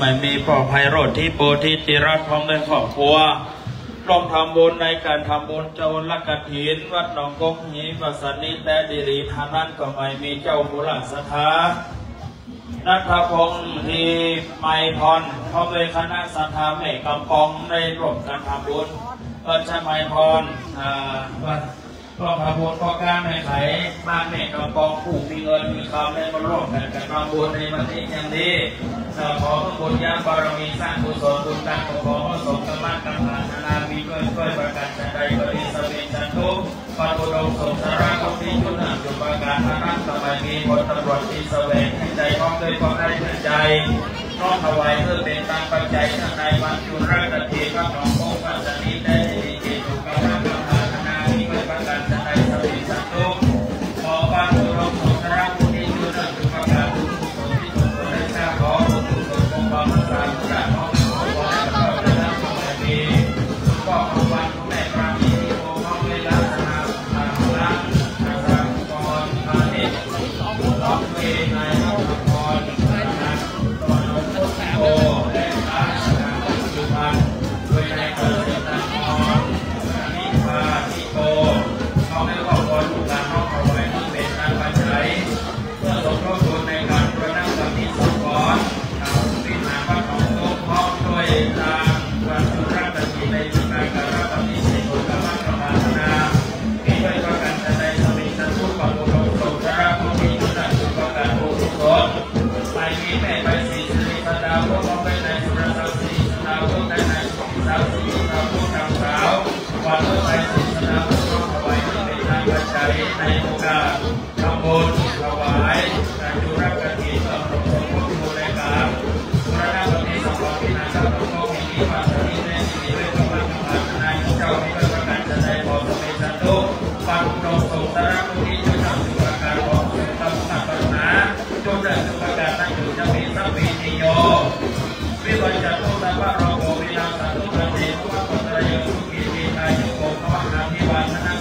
ไม่มีปลอดภัยรถที่โปรที่ติรัตพร้อมในครอบครัวร่วมทำบุญในการทำบุญเจ้าลักกฐินวัดหนองกงหีปัสสนิแต่ดิรีทานั้นก็ไม่มีเจ้าบุรัสถานัทพงศ์ทีไมพรพร้อมด้วยคณะสัทธาเมฆกำปองในร่วมการทำบุญก็จะไมพรร่วมทำบุญก็การในไขบ้านเมฆกำปองผู้มีเงินมีคำได้มาร่วมกันการทำบุญในวันนี้อย่างนี้ขอบุญญาบารมีสร้างกุศลบุญการปกครองสมกรรมกรรมฐานามีด้วยประการใดก็ดีสเวชันทุกปารุดมสมสาระคนที่ชุนหาจุประการทางนั้นสมัยมีบทตำรวจที่แสวงใจพร้อมด้วยความได้ใจน้อมถวายเพื่อเป็นตามปัจจัยทางในวันจุลกฐินวัดหนองกงปัจจนิได้ดีเจตุกรรมกรรมฐานามีด้วยประการใดสเวชันทุกขอปารุดมสมสาระคนที่ชุนหาจุประการทุกคนที่ชุนได้ทราบขอบุญกุศลของความรักษาพระน้องขอให้เราได้รับสมัยมีก็ขอวันของแม่ปราณีที่โอเขาเวลาสนาสนาลังอาสาก่อนอาเด็กร้องเพลงในห้องละครนะตอนลงโทษโตและอาสาปัจจุบันโดยในเกิดจากการนอนนิพาทิโตเขาให้ขอบคุณการน้อมถวายที่เป็นการปัจจัยเพื่อสมทบทุนในการประดับกับที่สมบูรณ์วิหารวัดหนองกงพร้อมด้วยทางวันจุฬาลงกรณ์ในจุฬาการปฏิเสธกรรมกรรมฐานามีด้วยประการใดสมิสันทุกปฏิโลกสมสาระผู้มีจุฬาจุประการผู้ทุกคนไม่มีแม่ไปสีสิริปดาวพวกเราไปในสุรศักดิ์ศรีสนาวพวกในสาวสีสาวพวกนางสาววันเมื่อไปสีสนาวพวกเราถวายเป็นทางปัจจัยในโอกาสทำบุญถวายการจุฬากฐินสำหรับผู้ดูแลการพระนาปฏิสัมพันธ์ที่นาสัพพะโกมีปัจจัยในที่ด้วยกำลังกำลังนายเจ้ามีประการจะได้บอกสมัยสันตุปัจจุบันสงสารผู้ที่จะทำประการบอกสุขภาพปัญหาจงได้สุขการตั้งอยู่จะมีสัพพิติโยวิวัจตุสัพพะโรโกวินาศตุปฏิทุกขะปัจจยสุขีทีนายโกภวะนาภิวาทนา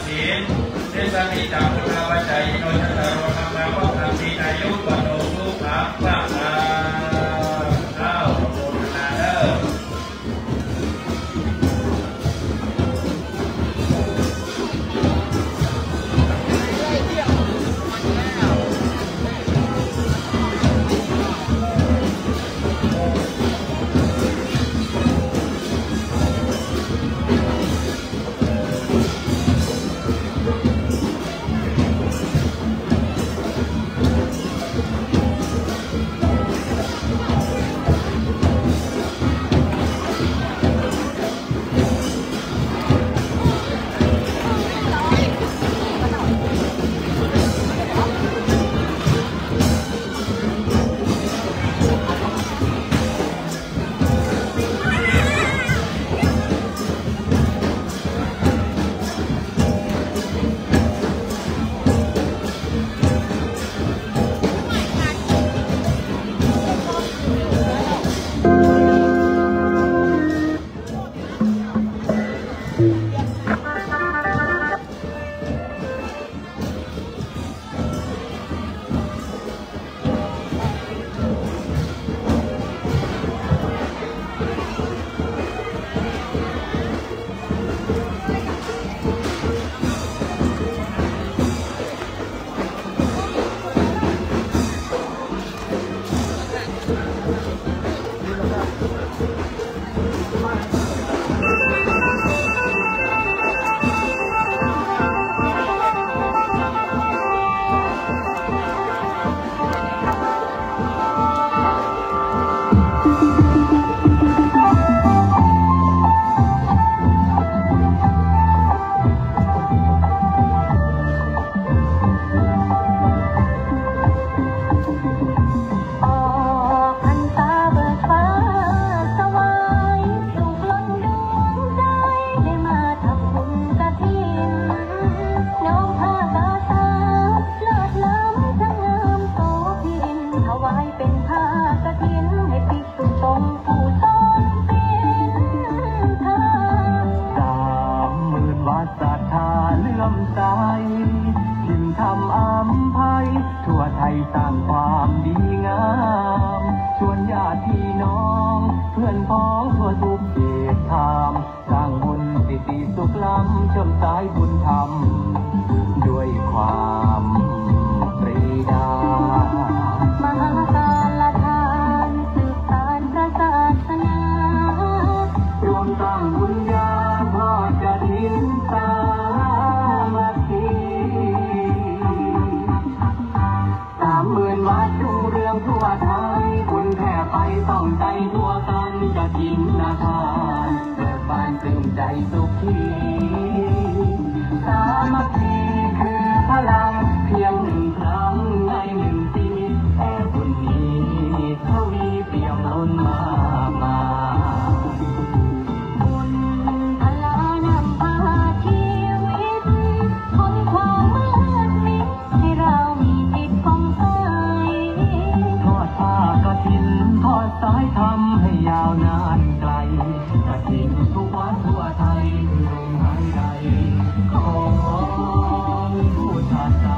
ที่สุขล้ำจมสายบุญธรรมด้วยความปรีดามหาการทานสืบสานพระศาสนารวมสร้างบุญญาทอดกฐินสามัคคี30,000 วัดรุ่งเรืองทั่วไทยคุณแผ่ไปต้องใจทั่วกันกฐินนาทานเบิกบานตื่นใจสุขีสามัคคีคือพลังเพียง1 ครั้งใน1 ปีแต่บุญนี้ทวีเปี่ยมล้นมาบุญพลานำพาชีวิตคนความมืดมิดให้เรามีจิตผ่องใสทอดผ้ากฐินทอดสายธรรมให้ยาวนานไกลกฐินทุกวัดทั่วไทยคือลมหายใจของผู้ศาสนา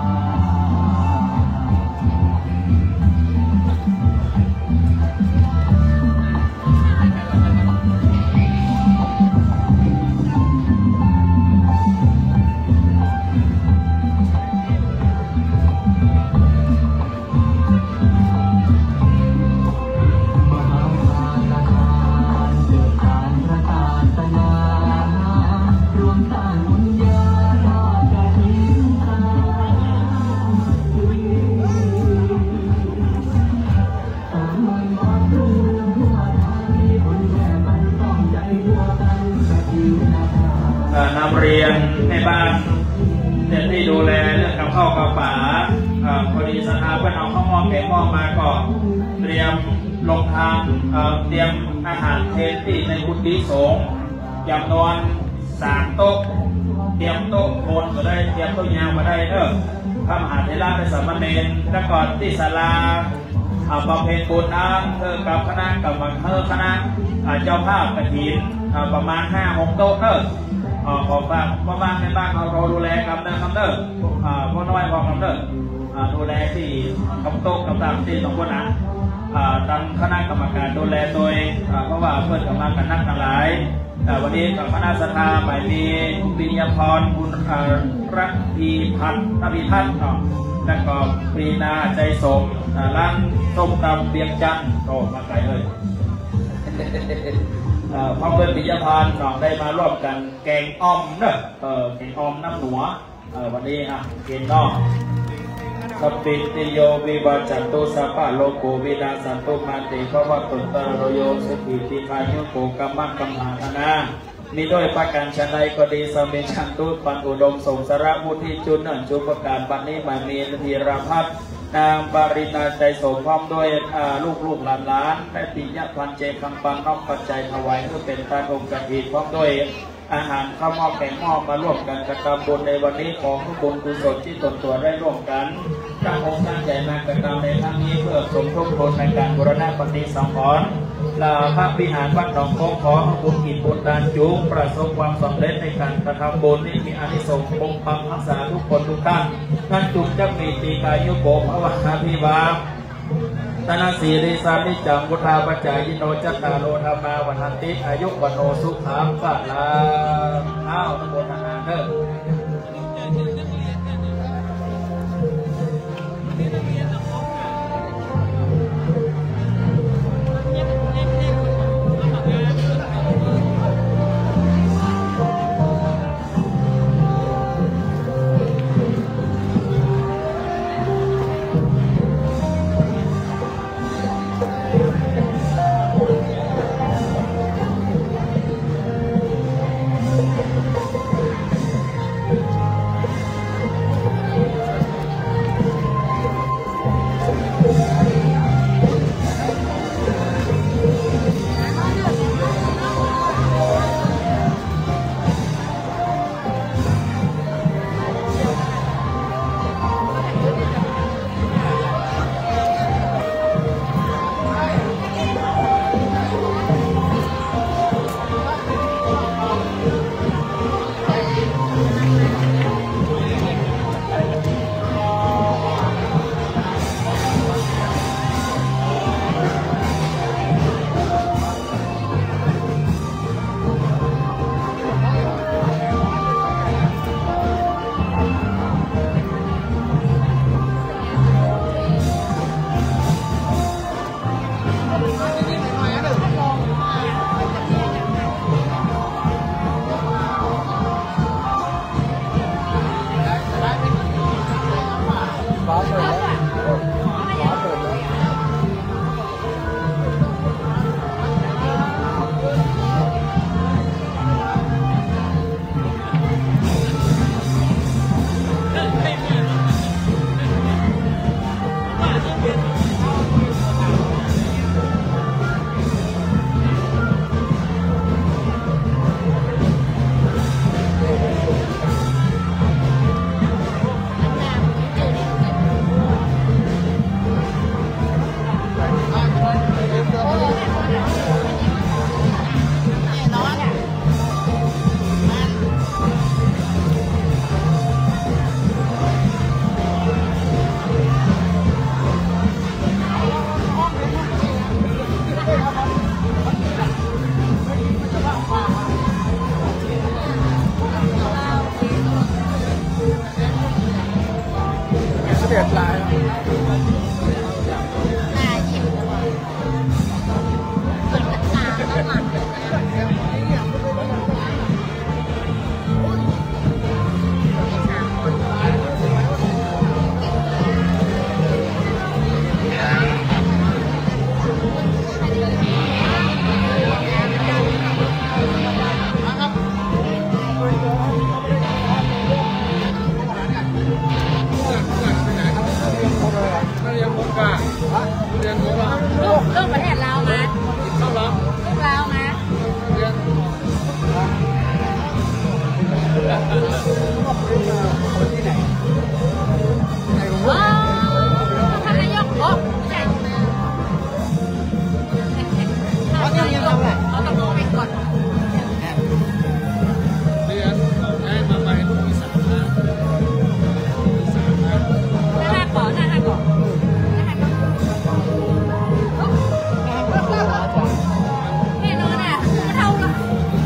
นำเรียนในบ้านที่ดูแลเรื่องกับข้าวกับป่าพอดีสถาบันเอาข้าวหม้อแกงหม้อมาก็เตรียมลงทางเตรียมอาหารเทศที่ในกุฏิสงฆ์จำนวน3 โต๊ะเตรียมโต๊ะบนมาได้เตรียมโต๊ะยาวมาได้พระมหาเถระในสามเณรแล้วก่อนที่ศาลาบำเพ็ญบุญนั้นกับคณะกับคณะเจ้าภาพกฐินประมาณ5-6 โต๊ะขอฝากพ่อบ้านแม่บ้านเราดูแลกับพ่อน้อยพอกับดูแลที่กับโต๊ะกับตามที่สองคนนั้นตั้งคณะกรรมการดูแลโดยเพราะว่าเพื่อนกำลังกันนักทั้งหลายวันนี้กับคณะสภาหมายมีคุณปิญญาพรคุณรักพีพัฒน์แล้วก็ปรีนาใจสมร้านส้มตำเบียงจันทร์โตมาไกลเลยพอเพื่อนปิญญาพรได้มาร่วมกันแกงอ้อมแกงอ้อมน้ำหนัววันนี้เกณฑ์นอกสัพพิติโยวิวัจจันตุสัพพะโลกวินาสันตุมาติภวตุตโรโยสุขีติกายุโกกัมมังกัมหาธนามีด้วยประการชนัยก็ดีสมิชันตุปันอุดมสงสระมุทิจุนจุประการปันนี้หมายมีธีรพัฒน์นางปารินาใจสมพร้อมด้วยลูกหลานได้ปิยะพันเจคำปังน้อมปัจจัยถวายเพื่อเป็นการองค์กฐินพร้อมด้วยอาหารข้าวหม้อแกงหม้อมาร่วมกันกระทำบุญในวันนี้ของทุกบุญกุศลที่ตนตัวได้ร่วมกันตั้งองค์ตั้งใจมากระทำในครั้งนี้เพื่อสมทบทุนในการบูรณะปฏิสังขรณ์พระวิหารวัดหนองโคกขอบุญกิจบุญดานจุงประสบความสำเร็จในการกระทำบุญนี้มีอานิสงส์ปกปักรักษาทุกคนทุกท่านท่านจุกจะมีตีกายุโกภวะคาภิวาตนาสีริสานิจังพุทธาปัจจายโนจัตตาโลธรรมาวันติอายุวันโนสุขังปะลาข้าวตะโกนนาเนจ็ดลายลูกประเทศลาวมาลูกลาวมาว้าวท่านนายกโอ้ใช่เขาต้องดูไปก่อนเรียนได้มาใหม่ลูกที่3นะหน้าก่อนหน้าก่อนแน่นอนอ่ะเท่าละ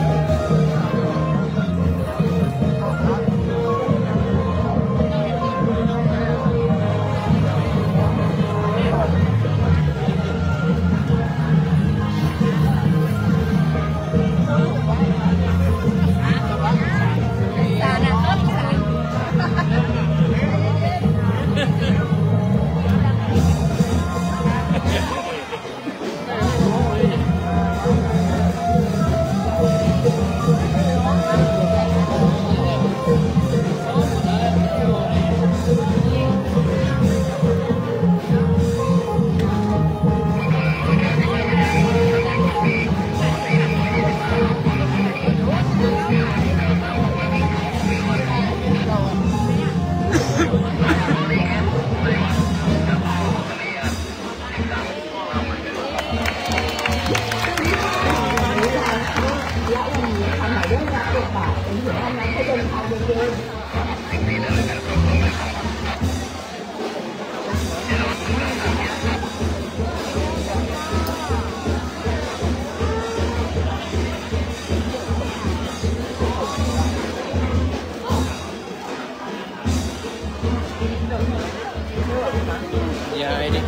ยายดิ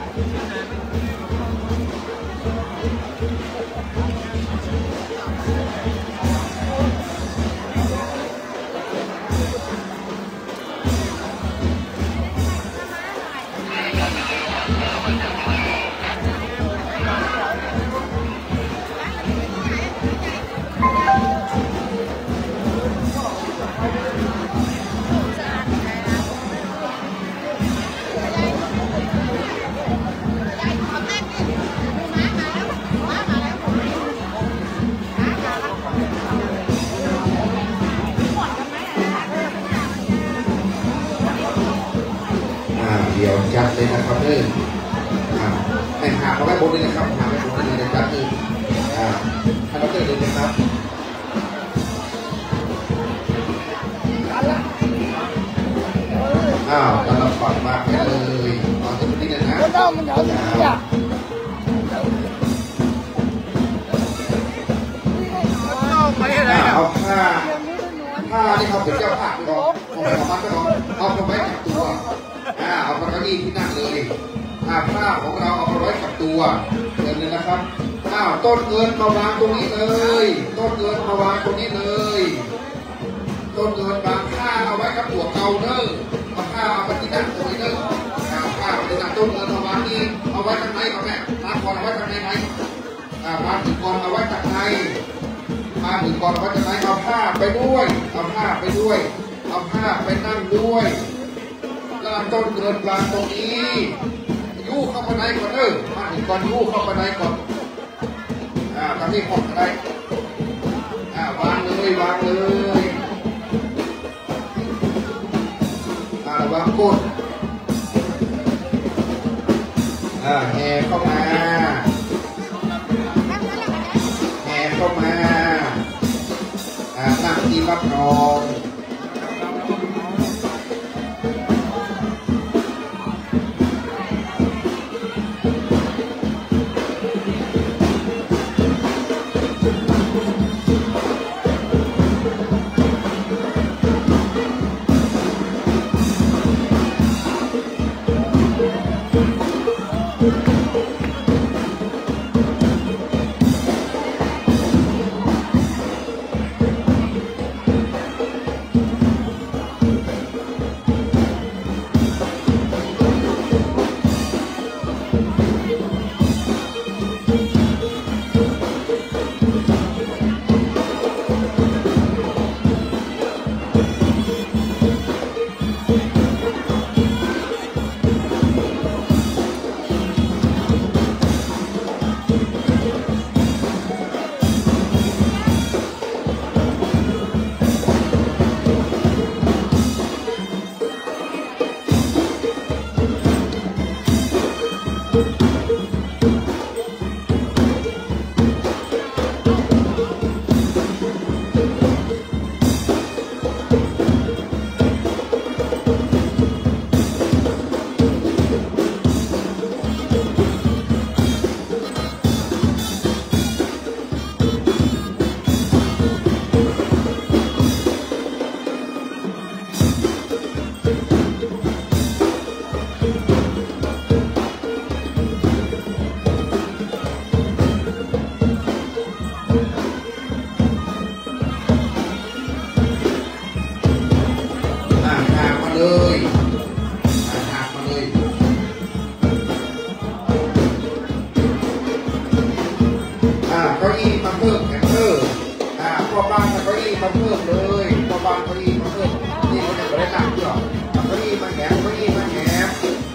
เดี๋ยวจัดเลยนะครับเพื่อนให้หาเขาไว้บนเลยนะครับหาไว้บนเลยนะจัดเลยให้เราเจอเลยนะครับตลอดปอดมากเลยตอนนี้เลยนะเอาผ้าที่เขาเป็นเจ้าภาพก่อนเอาไปไว้กับตัวเอาปากกาที่นั่งเลยผ้าของเราเอาไปไว้กับตัวเดินเลยนะครับต้นเงินมาวางตรงนี้เลยต้นเงินมาวางตรงนี้เลยต้นเงินบางผ้าเอาไว้กับตัวเก่าเนอะเอาผ้าเอาไปที่นั่งตรงนี้เนอะผ้าไปที่นั่งต้นเงินมาวางนี่เอาไว้ข้างในกับแม่ผ้าก่อนเอาไว้ข้างในไหมผ้าถึงก่อนเอาไว้ข้างในผ้าถึงก่อนเอาไว้ข้างในเอาผ้าไปด้วยเอาผ้าไปด้วยเอาผ้าไปนั่งด้วยแล้วต้นเงินวางตรงนี้ยู่เข้าไปในก่อนมาถึงก่อนยู่เข้าไปในก่อนตอนนี้พออะไรวางเลยวางเลยวางกดแห่เข้ามาแห่เข้ามานั่งที่รับรองพอบ้านเก้าอี้มาเพิ่มเลยพอบ้านเก้าอี้มาเพิ่มนี่มันจะไม่ได้หนักหรอกเก้าอี้มาแหงเก้าอี้มาแหง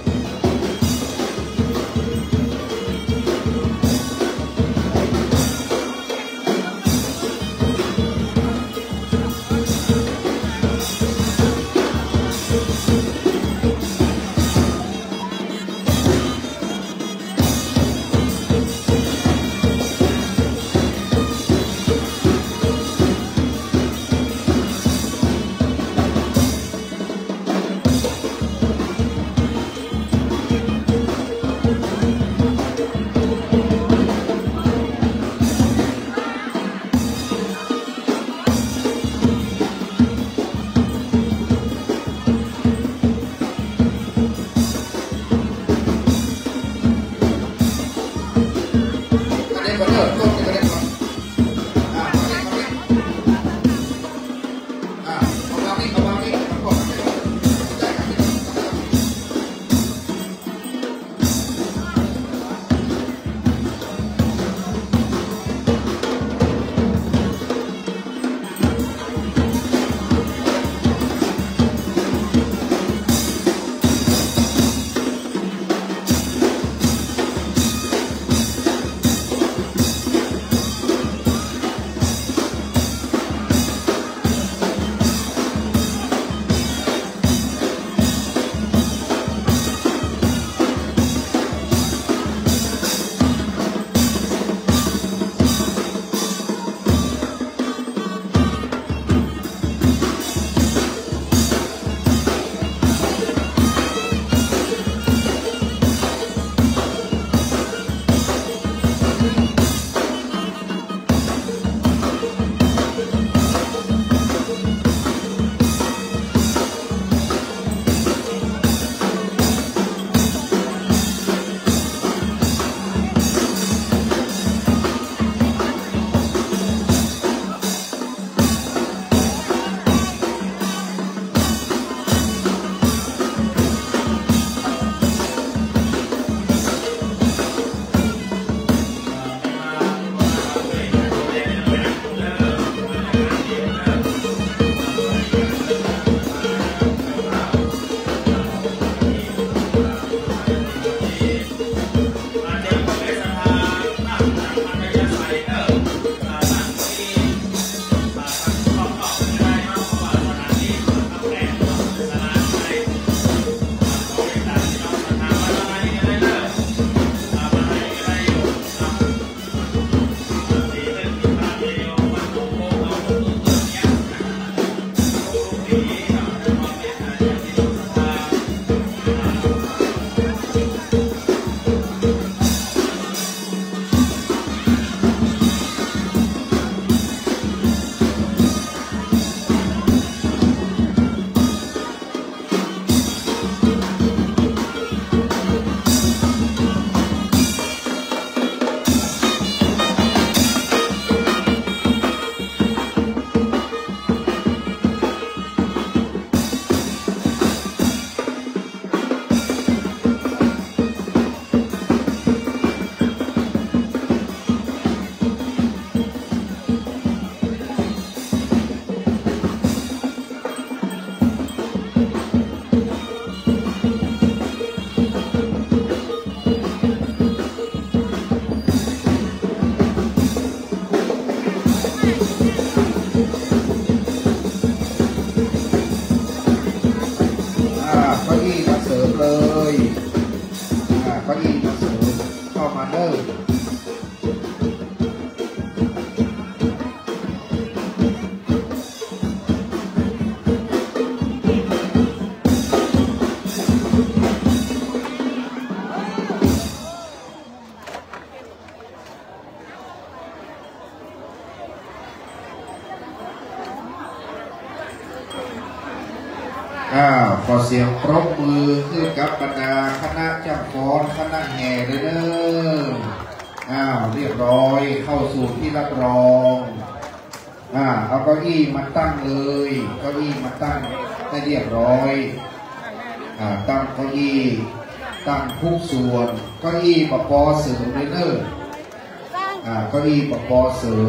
ขอเสียงปรบมือขึ้นกับบรรดาคณะเจ้าฟ้อนคณะแห่เลยเด้อเรียบร้อยเข้าสู่ที่รับรองเอาเก้าอี้มาตั้งเลยเก้าอี้มาตั้งให้เรียบร้อยตั้งเก้าอี้ตั้งทุกส่วนเก้าอี้ปปเสริมเลยเด้อเก้าอี้ปปเสริม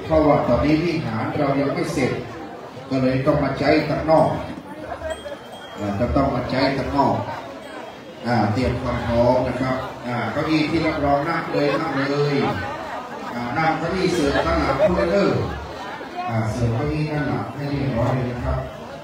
เพราะว่าตอนนี้วิหารเรายังไม่เสร็จก็เลยต้องมาใช้ข้างนอกก็ต้องมาใช้ข้างนอกเตรียมความพร้อมนะครับเก้าอี้ที่รับรองนั่งเลยนั่งเลยนั่งเก้าอี้เสือด้านหลังด้วยเด้อเสือเก้าอี้ด้านหลังให้เรียบร้อยเลยนะครับ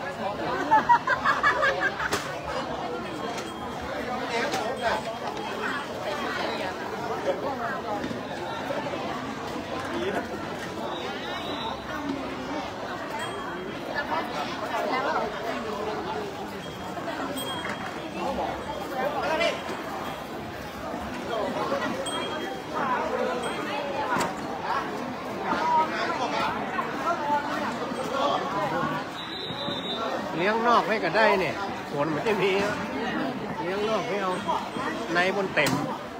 เลี้ยงนอกให้ก็ได้เนี่ยฝนมันจะมีเลี้ยงนอกให้เอาในบนเต็ม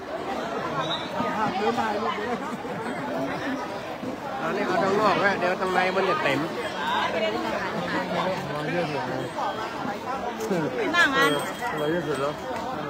อันนี้เอาทางนอกไว้เดี๋ยวทางในมันจะเต็มนั่งอันอะไรเยอะสุดแล้ว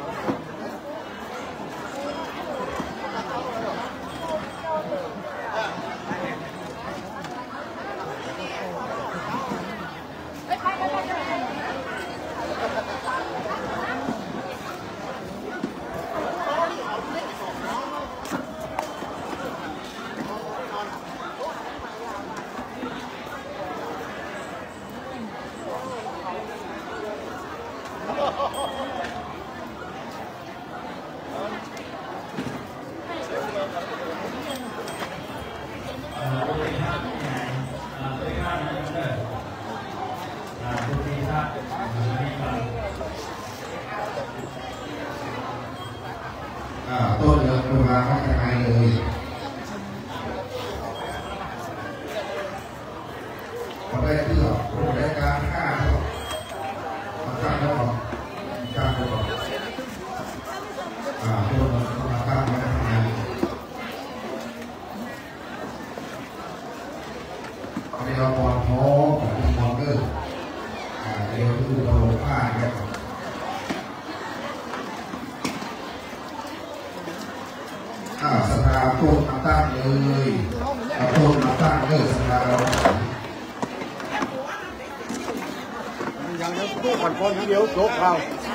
ต้นเรือประมาณข้างในเลยพอได้เพื่อได้การฆ่ามาฆ่าแล้วฆ่าแล้วต้นมาฆ่าไว้ข้างในเอาไปเอาบอลท้องกับมอเตอร์เดี๋ยวดูเราผ้าเนี่ยสถาต้นมาตั้งเลยเอาต้นมาตั้งเลยสถาเราอย่างนั้นพูดคนเดียวจบเรา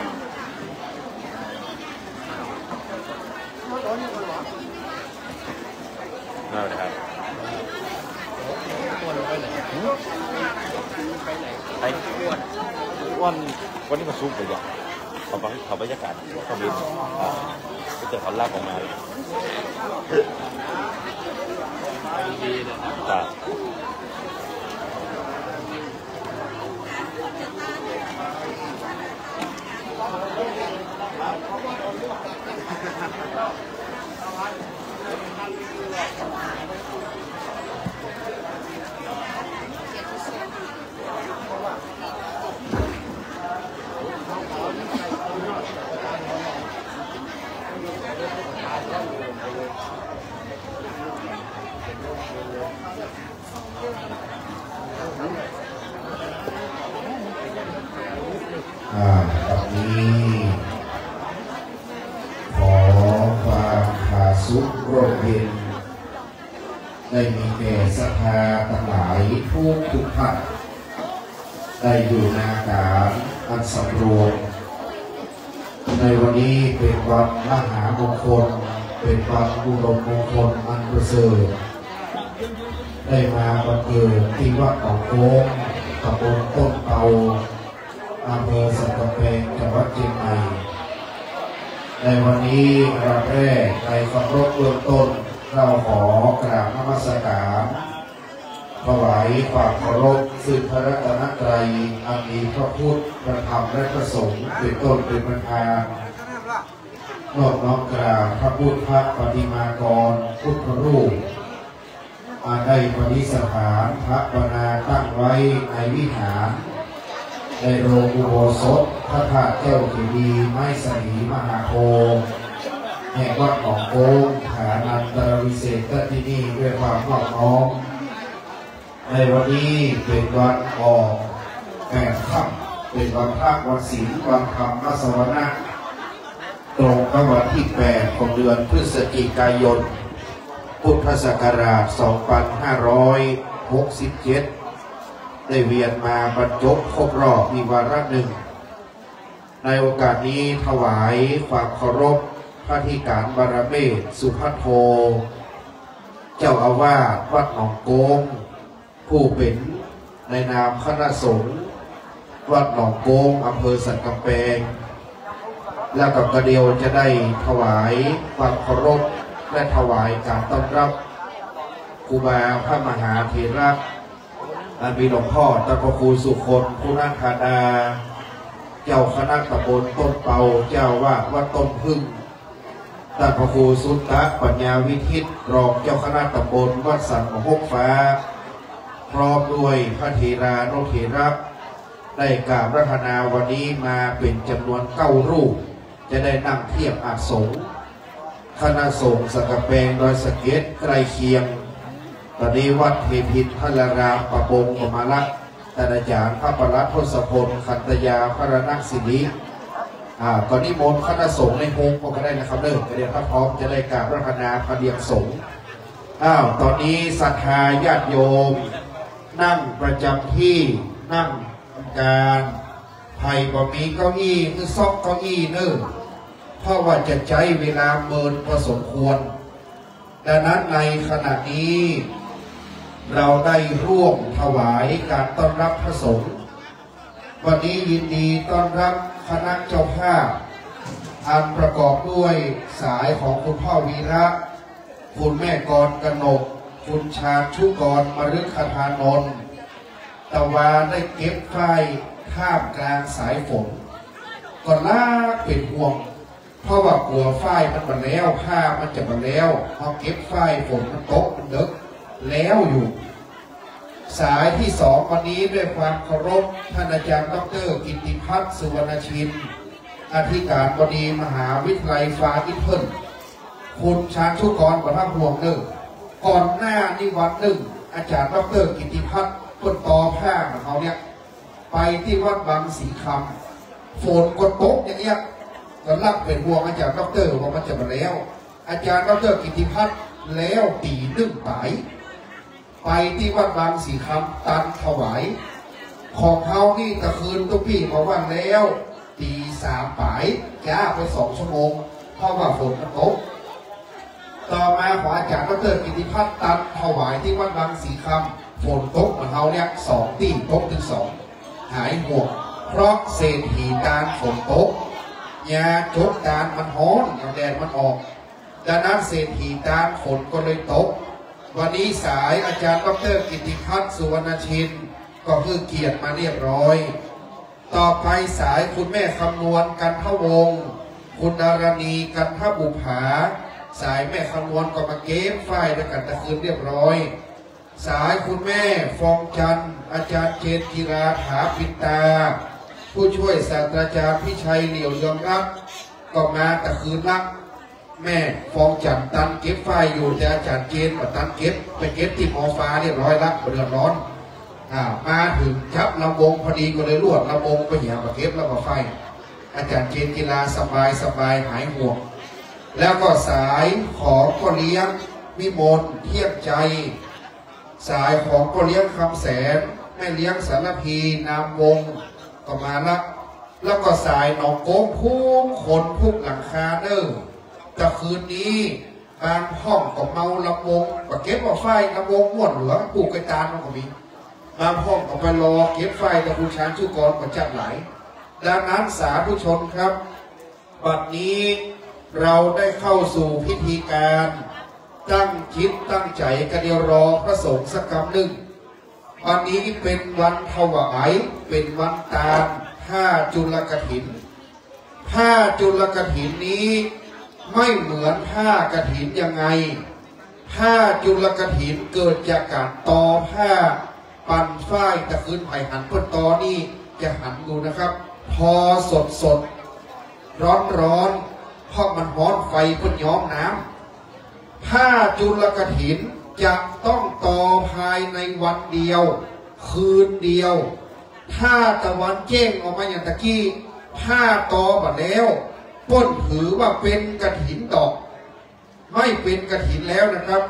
ได้เลยครับไอ้วันนี้มาซุปไปอย่างเขาบรรยากาศเขาบินก็เจอเขาลากออกมาดีเลยครับตอนนี้ขอความผาสุกร่มเย็นได้มีแก่ศรัทธาทั้งหลายทุกท่านได้อยู่ในอาการอันสำรวมในวันนี้เป็นวันมหามงคลเป็นวันอุดมมงคลอันประเสริฐได้มาบังเกิดที่วัดหนองโค้งตำบลต้นเตาอำเภอสันกำแพงจังหวัดเชียงใหม่ในวันนี้เราแรกในเคารพเบื้องต้นเราขอกราบนมัสการถวายความเคารพซึ่งพระรัตนตรัยอันมีพระพุทธพระธรรมและพระสงฆ์เป็นต้นเป็นประธานนอบน้อมกราบพระพุทธปฏิมากรพุทธรูปได้ปฏิสถานพระบรรณาตั้งไว้ในวิหารในโรงอุโบสถพระธาตุแก้วเจดีย์ไม้สลีมหาโพธิ์แห่งวัดหนองโค้งฐานันตรวิเศษที่นี่ด้วยความนอบน้อมในวันนี้เป็นวันออก8 ค่ำเป็นวันพระวันศีลวันธรรมสวนะตรงกับวันที่8ของเดือนพฤศจิกายนพุทธศักราช 2567 ได้เวียนมาบรรจบครบรอบมีวาระหนึ่งในโอกาสนี้ถวายความเคารพพระธิการบารเมศสุภัทโทเจ้าอาวาสวัดหนองโกงผู้เป็นในนามคณะสงฆ์วัดหนองโกงอำเภอสันกำแพงและกับกระเดียวจะได้ถวายความเคารพและถวายการต้อนรับครูบาพระมหาเถระอันมีหลวงพ่อตะพคูสุคนคุณาธาดาเจ้าคณะตำบลต้นเปาเจ้าวาดวัดต้นพึ่งตะพคูสุตตะปัญญาวิทิตรองเจ้าคณะตำบลวัดสันมหกฟ้าพร้อมด้วยพระเถรานุเถระได้กราบรัตนาวันนี้มาเป็นจำนวน9 รูปจะได้นั่งเทียบอาสงฆ์คณะสงฆ์สังกะแปงดอยสะเก็ดใกล้เคียงตอนนี้วัดเทพินพระรามประบงกมาลักษ์ท่านอาจารย์พระประหลัดทศพลขันตยาพระนักศิริตอนนี้มนต์คณะสงฆ์ในโฮงก็ได้นะครับเด้อเดี๋ยวถ้าพร้อมจะได้กราบรัตนาพระเดียงสงฆ์ตอนนี้ศรัทธาญาติโยมนั่งประจำที่นั่งการไผ่บ่มีเก้าอี้คือซอกเก้าอี้เน้อเพราะว่าจะใช้เวลาเมินพอสมควรดังนั้นในขณะนี้เราได้ร่วมถวายการต้อนรับพระสงฆ์วันนี้ยินดีต้อนรับคณะเจ้าภาพอันประกอบด้วยสายของคุณพ่อวีระคุณแม่กรกนกคุณชาชุกรมฤคทานนท์ตะวาได้เก็บไฟท่ามกลางสายฝนก็ลากเป็นห่วงเพราะว่ากลัวไฟมันมาแล้วผ้ามันจะมาแล้วพอเก็บไฟฝนมันตกมันเดึกแล้วอยู่สายที่2วันนี้ด้วยความเคารพท่านอาจารย์ดร.กิตติพัฒน์สุวรรณชินอธิการบดีมหาวิทยาลัยฟาอินเทิลคุณชาญชุกรประทับห่วงหนึ่งก่อนหน้านี้วันหนึ่งอาจารย์ดร.กิตติพัฒน์คนต่อผ้าของเขาเนี่ยไปที่วัดบางสีคำฝนก็ตกอย่างเงี้ยก็รับเป็นห่วงอาจารย์ดร.ว่ามันจะมาแล้วอาจารย์ดร.กิตติพัฒน์แล้วตี1ไปที่วัดบางสีคำตันถวายของเขานี่ตะคืนทุกพี่บอกว่าแล้วตี3จ้าไป2 ชั่วโมงเพราะว่าฝนมันตกต่อมาของอาจารย์ดร.กิตติพัฒน์ตันถวายที่วัดบางสีคำฝนตกเหมือนเขาเนี่ย2 ตีตกถึง2หายห่วงเพราะเศรษฐีการฝนตกยาจดการมันฮ้อนแดดมันออกดังนั้นเศรษฐีการฝนก็เลยตกวันนี้สายอาจารย์ดร.กิตติพัฒน์สุวรรณชินก็คือเกียรติมาเรียบร้อยต่อไปสายคุณแม่คำนวณกันทวงศ์คุณดารณีกันทบุภาสายแม่คำนวณก็มาเก็บไฟด้วยกันตะคืนเรียบร้อยสายคุณแม่ฟองจันทร์อาจารย์เจนจิราถาปิตาผู้ช่วยศาสตราจารย์พิชัยเหลียวยอมรับก็มาตะคืนลักแม่ฟองจันทร์ตันเก็บไฟอยู่แต่อาจารย์เจนมาตันเก็บไปเก็บที่หมอฟ้าเรียบร้อยแล้วเดือดร้อนมาถึงจับลำวงพอดีก็เลยลวดลำวงไปเหี่ยวมาเก็บแล้วมาไฟอาจารย์เจนกีฬาสบายหายห่วงแล้วก็สายของพ่อเลี้ยงวิมลเทียบใจสายของพ่อเลี้ยงคำแสนแม่เลี้ยงสารพีนามวงก็มาแล้วก็สายหนองโก้งพุ่งคนพุ่งหลังคาเด้อแต่คืนนี้บางห้องก็เมาลำวงก็เก็บว่าไฟลำวงม้วนเหลืองปลูกกระจานมันก็มีบางห้องก็ไปรอเก็บไฟกับคุณช้างชุกรก็จัดไหลดังนั้นสาธุชนครับบัดนี้เราได้เข้าสู่พิธีการตั้งจิตตั้งใจกันเดียวรอพระสงฆ์สักคำหนึ่งวันนี้เป็นวันถวายเป็นวันตาลผ้าจุลกฐินผ้าจุลกฐินนี้ไม่เหมือนผ้ากฐินยังไงผ้าจุลกฐินเกิดจากการตอผ้าปั่นฝ้ายตะคืนไผ่หันเพื่อตอนี่จะหันดูนะครับพอสดร้อนเพราะมันร้อนไฟเพื่อย้อมน้ำผ้าจุลกฐินจะต้องตอภายในวันเดียวคืนเดียวถ้าตะวันแจ้งออกมาอย่างตะกี้ผ้าตอบัดแล้วป้นถือว่าเป็นกฐินดอกไม่เป็นกฐินแล้วนะครับ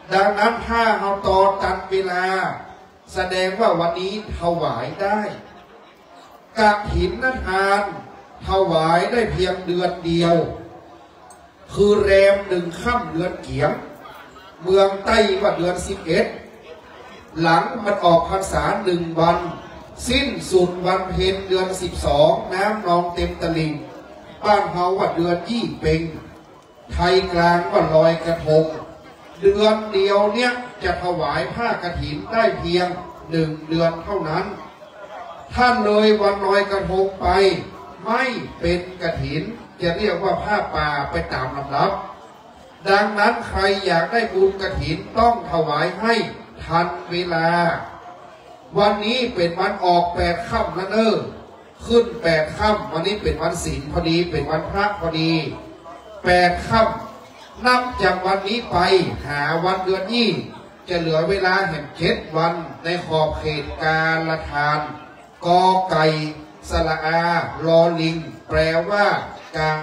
ดังนั้นถ้าเราต่อตัดเวลาแสดงว่าวันนี้ถวายได้กฐินทานถวายได้เพียงเดือนเดียวคือแรม1 ค่ำเดือนเกียงเมืองใต้ว่าเดือน11หลังมันออกพรรษา1 วันสิ้นสุดวันเพ็ญเดือน12น้ำนองเต็มตลิ่งบ้านเฮาว่าเดือนยี่เพ็งไทยกลางว่าลอยกระทงเดือนเดียวเนี่ยจะถวายผ้ากฐินได้เพียง1 เดือนเท่านั้นท่านเลยวันลอยกระทงไปไม่เป็นกฐินจะเรียกว่าผ้าป่าไปตามลำดับดังนั้นใครอยากได้บุญกฐินต้องถวายให้ทันเวลาวันนี้เป็นวันออก8 ค่ำแล้วเนอะขึ้น8 ค่ำวันนี้เป็นวันศีลพอดีเป็นวันพระพอดี8 ค่ำนับจากวันนี้ไปหาวันเดือนยี่จะเหลือเวลาแห่ง7 วันในขอบเขตกาลทานกอไก่สระอาลอลิงแปลว่าการ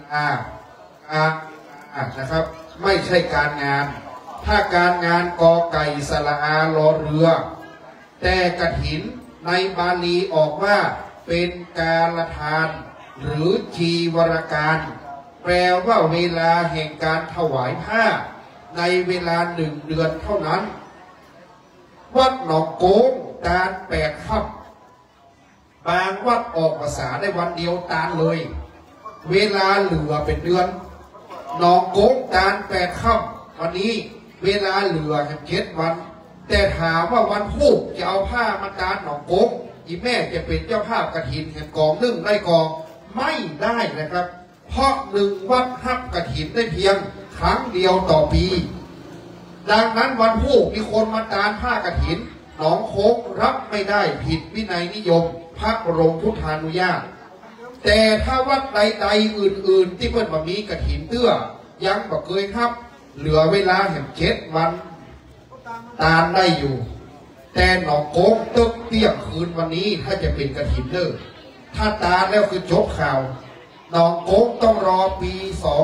นะครับไม่ใช่การงานถ้าการงานกอไก่สระอาลอเรือแต่กฐินในบาลีออกว่าเป็นกาลทานหรือจีวรการแปลว่าเวลาแห่งการถวายผ้าในเวลา1 เดือนเท่านั้นวัดหนองโกงตาล8 ค่ำบางวัดออกภาษาได้วันเดียวตาลเลยเวลาเหลือเป็นเดือนหนองโกงตาล8 ค่ำวันนี้เวลาเหลือ7 วันแต่ถามว่าวันพุธจะเอาผ้ามาตาลหนองโกงอีแม่จะเป็นเจ้าภาพกฐินแห่งกอง1ได้กองไม่ได้นะครับเพราะ1 วัดรับกฐินได้เพียงครั้งเดียวต่อปีดังนั้นวันพุธมีคนมาตาลผ้ากฐินหนองโค้งรับไม่ได้ผิดวินัยนิยมพระบรมพุทธานุญาตแต่ถ้าวัดใดๆอื่นๆที่เพิ่นมามีกฐินเตื้อยังบ่เคยครับเหลือเวลาแห่ง7 วันตาลได้อยู่แต่หนองโค้งตึกเที่ยงคืนวันนี้ถ้าจะเป็นกฐินเด้อถ้าตาลแล้วคือจบข่าวหนองโค้งต้องรอปี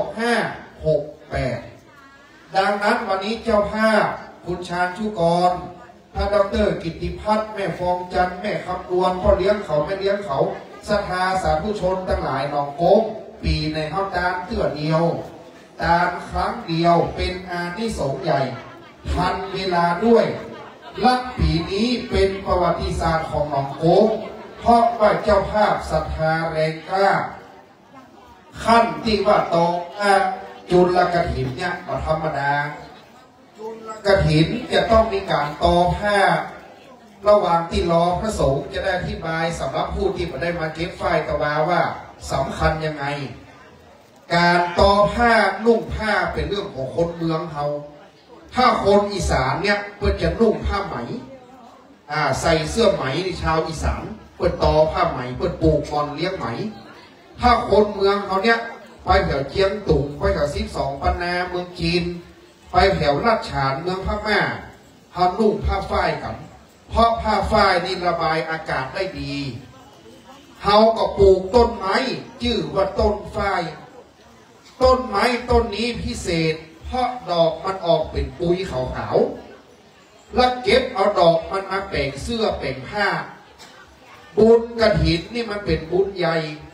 2568ดังนั้นวันนี้เจ้าภาพคุณชาญชุกรท่านดร.กิตติพัฒน์แม่ฟองจันทร์แม่คำนวณพ่อเลี้ยงเขาแม่เลี้ยงเขาศรัทธาสาธุชนทั้งหลายหนองโค้งปีในเฮาตาลเตื้อเดียวตาลครั้งเดียวเป็นอานิสงส์ใหญ่ทันเวลาด้วยและปีนี้เป็นประวัติศาสตร์ของหนองโค้งเพราะว่าเจ้าภาพศรัทธาแรงกล้าขั้นที่ว่าตรงจุลกฐินเนี่ยธรรมดากฐินจะต้องมีการต่อผ้าระหว่างที่รอพระสงฆ์จะได้อธิบายสำหรับผู้ที่มาได้มาเก็บฝ้ายตะวาว่าสำคัญยังไงการต่อผ้านุ่งผ้าเป็นเรื่องของคนเมืองเขาถ้าคนอีสานเนี่ยเพื่อจะนุ่งผ้าไหมใส่เสื้อไหมในชาวอีสานเพื่อต่อผ้าไหมเพื่อปลูกมอนเลี้ยงไหมถ้าคนเมืองเขาเนี่ยไปแถวเชียงตุงไปแถว12 ปันนาเมืองจีนไปแถวลาดฉานเมืองพม่าเขานุ่งผ้าฝ้ายกันเพราะผ้าฝ้ายนี่ระบายอากาศได้ดีเขาก็ปลูกต้นไม้ชื่อว่าต้นฝ้ายต้นไม้ต้นนี้พิเศษเพราะดอกมันออกเป็นปุยขาวๆแล้วเก็บเอาดอกมันมาแป่งเสื้อแป่งผ้าบุญกฐินนี่มันเป็นบุญใหญ่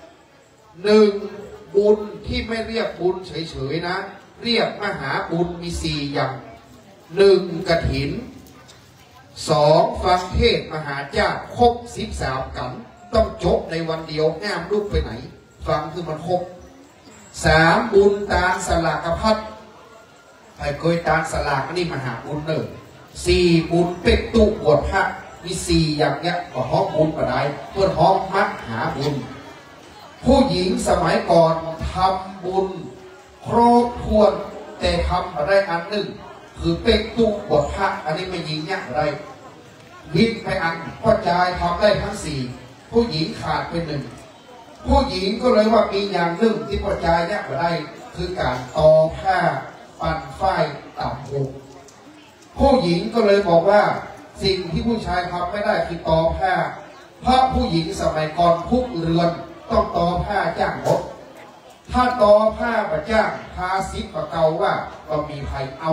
1บุญที่ไม่เรียกบุญเฉยๆนะเรียกมหาบุญมี4 อย่าง1กฐิน2ฟังเทศมหาญาติครบ13 กันต้องจบในวันเดียวห้ามลุกไปไหนฟังคือมันครบ3บุญตาลสลากพัดใครเคยตาลสลากนี่มหาบุญ4บุญเป็ดตุบวชพระมี4 อย่างเนี้ยก็ห้องบุญก็ได้เพื่อห้องมหาบุญผู้หญิงสมัยก่อนทำบุญครบถ้วนแต่ทำมาได้อันหนึ่งคือเป็กตุบวชพระอันนี้ไม่ยิงเนี่ยอะไรวิทย์ไปอันพ่อจายทำได้ทั้ง4ผู้หญิงขาดไป1ผู้หญิงก็เลยว่ามีอย่างหนึ่งที่พ่อจายเนี่ยมาได้คือการตอผ้าปั่นฝ้ายต่ำหุกผู้หญิงก็เลยบอกว่าสิ่งที่ผู้ชายทำไม่ได้คือตอผ้าเพราะผู้หญิงสมัยก่อนทุกเรือนต้องตอผ้าจ้างหมดถ้าตอผ้าประจ้างภาษิตประเกาว่าก็มีใครเอา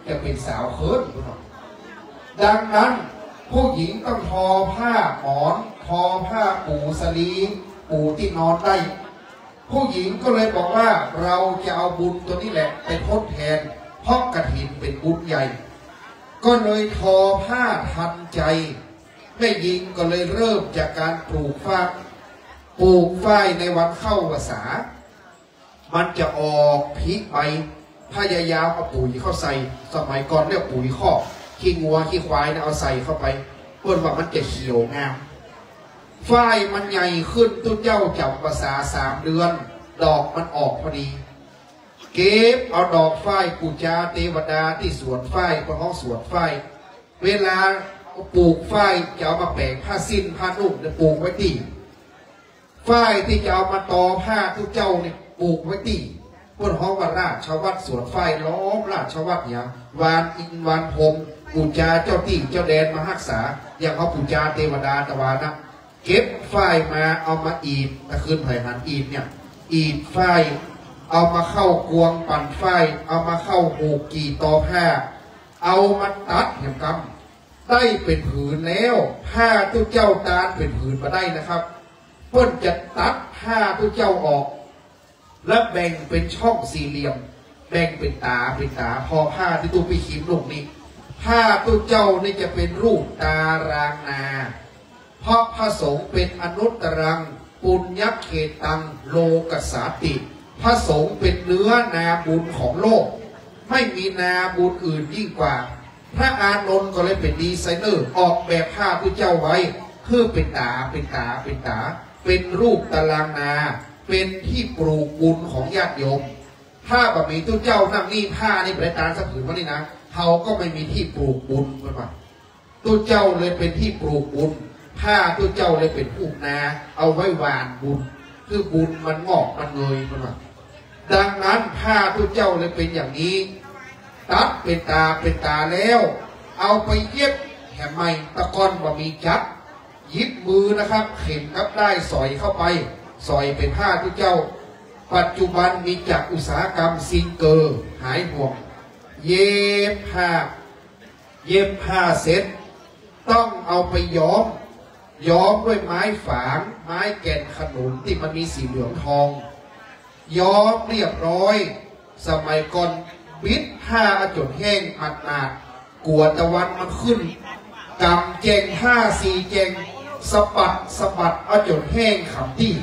จะเป็นสาวเคิร์ดดังนั้นผู้หญิงต้องทอผ้าหมอนทอผ้าปูสลีปูที่นอนได้ผู้หญิงก็เลยบอกว่าเราจะเอาบุญตัวนี้แหละไปทดแทนเพราะกฐินเป็นบุญใหญ่ก็เลยทอผ้าทันใจแม่หญิงก็เลยเริ่มจากการปลูกฝ้ายในวันเข้าพรรษามันจะออกพริกใบพยายามเอาปุ๋ยเข้าใส่สมัยก่อนเรียกปุ๋ยคอกขี้งัวขี้ควายนะเอาใส่เข้าไปเพื่อว่ามันจะเขียวงามฝ้ายมันใหญ่ขึ้นตุ้นเจ้าจับภาษา3 เดือนดอกมันออกพอดีเก็บเอาดอกฝ้ายปูจาเทวดาที่สวนฝ้ายพระห้องสวนฝ้ายเวลาปลูกฝ้ายจะเอามาแปะผ้าสิ้นผ้านุ่มจะปลูกไว้ที่ฝ้ายที่จะเอามาตอผ้าทุกเจ้าเนี่ยปลูกไว้ที่พวกห้องว่าราชวัดสวนฝ้ายล้อมราชวัดเนี่ยวานอินวานพรมปูจาเจ้าที่เจ้าแดนมารักษาอย่างเขาปูจาเทวดาตะวานะเก็บฝ้ายมาเอามาอีดตะคืนไผ่หันอีดเนี่ยอีดฝ้ายเอามาเข้ากวงปั่นฝ้ายเอามาเข้าหูกี่ตอผ้าเอามาตัดเห็นกำได้เป็นผืนแล้วผ้าทุกเจ้าตาลเป็นผืนมาได้นะครับเพิ่นจะตัดผ้าทุกเจ้าออกและแบ่งเป็นช่องสี่เหลี่ยมแบ่งเป็นตาพอผ้าที่ตู้พี่ขีมลงนี้ผ้าทุกเจ้านี่จะเป็นรูปตารางนาเพราะพระสงฆ์เป็นอนุตตรังปุญญเขตังโลกสาติพระสงฆ์เป็นเนื้อนาบุญของโลกไม่มีนาบุญอื่นยิ่งกว่าพระอานนท์ก็เลยเป็นดีไซเนอร์ออกแบบผ้าทุกเจ้าไว้คือเป็นตาเป็นรูปตารางนาเป็นที่ปลูกบุญของญาติโยมถ้าแบบมีทุกเจ้านั่งนี่ผ้านี่ประดานสักผืนวันนี้นะเขาก็ไม่มีที่ปลูกบุญกันป่ะทุกเจ้าเลยเป็นที่ปลูกบุญผ้าทุกเจ้าเลยเป็นผูกนาเอาไว้หวานบุญคือบุญมันงอกมันเงยกันป่ะดังนั้นผ้าทุกเจ้าเลยเป็นอย่างนี้ตัดเป็นตาแล้วเอาไปเย็บแถมไม่ตะกอนบะมีจับยิบมือนะครับเข็มกับได้สอยเข้าไปสอยเป็นผ้าทุกเจ้าปัจจุบันมีจักอุตสาหกรรมซิงเกอร์หายห่วงเย็บผ้าเสร็จต้องเอาไปย้อมด้วยไม้ฝางไม้แก่นขนุนที่มันมีสีเหลืองทองย้อมเรียบร้อยสมัยก่อนบิดผ้าจนแห้งหมาดกลัวตะวันมันขึ้นกำเจงผ้าสีเจงสะบัดจนแห้งขำที่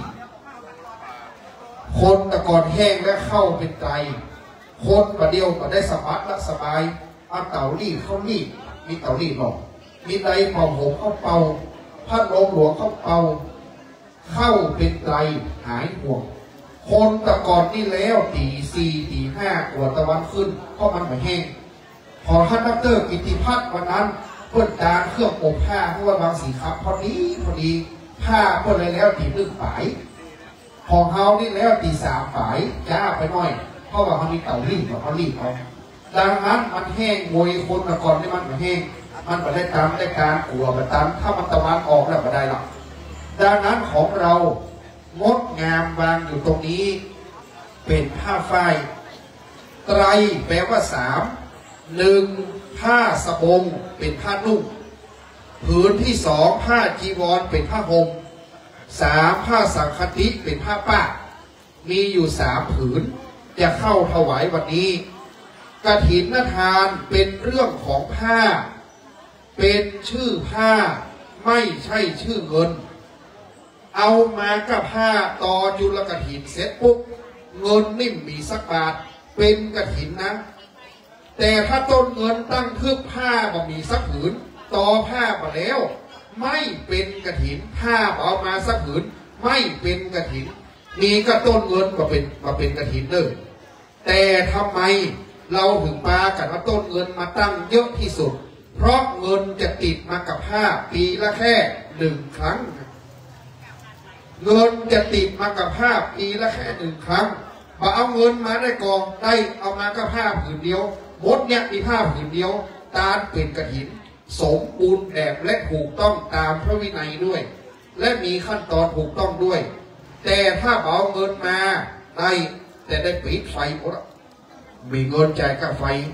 คนตะกอนแห้งและเข้าเป็นไตคนประเดียวก็ได้สะบัดและสบายเอาเต่ารีดเขารีดมีเต่ารีดหรอกมีไตเป่าผมเข้าเป่าพัดลมหลวงเข้าเป่าเข้าเป็นไตหายห่วงคนตะกอนนี่แล้วตี 4 ตี 5กว่าตะวันขึ้นเพราะมันไม่แห้งพอท่านดร.กิติพัฒน์วันนั้นเพื่อนดานเครื่องอบผ้าเพราะว่าบางสีครับพอดีผ้าเพื่อนเลยแล้วตี 1 ฝ่ายของเขานี่แล้วตี 3 ฝ่ายจ้าไปหน่อยเพราะว่าเขามีเต่ารีดเขารีดเขาดังนั้นมันแห้งมวยคนตะกอนนี่มันไม่แห้งมันไม่ได้ตามได้การกลัวไปตามถ้ามันตะวันออกแล้วไม่ได้หรอกดังนั้นของเรางดงามวางอยู่ตรงนี้เป็นผ้าฝ้ายไตรแปลว่า3 1ผ้าสบงเป็นผ้านุ่งผืนที่2ผ้าจีวรเป็นผ้าห่ม3ผ้าสังฆติเป็นผ้าป้ามีอยู่3ผืนจะเข้าถวายวันนี้กฐินทานเป็นเรื่องของผ้าเป็นชื่อผ้าไม่ใช่ชื่อเงินเอามากับผ้าต่อจุลกฐินเสร็จปุ๊บเงินนิ่มมีสักบาทเป็นกฐินนะแต่ถ้าต้นเงินตั้งทึบผ้าบ่มีสักผืนต่อผ้ามาแล้วไม่เป็นกฐินผ้าเอามาสักผืนไม่เป็นกฐินมีก็ต้นเงินมาเป็นกฐินเลยแต่ทำไมเราถึงปากันว่าต้นเงินมาตั้งเยอะที่สุดเพราะเงินจะติดมากับผ้าปีละแค่1 ครั้งเงินจะติดมากับผ้าปีละแค่1 ครั้งมาเอาเงินมาได้กองได้เอามากับผ้าผืนเดียวมดเนี่ยมีผ้าผืนเดียวตาลเป็นกฐินสมบูรณ์แบบและถูกต้องตามพระวินัยด้วยและมีขั้นตอนถูกต้องด้วยแต่ถ้าเอาเงินมาได้แต่ได้ปิดไฟหมดมีเงินจ่ายค่าไฟ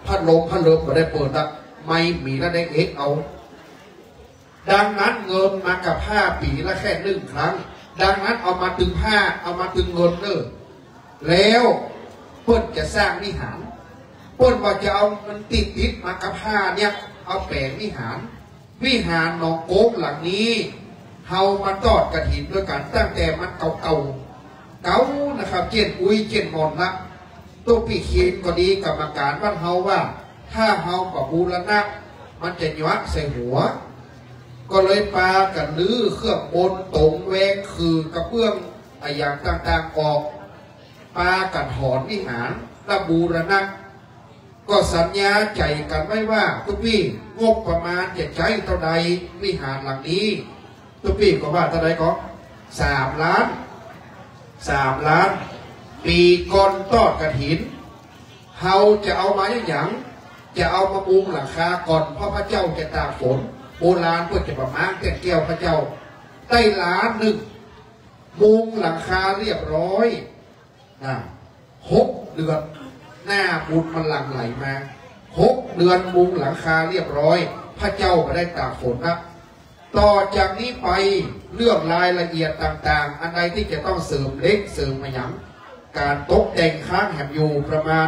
พัดลมก็ได้เปิดละไม่มีแล้วได้เอ็กเอาดังนั้นเงินมากับผ้าปีละแค่1 ครั้งดังนั้นเอามาตึงผ้าเอามาตึงเงินเด้อแล้วเพิ่นจะสร้างวิหารเพิ่นว่าจะเอามันติดมากับผ้าเนี่ยเอาแปลงวิหารหนองโก๊กหลังนี้เฮามาทอดกฐินด้วยกันตั้งแต่มันเก่านะครับเจนอุ้ยเจนมอนละตัวพี่เขียนก็ดีกรรมการบ้านเฮาว่าถ้าเฮากับบูรณะมันจะยัดใส่หัวก็เลยปากันลื้อเครื่องบนตรงแวงคือกระเบื้องอย่างต่างๆออกปากันถอนวิหารและบูรณะก็สัญญาใจกันไว้ว่าทุกพี่งบประมาณจะใช้เท่าใดวิหารหลังนี้ทุกพี่ก็ว่าเท่าใดก็3 ล้านปีก่อนทอดกฐินเฮาจะเอามาอย่างจะเอามามุงหลังคาก่อนเพราะพระเจ้าจะตากฝนโบราณเพื่อจะประมาณแต่เกี่ยวพระเจ้าได้1 ล้านมุงหลังคาเรียบร้อย6 เดือนหน้าบุญมันหลั่งไหลมา6 เดือนมุงหลังคาเรียบร้อยพระเจ้าก็ได้ตากฝนนะต่อจากนี้ไปเรื่องรายละเอียดต่างๆอันใดที่จะต้องเสริมเล็กเสริมมาหยังการตกแต่งค้างแหมอยู่ประมาณ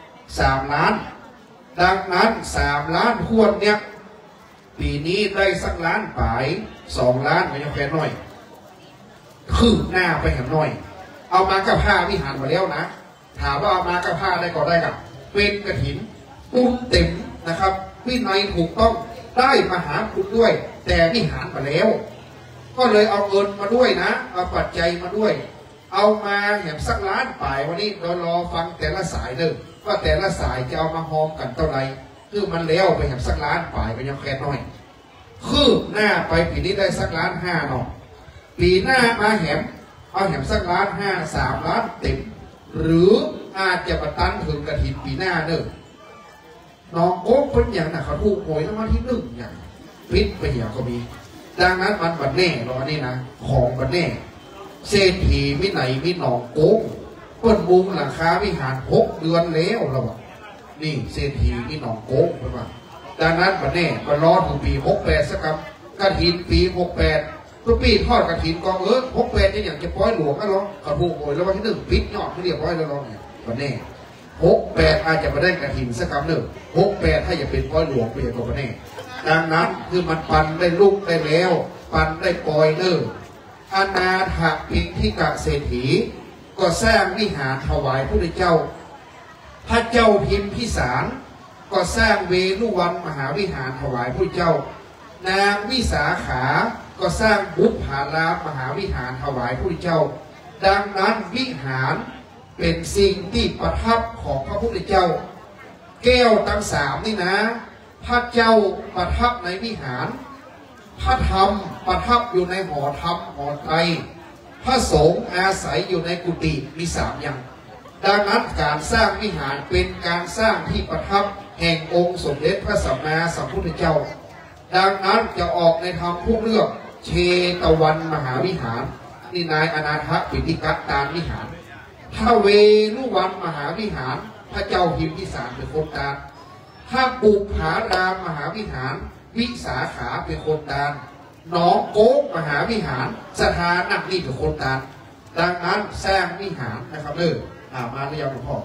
3 ล้านดังนั้น3 ล้านทวนเนี่ยปีนี้ได้สัก1 ล้านปลาย2 ล้านมันยังแค่น้อยคืบหน้าไปแหมน้อยเอามากับผ้าวิหารมาแล้วนะถามว่าเอามากับผ้าได้ก็ได้กับเป็นกฐินปุ้มเต็มนะครับวินัยถูกต้องได้มหาคุณด้วยแต่วิหารมาแล้วก็เลยเอาเงินมาด้วยนะเอาปัจจัยมาด้วยเอามาแหมสัก1 ล้านปลายวันนี้เรารอฟังแต่ละสายเด้อว่าแต่ละสายจะเอามาหอมกันเท่าไหร่คือมันแล้วไปแหมสัก1 ล้านปลายไปยังแค่น้อยคืบหน้าไปปีนี้ได้สัก1.5 ล้านเนาะปีหน้ามาแหมเอาแหมสัก1.5 ล้าน3 ล้านเต็มหรืออาจจะประตันถึงกฐินปีหน้าเด้อน้องโก๊กเป็นอย่างน่ะเขาถูกหวยรางวัลที่1อย่างพิษไปอย่างก็มีดังนั้นมันบัดแน่รอนี่นะของบัดแน่เศรษฐีมิไหนมิหนองโก๊กเปิ้นมุงหลังคาวิหาร6 เดือนแล้วเราบอกนี่เศรษฐีมิหนองโก๊กเป็นว่าดังนั้นบัดแน่ก็รอถึงปี68สักครับกฐินปี68ทุกปีทอดกฐินกอง68นี่อย่างจะปล่อยหลวงก็ร้องเขาถูกหวยรางวัลที่1พิษยอดไม่เรียบร้อยแล้วร้องเนี่ยบัดแน่68อาจจะมาได้กฐินสักคำหนึ่ง68ถ้าอย่าเป็นปล่อยหลวงไปอย่างตัวแน่ดังนั้นคือมันปันได้ลูกได้แล้วปันได้ปล่อยเนออนาถปิณฑิกะเศรษฐีก็สร้างวิหารถวายพระพุทธเจ้าพระเจ้าพิมพิสารก็สร้างเวรุวันมหาวิหารถวายพระพุทธเจ้านางวิสาขาก็สร้างบุพภารามมหาวิหารถวายพระพุทธเจ้าดังนั้นวิหารเป็นสิ่งที่ประทับของพระพุทธเจ้าแก้วทั้ง3นี่นะพระเจ้าประทับในวิหารพระธรรมประทับอยู่ในหอธรรมหอไตรพระสงฆ์อาศัยอยู่ในกุฏิมี3อย่างดังนั้นการสร้างวิหารเป็นการสร้างที่ประทับแห่งองค์สมเด็จพระสัมมาสัมพุทธเจ้าดังนั้นจะออกในธรรมพวกเรื่องเชตวันมหาวิหารนี่นายอนาถปิณฑิกะตามวิหารถ้าเวรุวันมหาวิหารพระเจ้าพิมพิสารเป็นคนตาถ้าปุพภารามมหาวิหารวิสาขาเป็นคนตาหนองโก๊กมหาวิหารสถานักนี่เป็นคนตาดังนั้นสร้างวิหารนะครับมาหรือยังหลวงพ่อ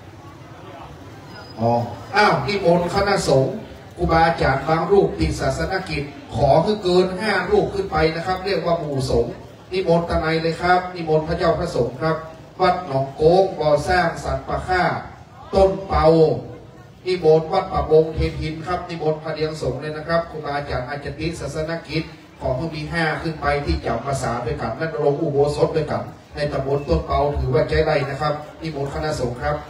นิมนต์คณะสงฆ์ครูบาอาจารย์บางรูปติดศาสนกิจขอคือเกิน5 รูปขึ้นไปนะครับเรียกว่าหมู่สงฆ์นิมนต์ตะไนเลยครับนิมนต์พระเจ้าพระสงฆ์ครับวัดหนองโก๊กก่อสร้างสันปะค่าต้นเปานิมนต์วัดป่าบงเทพินครับนิมนต์พระเดียงสงฆ์เลยนะครับครูบาอาจารย์อาจารย์ติดศาสนกิจขอเพิ่มมี5ขึ้นไปที่จับภาษาด้วยกันและลงอุโบสถด้วยกันในตำบลต้นเปาถือว่าใจได้นะครับนิมนต์คณะสงฆ์ครับ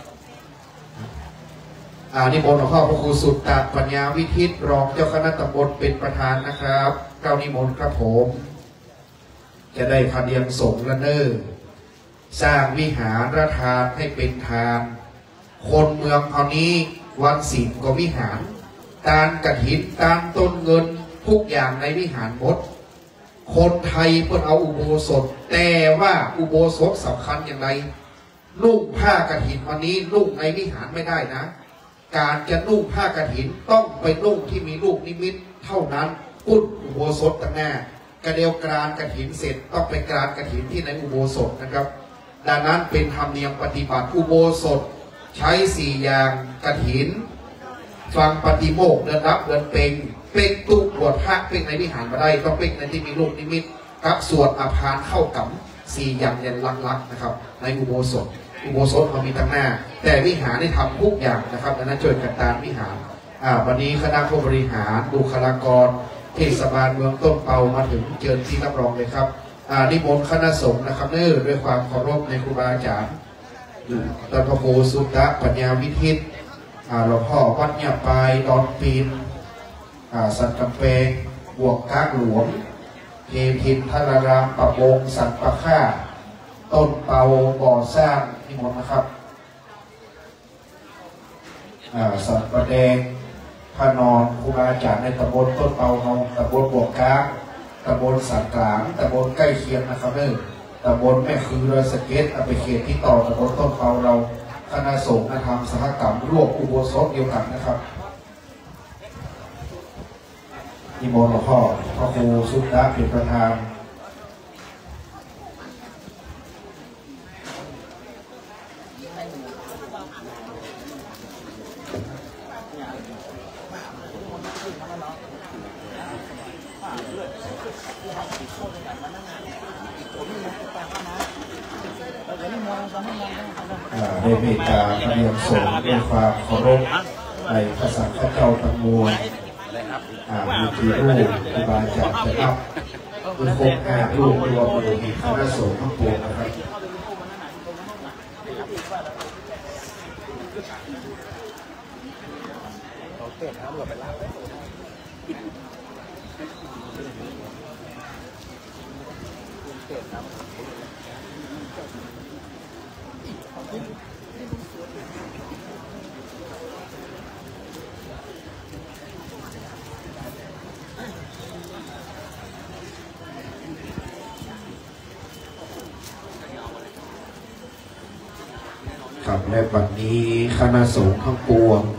นิมนต์หลวงพ่อพระครูสุตตะปัญญาวิทิตรองเจ้าคณะตำบลเป็นประธานนะครับเก้านิมนต์ครับผมจะได้พระเดียงสงฆ์ละเนอสร้างวิหารทานให้เป็นทานคนเมืองเอานี้วันศีลก็วิหารการกฐินการต้นเงินทุกอย่างในวิหารหมดคนไทยเพิ่นเอาอุโบสถแต่ว่าอุโบสถสำคัญอย่างไรนุ่งผ้ากฐินวันนี้นุ่งในวิหารไม่ได้นะการจะนุ่งผ้ากฐินต้องไปนุ่งที่มีลูกนิมิตเท่านั้นพุทธอุโบสถตั้งหน้ากระเดียวกรานกฐินเสร็จต้องไปกรานกฐินที่ในอุโบสถนะครับดังนั้นเป็นธรรมเนียมปฏิบัติอุโบสถใช้4อย่างกฐินฟังปฏิโมกข์เดินรับเดินเป่งตุบวชพระเป่งในวิหารมาได้ต้องเป่งในที่มีลูกนิมิตกับสวดอภารเข้ากับ4อย่างเย็นลักๆนะครับในอุโบสถเรามีตั้งหน้าแต่วิหารได้ทำทุกอย่างนะครับดังนั้นช่วยกันตามวิหารวันนี้คณะผู้บริหารบุคลากรเทศบาลเมืองต้นเปามาถึงเชิญที่รับรองเลยครับนิมนต์คณะสงฆ์นะครับด้วยความเคารพในครูบาอาจารย์ตระโพสุตตะปัญญาวิทิตหลวงพ่อวัดเนี่ยปลายดอนปีนสันกำแพงบวกกากหลวงเทพินทรารามประบงสันปะค่าต้นเปาบ่อสร้างนิมนต์นะครับสันประแดงพระนอนครูบาอาจารย์ในตำบลต้นเปานองตำบลบวกกากตำบลสันกลางตำบลใกล้เคียงนะครับตำบลแม่คือดอยสะเก็ดไปเขตที่ต่อตำบลต้นเปาเราคณะสงฆ์ทำสหกรรมร่วมอุโบสถเดียวกันนะครับนิมนต์หลวงพ่อพระครูสุดาเป็นประธานได้เมตตาพระเนียมสงฆ์ด้วยความเคารพในพระสังฆเจ้าทั้งมวลมีที่รูปครูบาอาจารย์จะรับคือคงรูปรวมโดยคณะสงฆ์ทั้งปวงนะครับครับและวันนี้คณะสงฆ์ทั้งปวง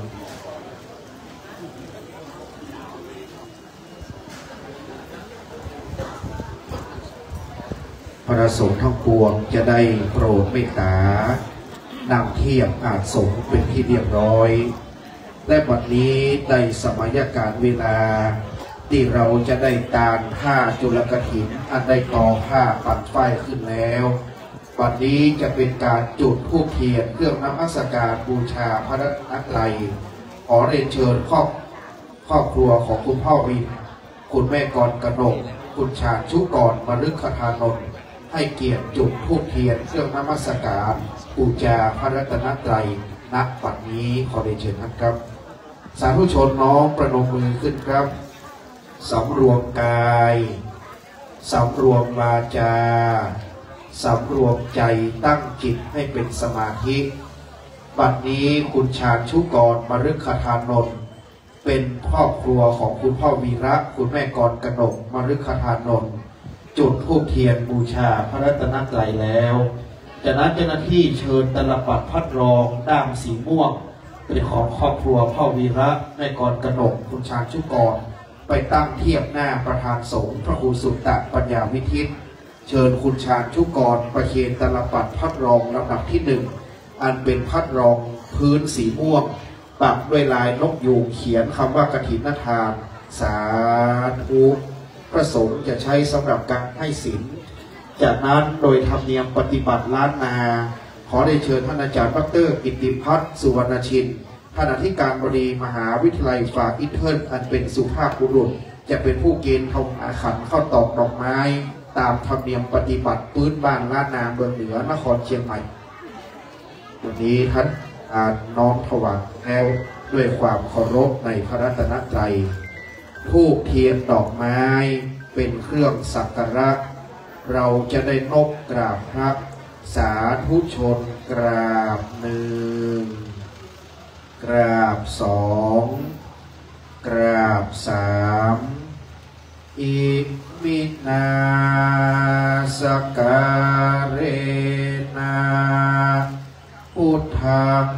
คณะสงฆ์ทั้งปวงจะได้โปรดเมตตานำเทียบอาสงฆ์เป็นที่เรียบร้อยและวันนี้ได้สมัยการเวลาที่เราจะได้ตานผ้าจุลกฐินอันได้ทอผ้าปัดฝ้ายขึ้นแล้ววันนี้จะเป็นการจุดธูปเทียนเครื่องนมัสการบูชาพระรัตนตรัยขอเรียนเชิญครอบครัวของคุณพ่อวินคุณแม่กรกนกคุณชาญชุกรมฤคทานนท์ให้เกียรติจุดธูปเทียนเครื่องนมัสการบูชาพระรัตนตรัยณบัดนี้ขอเรียนเชิญครับสาธุชนน้องประนมมือขึ้นครับสำรวมกายสำรวมวาจาสำรวมใจตั้งจิตให้เป็นสมาธิบัดนี้คุณชาญชุกรมฤคทานนท์เป็นครอบครัวของคุณพ่อวีระคุณแม่กรกนกมฤคทานนท์จุดธูปเทียนบูชาพระรัตนตรัยแล้วจากนั้นเจ้าหน้าที่เชิญตลปัดพัดรองด้ามสีม่วงเป็นของครอบครัวพ่อวีระแม่กรกนกคุณชาญชุกรไปตั้งเทียบหน้าประธานสงฆ์พระครูสุตตะปัญญาวิทิตเชิญคุณชาญชุกรประเคนตลปัดพัดรองลำดับที่1อันเป็นพัดรองพื้นสีม่วงปักด้วยลายนกยูงเขียนคำว่ากฐินทานสาธุประสงค์จะใช้สำหรับการให้ศีลจากนั้นโดยธรรมเนียมปฏิบัติล้านนาขอได้เชิญท่านอาจารย์ดร.กิตติพัฒน์สุวรรณชินท่านอธิการบดีมหาวิทยาลัยฝากอินเทิร์นอันเป็นสุภาพบุรุษจะเป็นผู้เกณฑ์ทงอาขันเข้าตอกดอกไม้ตามธรรมเนียมปฏิบัติพื้นบ้านล้านนาเมืองเหนือนครเชียงใหม่วันนี้ท่านน้อมถวายแล้วด้วยความเคารพในพระรัตนตรัยธูปเทียนดอกไม้เป็นเครื่องสักการะเราจะได้นบกราบพระสาธุชนกราบ1กราบ2กราบ3อิมินาสการเรนะพุทธังอ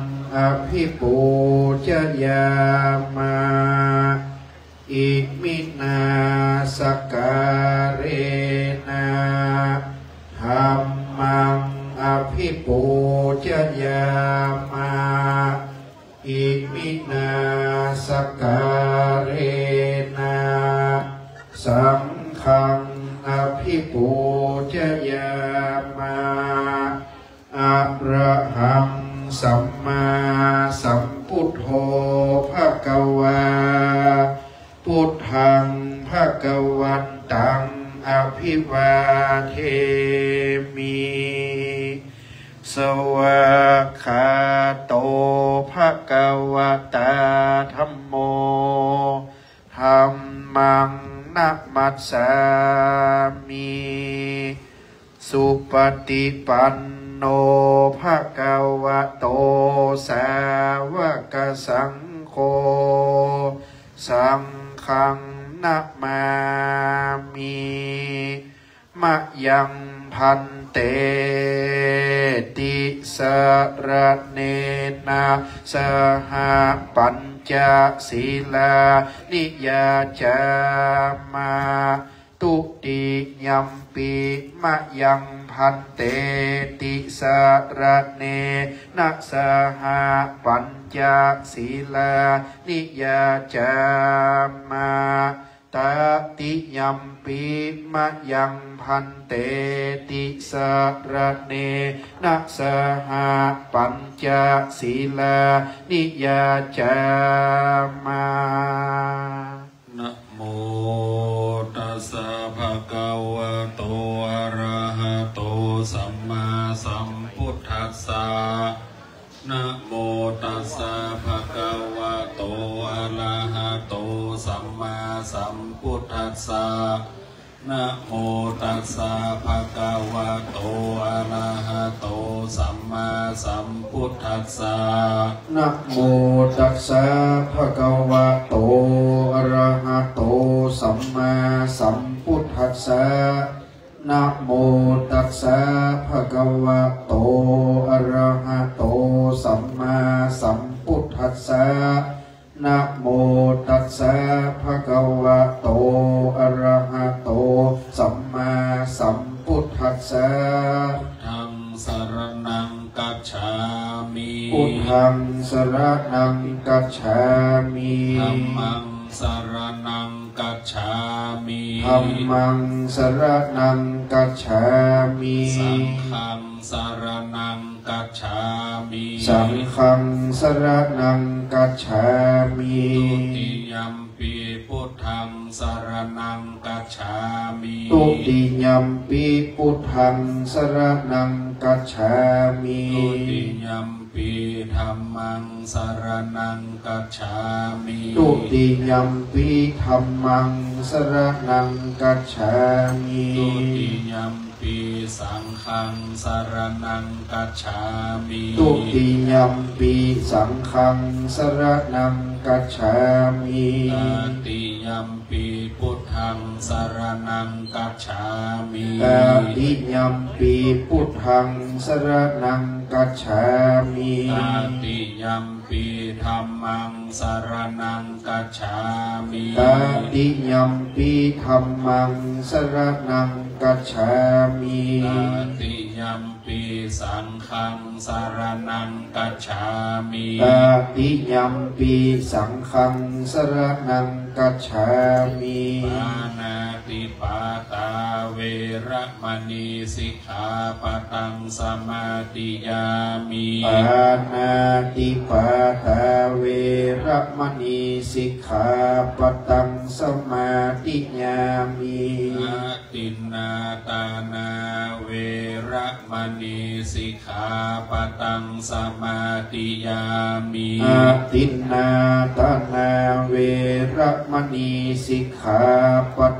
ภิปูชยามาอิมินาสการเรนะธัมมังอภิปูชยามาอิมินาสการเรนะสังฆังอภิปูชยามาอะระหังสัมมาสัมพุทโธภควาพุทธังภวันตังอภิวาเทมิสวากขาโตภควตาธัมโมธัมมังนะมัสสามิสุปฏิปันโนภควโตสาวกสังโฆสังฆังนะมามิมะยังพันเตติสรเนนะสหปัญจศีลานิยาจามาตุติยัมปิมะยังพันเตติสรเนนะสหปัญจศีลานิยาจามาตติยัมปิมะยังพันเตติสรเนนะสหปัญจศีลานิยาจามานะโมตัสสะภะคะวะโตอะระหะโตสัมมาสัมพุทธัสสะนะโมตัสสะภะคะวะโตอะระหะโตสัมมาสัมพุทธัสสะนะโมตัสสะภะคะวะโตอะระหะโตสัมมาสัมพุทธัสสะนะโมตัสสะภะคะวะโตอะระหะโตสัมมาสัมพุทธัสสะนะโมตัสสะภะคะวะโตอะระหะโตสัมมาสัมพุทธัสสะนะโมตัสสะภะคะวะโตอะระหะโตสัมมาสัมพุทธัสสะธังสรณังกัจฉามิพุทธังสรณังกัจฉามิธัมมังสรณังกัจฉามิธัมมังสรณังกัจฉามิสังฆังสรณังกัจฉามิสังฆังสรณังกัจฉามิตุติยัมปิพุทธังสรณังกัจฉามิตุติยัมปิพุทธังสรณังกัจฉามิตุติยัมปิธัมมังสรณังกัจฉามิตุติยัมปิธัมมังสรณังกัจฉามิตุติยัมปิสังฆังสรณังกัจฉามิตุติยัมปิสังฆังสรณังกัจฉามิตติยัมปิพุทธังสรณังกัจฉามิตติยัมปิพุทธังสรณังกัจฉามิตติยัมปิธัมมังสรณังกัจฉามิตติยัมปิธัมมังสรณังกัจฉามิตติยัมปิสังฆังสรณังกัจฉามิตติยัมปิสังฆังสรณังกัจฉามิปานาติปาตาเวระมณีสิกขาปะทังสมาธิยามิปานาติปาตาเวระมณีสิกขาปะทังสมาธิยามิอาตินนาตานาเวระมณีสิกขาปะทังสมาธิยามิอาตินนาตานาเวระมณีสิกขาปะ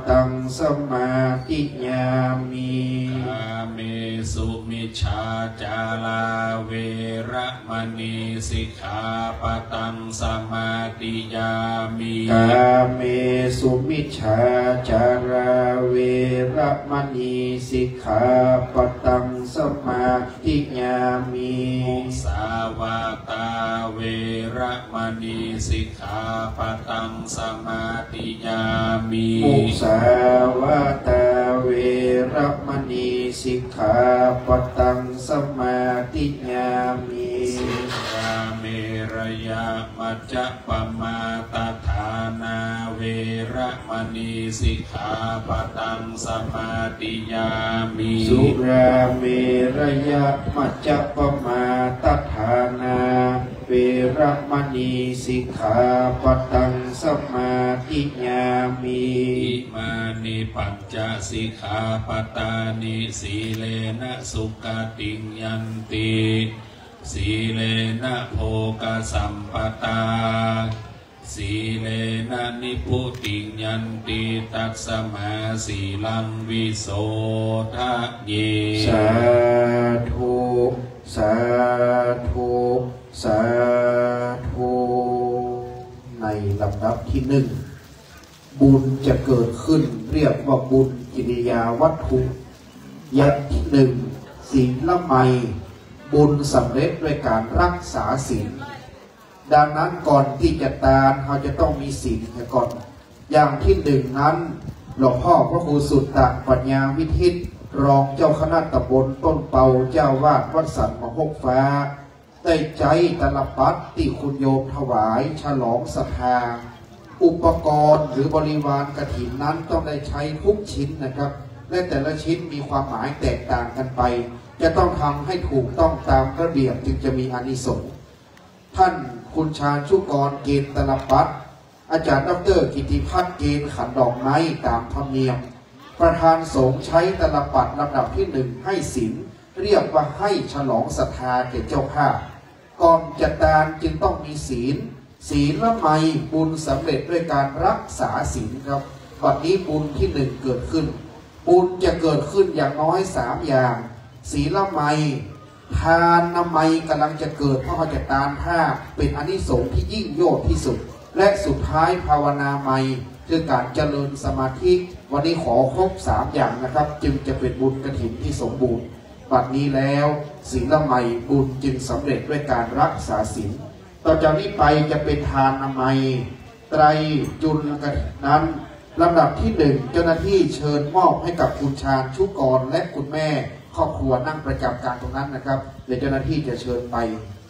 ตังสมาธิยามิกาเมสุมิชฌาจาราเวระมณีสิกขาปะตังสมาธิยามิกาเมสุมิชฌาจาราเวระมณีสิกขาปะตังสมาธิยามิมุสาวาตาเวระมณีสิกขาปะตังสมาธิยามิมุสาวาตาเวระมณีสิกขาปะตังสมาธิยามิสุราเมรยะมัจจปมาตฐานาเวระมณีสิกขาปะตังสมาธิยามิสุราเมรยะมัจจปมาตฐานาเวระมณีสิกขาปะตังสมาธิยามิอิมานิปัญจสิกขาปตานิสีเลนะสุขติยันติสีเลนะโภคสัมปตาสีเลนะนิพุติยันติตัสสมาสีลังวิโสทะเยสาธุสาธุสาธุในลำดับที่หนึ่งบุญจะเกิดขึ้นเรียกว่าบุญกิริยาวัตถุอย่างที่หนึ่งศีลละไมบุญสำเร็จด้วยการรักษาศีลดังนั้นก่อนที่จะทานเราจะต้องมีศีลก่อนอย่างที่หนึ่งนั้นหลวงพ่อพระครูสุตตะปัญญาวิทิตรองเจ้าคณะตำบลต้นเปาเจ้าวาดวัดสันมหกฟ้าได้ใจตลปัดที่คุณโยมถวายฉลองศรัทธาอุปกรณ์หรือบริวารกฐินนั้นต้องได้ใช้ทุกชิ้นนะครับและแต่ละชิ้นมีความหมายแตกต่างกันไปจะต้องทำให้ถูกต้องตามระเบียบจึงจะมีอานิสงส์ท่านคุณชาญชุกรเกณฑ์ตลปัดอาจารย์ดร.กิติพัฒน์เกณฑ์ขันดอกไม้ตามธรรมเนียมประธานสงฆ์ใช้ตลปัดลำดับที่หนึ่งให้ศีลเรียกว่าให้ฉลองศรัทธาแก่เจ้าภาพก่อนจัดการจึงต้องมีศีลศีลละไมบุญสำเร็จด้วยการรักษาศีลครับบัดนี้บุญที่หนึ่งเกิดขึ้นบุญจะเกิดขึ้นอย่างน้อย3อย่างศีลละไมทานละไมกำลังจะเกิดเพราะเขาจะทานผ้าเป็นอานิสงส์ที่ยิ่งโยดที่สุดและสุดท้ายภาวนาไมคือการเจริญสมาธิวันนี้ขอครบ3อย่างนะครับจึงจะเป็นบุญกฐินที่สมบูรณ์บัดนี้แล้วศีลละไมบุญจึงสำเร็จด้วยการรักษาศีลต่อจากนี้ไปจะเป็นทานละไมไตรจุลกฐินนั้นลำดับที่1เจ้าหน้าที่เชิญมอบให้กับคุณชาญชุกรและคุณแม่ครอบครัวนั่งประจำการตรงนั้นนะครับเดี๋ยวเจ้าหน้าที่จะเชิญไป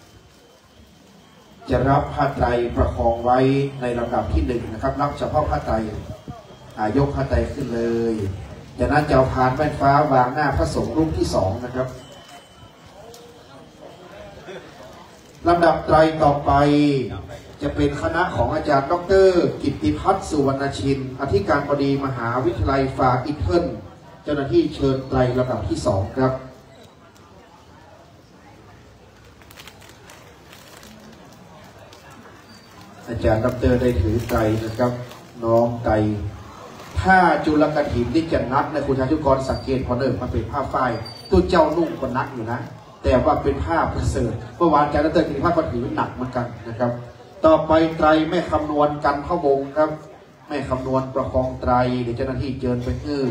จะรับผ้าไตรประคองไว้ในลำดับที่1นะครับรับเฉพาะผ้าไตรยกผ้าไตรขึ้นเลยจากนั้นจะเอาพานแว่นฟ้าวางหน้าพระสงฆ์รูปที่2นะครับลำดับไตรต่อไปจะเป็นคณะของอาจารย์ดร.กิตติพัฒน์สุวรรณชินอธิการบดีมหาวิทยาลัยฟาอิทเทิลเจ้าหน้าที่เชิญไตรลำดับที่2ครับอาจารย์ดร.ได้ถือไตรนะครับน้องไตรผ้าจุลกฐินที่จะนัดในคุณชาชุกรสังเกตพอเดิมมันเป็นผ้าฝ้ายตัวเจ้านุ่งก็นักอยู่นะแต่ว่าเป็นผ้าประเสริฐเมื่อวานอาจารย์ดร.กิตติพัฒน์ก็ถือหนักเหมือนกันนะครับต่อไปไตรแม่คำนวณกันเข้าวงครับแม่คำนวณประคองไตรเดี๋ยวเจ้าหน้าที่เชิญไป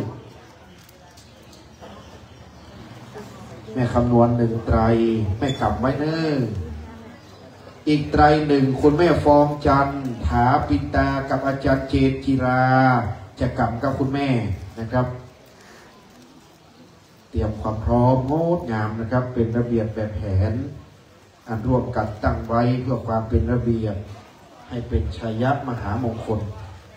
แม่คำนวณ1ไตรแม่กำไว้เน้ออีกไตร1คุณแม่ฟองจันถาปิตากับอาจารย์เจตจิราจะกำกับคุณแม่นะครับเตรียมความพร้อมงดงามนะครับเป็นระเบียบแบบแผนอันร่วมกันตั้งไว้เพื่อความเป็นระเบียบให้เป็นชัยมหามงคล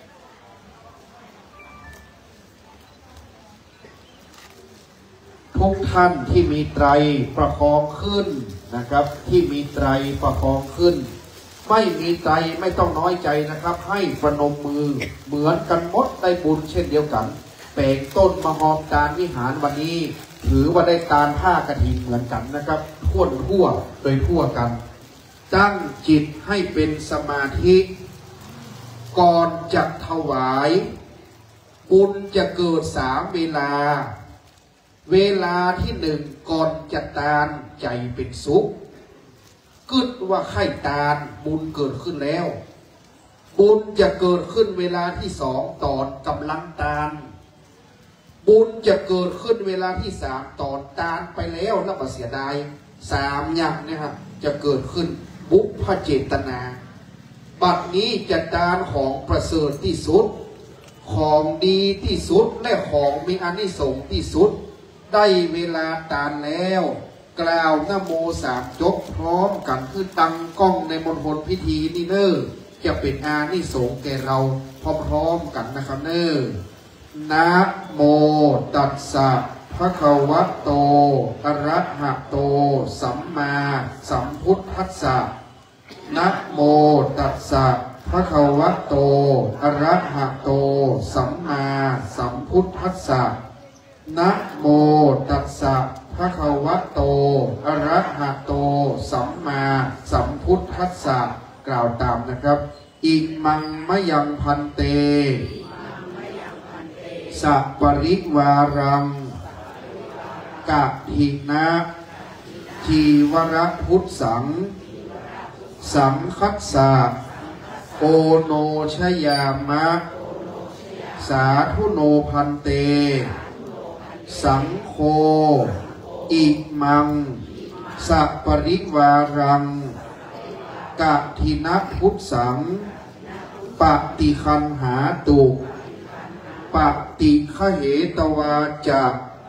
ทุกท่านที่มีไตรประคองขึ้นนะครับที่มีไตรประคองขึ้นไม่มีไตรไม่ต้องน้อยใจนะครับให้ประนมมือเหมือนกันหมดได้บุญเช่นเดียวกันแปลงต้นมหอมตาลวิหารวันนี้ถือว่าได้ตาลผ้ากฐินเหมือนกันนะครับทั่วโดยทั่วกันตั้งจิตให้เป็นสมาธิก่อนจะถวายบุญจะเกิด3 เวลาเวลาที่1ก่อนจะตานใจเป็นสุขกึดว่าไข่ตานบุญเกิดขึ้นแล้วบุญจะเกิดขึ้นเวลาที่2ตอนกำลังตานบุญจะเกิดขึ้นเวลาที่3ตอนตานไปแล้วแล้วก็เสียดาย3อย่างเนี่ยครับจะเกิดขึ้นบุพเจตนาบัดนี้จะตานของประเสริฐที่สุดของดีที่สุดและของมีอานิสงส์ที่สุดได้เวลาตานแล้วกล่าวนะโม3 จบพร้อมกันคือตั้งกล้องในมณฑลพิธีนี่เนอจะเป็นอานิสงส์แก่เราพร้อมๆกันนะครับเนอนะโมตัสสะภะคะวะโตอะระหะโตสัมมาสัมพุทธัสสะนะโมตัสสะภะคะวะโตอะระหะโตสัมมาสัมพุทธัสสะนะโมตัสสะภะคะวะโตอะระหะโตสัมมาสัมพุทธัสสะกล่าวตามนะครับอิมังมะยังพันเตสัปริวารังกะทินะชีวรพุทธังสังคัสสะโอโนชยามะสาธุโนพันเตสังโฆอิมังสัปริวารังกะทินะพุทธังปฏิคันหาตุปฏิฆเหตวาจะ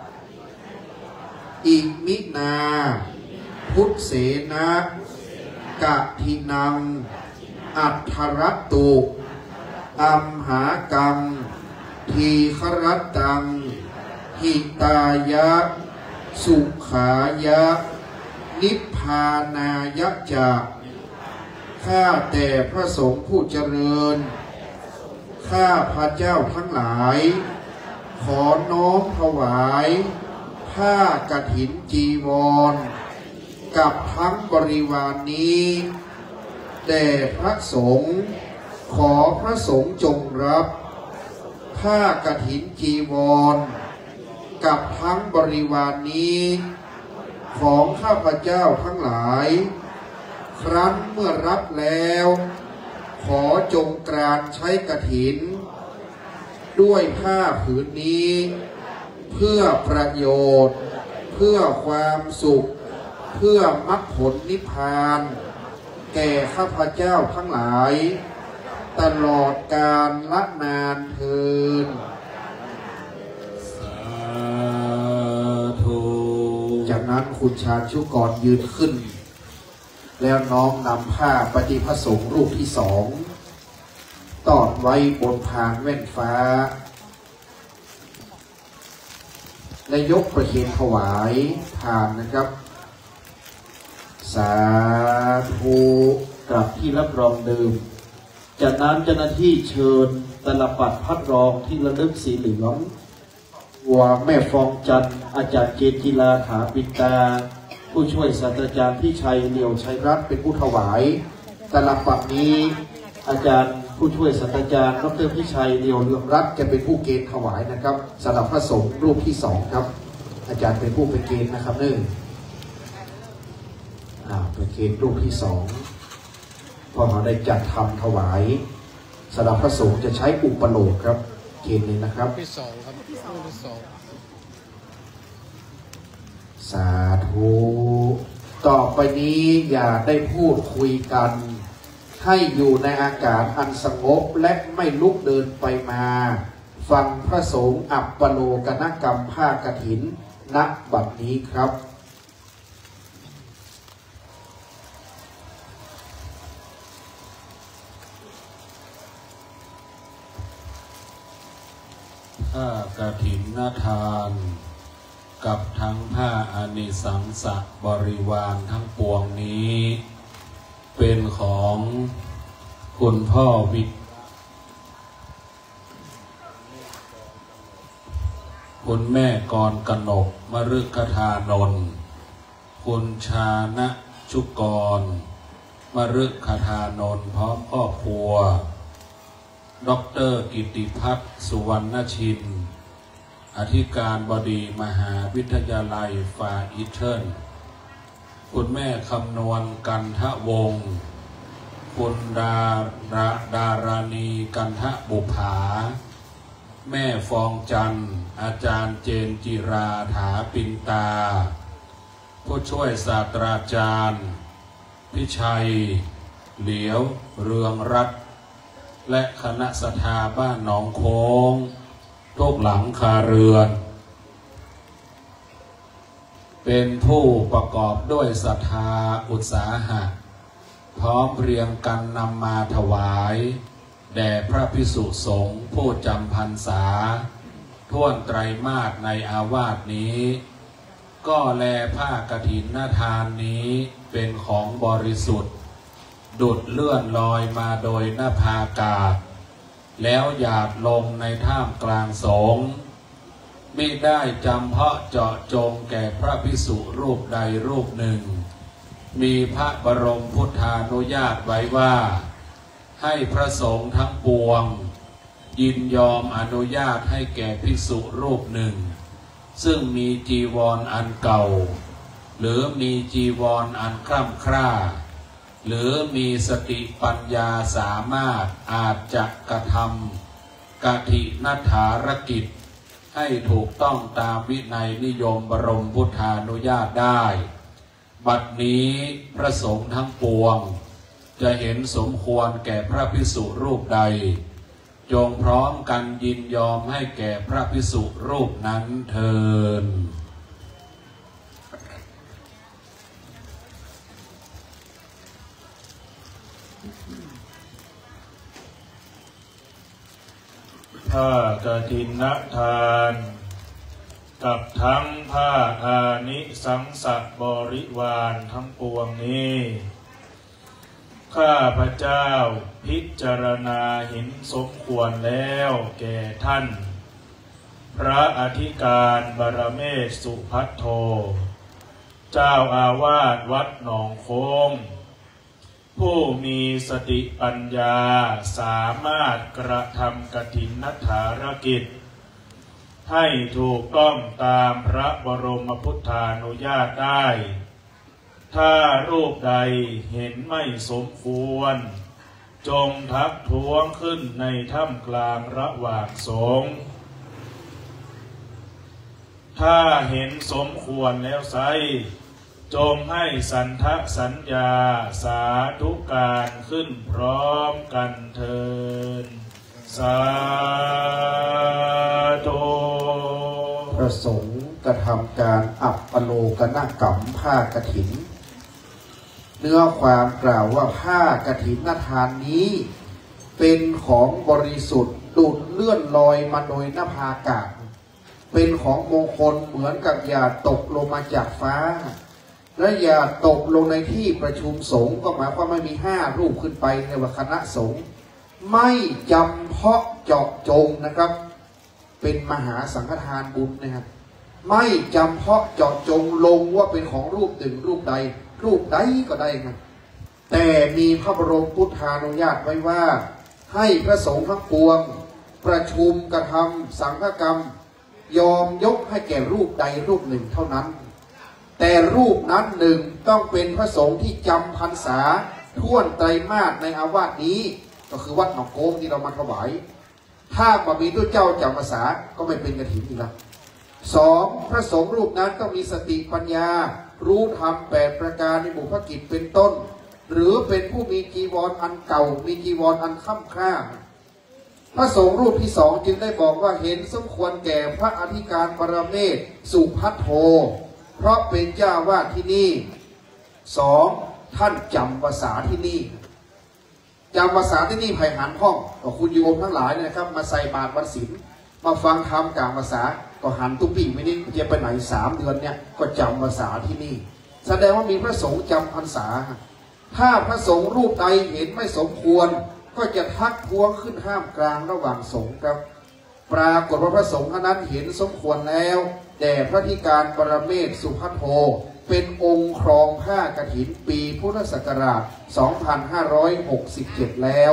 อิมินาพุทธเสนะกะทินังอัทธรตุอัมหากังทีครตังหิตายะสุขายะนิพพานายะจะข้าแต่พระสงฆ์ผู้เจริญข้าพระเจ้าทั้งหลายขอน้อมถวายผ้ากฐินจีวรกับทั้งบริวารนี้แด่พระสงฆ์ขอพระสงฆ์จงรับผ้ากฐินจีวรกับทั้งบริวารนี้ของข้าพเจ้าทั้งหลายครั้นเมื่อรับแล้วขอจงกรานใช้กฐินด้วยผ้าผืนนี้เพื่อประโยชน์เพื่อความสุขเพื่อมรรคผลนิพพานแก่ข้าพเจ้าทั้งหลายตลอดกาลละนานเทินสาธุจากนั้นคุณชาญชุกรยืนขึ้นแล้วน้อมนำผ้าปฏิพระสงฆ์รูปที่2ตอดไว้บนพานแว่นฟ้าและยกประเคนถวายทานนะครับสาธุกลับที่รับรองเดิมจากนั้นเจ้าหน้าที่เชิญตลับบัตรพัดรองที่ระลึกสีเหลืองวางแม่ฟองจันทร์อาจารย์เกณฑ์กีฬาถาปิตาผู้ช่วยศาสตราจารย์พี่ชัยเหนียวชัยรัตน์เป็นผู้ถวายตลับบัตรนี้อาจารย์ผู้ช่วยศาสตราจารย์ดร.พี่ชัยเหนียวเรืองรัตน์จะเป็นผู้เกณฑ์ถวายนะครับสำหรับพระสงฆ์รูปที่2ครับอาจารย์เป็นผู้เป็นเกณฑ์นะครับเป็นเกณฑ์รูปที่2พอเราได้จัดทำถวายสำหรับพระสงฆ์จะใช้อุปโลกครับเกณฑ์นี้นะครับที่2ครับที่2สาธุต่อไปนี้อย่าได้พูดคุยกันให้อยู่ในอากาศอันสงบและไม่ลุกเดินไปมาฟังพระสงฆ์อัปปโลกนกรรมผ้ากฐินณบัดนี้ครับผ้ากฐินทานกับทั้งผ้าอานิสังสบริวารทั้งปวงนี้เป็นของคุณพ่อวิทย์คุณแม่กรกนกมฤคทานนท์คุณชานะชุกร มฤคทานนท์พร้อมครอบครัวดร.กิติพัฒน์สุวรรณชินอธิการบดีมหาวิทยาลัยฟาอิเทิลคุณแม่คำนวณกันทะวงศ์คุณดาราณีกันทะบุภาแม่ฟองจันทร์อาจารย์เจนจิราถาปินตาผู้ช่วยศาสตราจารย์พิชัยเหลียวเรืองรัตน์และคณะศรัทธาบ้านหนองโค้งทุกหลังคาเรือนเป็นผู้ประกอบด้วยศรัทธาอุตสาหะพร้อมเรียงกันนำมาถวายแด่พระภิกษุสงฆ์ผู้จำพรรษาท่วนไตรมาสในอาวาสนี้ก็แลผ้ากฐินทานนี้เป็นของบริสุทธิ์ดุจเลื่อนลอยมาโดยนภาอากาศแล้วหยาดลงในท่ามกลางสงฆ์มิได้จำเพาะเจาะจงแก่พระภิกษุรูปใดรูปหนึ่งมีพระบรมพุทธานุญาตไว้ว่าให้พระสงฆ์ทั้งปวงยินยอมอนุญาตให้แก่ภิกษุรูปหนึ่งซึ่งมีจีวรอันเก่าหรือมีจีวรอันคร่ำคร่าหรือมีสติปัญญาสามารถอาจจะกระทำกฐินฐารกิจให้ถูกต้องตามวินัยนิยมบรมพุทธานุญาตได้บัดนี้พระสงฆ์ทั้งปวงจะเห็นสมควรแก่พระภิกษุรูปใดจงพร้อมกันยินยอมให้แก่พระภิกษุรูปนั้นเถิดผ้ากฐินทานกับทั้งผ้าอานิสังสบริวารทั้งปวงนี้ข้าพเจ้าพิจารณาเห็นสมควรแล้วแก่ท่านพระอธิการบรเมศสุภัทโทเจ้าอาวาสวัดหนองโค้งผู้มีสติปัญญาสามารถกระทำกฐินฐารกิจให้ถูกต้องตามพระบรมพุทธานุญาตได้ถ้ารูปใดเห็นไม่สมควรจงทักท้วงขึ้นในท่ามกลางระหว่างสงฆ์ถ้าเห็นสมควรแล้วไซจงให้สันทะสัญญาสาธุการขึ้นพร้อมกันเถิดสาธุประสงค์กระทำการอัปปโลกนกรรมผ้ากฐินเนื้อความกล่าวว่าผ้ากฐินทานนี้เป็นของบริสุทธิ์ดุจเลื่อนลอยมาโดยนภาอากาศเป็นของมงคลเหมือนกับหยาดตกลงมาจากฟ้าและหยาดตกลงในที่ประชุมสงฆ์ก็หมายความว่ามี5รูปขึ้นไปในว่าคณะสงฆ์ไม่จำเพาะเจาะจงนะครับเป็นมหาสังฆทานบุญนะครับไม่จำเพาะเจาะจงลงว่าเป็นของรูปหนึ่งรูปใดก็ได้นะแต่มีพระบรมพุทธานุญาตไว้ว่าให้พระสงฆ์ทั้งปวงประชุมกระทำสังฆกรรมยอมยกให้แก่รูปใดรูปหนึ่งเท่านั้นแต่รูปนั้นหนึ่งต้องเป็นพระสงฆ์ที่จำพรรษาท่วนไตรมาสในอาวาสนี้ก็คือวัดหนองโค้งที่เรามาถวายถ้าบ่มีตัวเจ้าจำพรรษาก็ไม่เป็นกฐินอีกแล้ว2พระสงฆ์รูปนั้นต้องมีสติปัญญารู้ธรรม8ประการในบุพกิจเป็นต้นหรือเป็นผู้มีจีวรอันเก่ามีจีวรอันค่ำคร่าพระสงฆ์รูปที่2จึงได้บอกว่าเห็นสมควรแก่พระอธิการปรเมศสุภัทโทเพราะเป็นเจ้าวาดที่นี่2ท่านจำภาษาที่นี่จำภาษาที่นี่ไผ่หันห้องก็คุณโยมทั้งหลายนะครับมาใส่บาตรวันศีลมาฟังธรรมกลางภาษาก็หันตุ้ปีไม่ได้จะไปไหน3 เดือนเนี่ยก็จำภาษาที่นี่แสดงว่ามีพระสงฆ์จำพรรษาถ้าพระสงฆ์รูปใดเห็นไม่สมควรก็จะทักท้วงขึ้นห้ามกลางระหว่างสงฆ์ครับปรากฏว่าพระสงฆ์นั้นเห็นสมควรแล้วแด่พระธิการปรเมศสุภัทโทเป็นองค์ครองผ้ากฐินปีพุทธศักราช 2567 แล้ว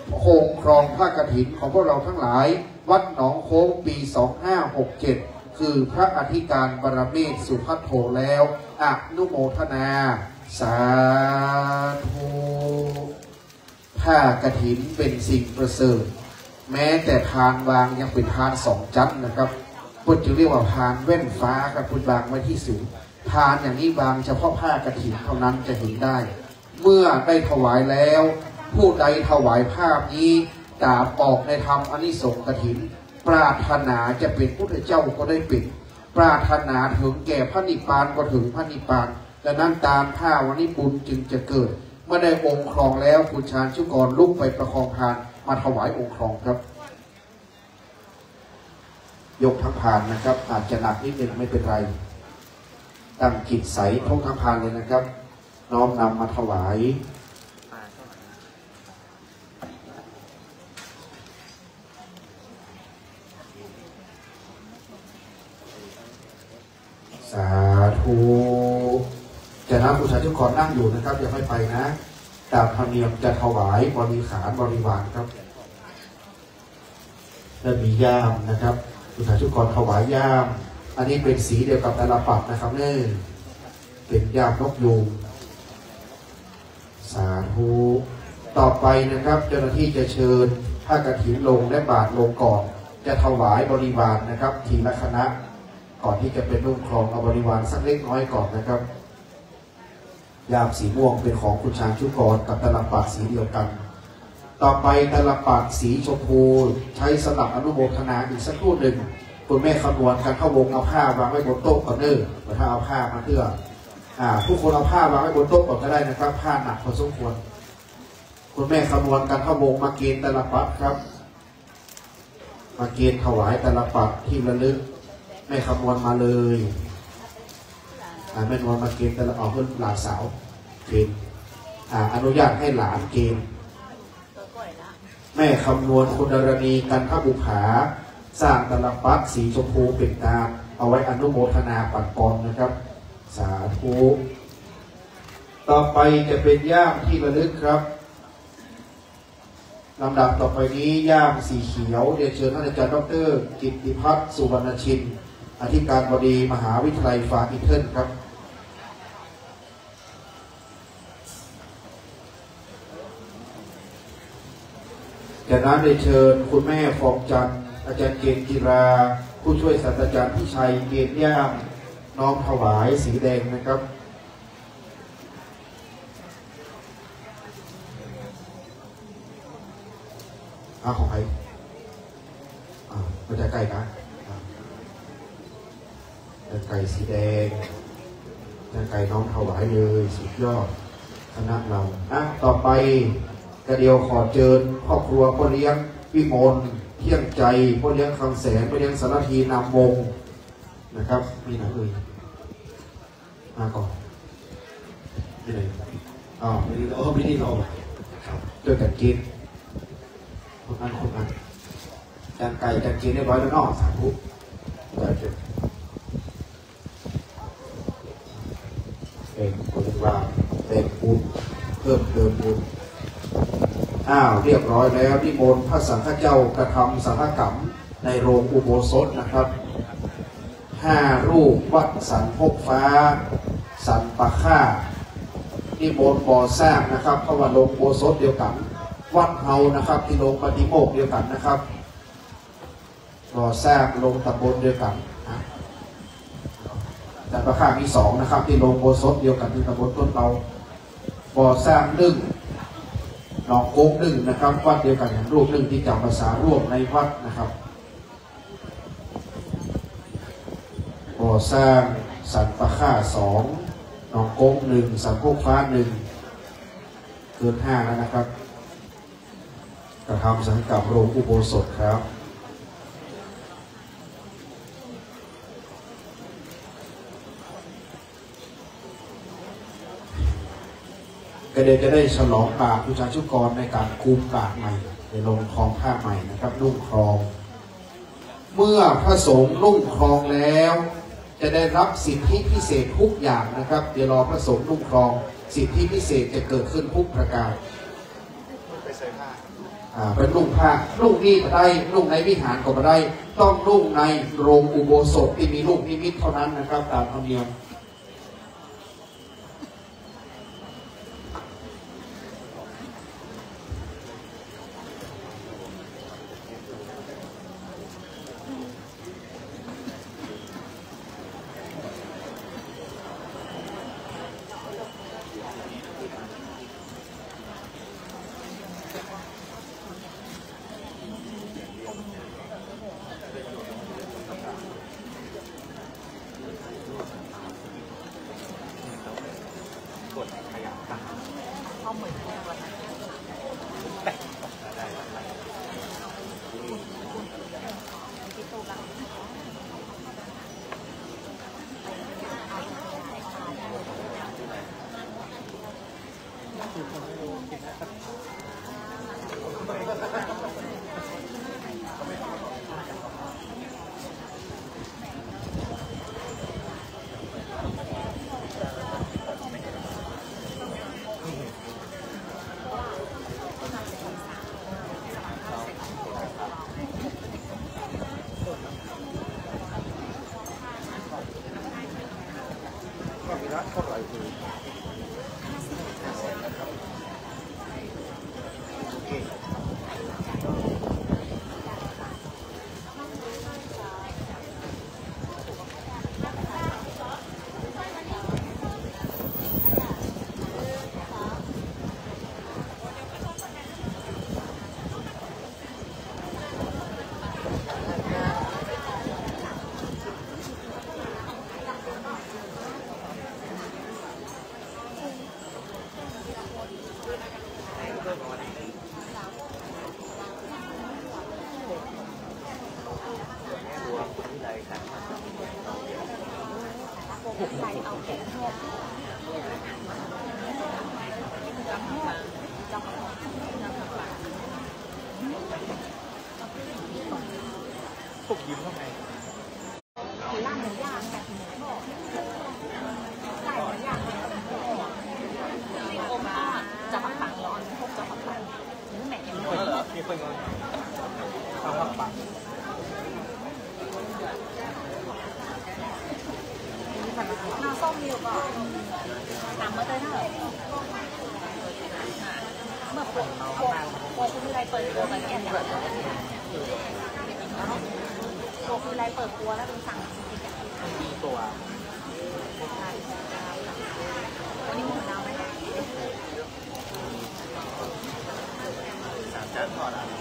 โครงครองผ้ากฐินของพวกเราทั้งหลายวัดหนองโค้งปี 2567 คือพระอธิการบรเมศสุภัทโธแล้วอนุโมทนาสาธุผ้ากฐินเป็นสิ่งประเสริฐแม้แต่พานวางยังเป็นพานสองชั้นนะครับพุทธจึงเรียกว่าพานแว่นฟ้าครับพุทธวางไว้ที่สูงพานอย่างนี้วางเฉพาะผ้ากฐินเท่านั้นจะเห็นได้เมื่อได้ถวายแล้วผู้ใดถวายภาพนี้กราบออกในธรรมอานิสงส์กฐินปรารถนาจะเป็นพุทธเจ้าก็ได้เป็นปรารถนาถึงแก่พระนิพพานก็ถึงพระนิพพานดังนั้นตามผ้าวันนี้บุญจึงจะเกิดเมื่อได้องค์ครองแล้วคุณชาญชุกรลุกไปประคองพานมาถวายองค์ครองครับยกทั้งพานนะครับอาจจะหนักนิดนึงไม่เป็นไรตั้งจิตใสท่องทั้งพานเลยนะครับน้อมนำมาถวายสาธุจะนับผู้ชายทุกคนนั่งอยู่นะครับอย่าไม่ไปนะตามธรรมเนียมจะถวายบริขารบริวารครับและมีย่ามนะครับผู้ชายทุกคนถวายย่ามอันนี้เป็นสีเดียวกับแต่ละปักนะครับนี่เป็นย่ามนกยูงสาธุต่อไปนะครับเจ้าหน้าที่จะเชิญผ้ากฐินลงและบาทลงก่อนจะถวายบริวารนะครับทีละคณะก่อนที่จะเป็นนุ่งครองเอาบริวารสักเล็กน้อยก่อนนะครับยามสีม่วงเป็นของคุณชาญชุกรกับตลับปัดสีเดียวกันต่อไปตลับปัดสีชมพูใช้สำหรับอนุโมทนาอีกสักครู่หนึ่งคุณแม่คำนวณการเข้าวงเอาผ้าวางไว้บนโต๊ะก่อนเนอะถ้าเอาผ้ามาเพื่อทุกคนเอาผ้าวางไว้บนโต๊ะก่อนก็ได้นะครับผ้าหนักพอสมควรคุณแม่คำนวณการเข้าวงมาเกณฑ์ตลับปัดครับมาเกณฑ์ถวายตลับปัดที่ระลึกแม่คำนวณมาเลยแม่นวลมาเกณฑ์แต่ละออกเพื่อนหลานสาวเกณฑ์อนุญาตให้หลานเกณฑ์แม่คำนวณคุณดารณีกันทบุภาสร้างตลับปัดสีชมพูเป็นตามเอาไว้อนุโมทนาปัดปอนนะครับสาธุต่อไปจะเป็นย่ามที่ระลึกครับลำดับต่อไปนี้ย่ามสีเขียวเรียนเชิญท่านอาจารย์ดร.กิตติพัฒน์สุวรรณชินอธิการบดีมหาวิทยาลัยฟาอินเทิลครับจากนั้นได้เชิญคุณแม่ฟองจันทร์อาจารย์เกณฑ์กีฬาผู้ช่วยศาสตราจารย์พิชัยเกณฑ์ย่ามน้อมถวายสีแดงนะครับของใครมันจะใกล้กันไก่สีแดงไก่น้องถวายเลยสุดยอดคณะเราต่อไปกระเดียวขอเชิญครอบครัวพ่อเลี้ยงวิมลเที่ยงใจพ่อเลี้ยงคำแสนพ่อเลี้ยงสารทีนำวงนะครับมีไหนมาก่อนไม่ไหนไม่ดีไม่ดีเราเจอกันกินคนนั้นจานไก่จานกินเรียบร้อยแล้วนอกสาธุเป็นบริวารเป็นบุญเพิ่มเติมบุญเรียบร้อยแล้วนิมนต์พระสังฆเจ้ากระทำสังฆกรรมในโรงอุโบสถนะครับ5 รูปวัดสันพกฟ้าสันปะค่านิมนต์ก่อสร้างนะครับเพราะว่าโรงอุโบสถเดียวกันวัดเฮานะครับที่โรงปฏิโมกข์เดียวกันนะครับก่อสร้างโรงตำบลเดียวกันแต่ประค่ามี2นะครับที่โรงอุโบสถเดียวกันที่ตำบลต้นเตาก่อสร้าง1หนองโค้ง1นะครับวัดเดียวกันรูป1ที่จำภาษาร่วมในวัดนะครับก่อสร้างสันปะค่า2หนองโค้ง1สันพกฟ้า1เกิน5แล้วนะครับกระทำสังฆกรรมโรงอุโบสถครับก็เดี๋ยวจะได้ฉลองปากผู้ชาชุกรในการคุมปากใหม่ในลงคลองผ้าใหม่นะครับนุ่งครองเมื่อพระสงฆ์นุ่งครองแล้วจะได้รับสิทธิพิเศษทุกอย่างนะครับเดี๋ยวรอพระสงฆ์นุ่งครองสิทธิพิเศษจะเกิดขึ้นทุกประการเป็นนุ่งผ้านุ่งนี่ก็ได้นุ่งในวิหารก็ไม่ได้ต้องนุ่งในโรงอุโบสถที่มีลูกนิมิตเท่านั้นนะครับตามธรรมเนียมน้าส้มมีอยู่ก่อนตามมาเตยเท่าไหร่เมื่อปวดคืออะไรเปิดตัวไปแก่เนี่ยปวดคืออะไรเปิดตัวแล้วเป็นสั่งมีตัววันนี้หมูดาวไหม 3 จานก่อนอ่ะ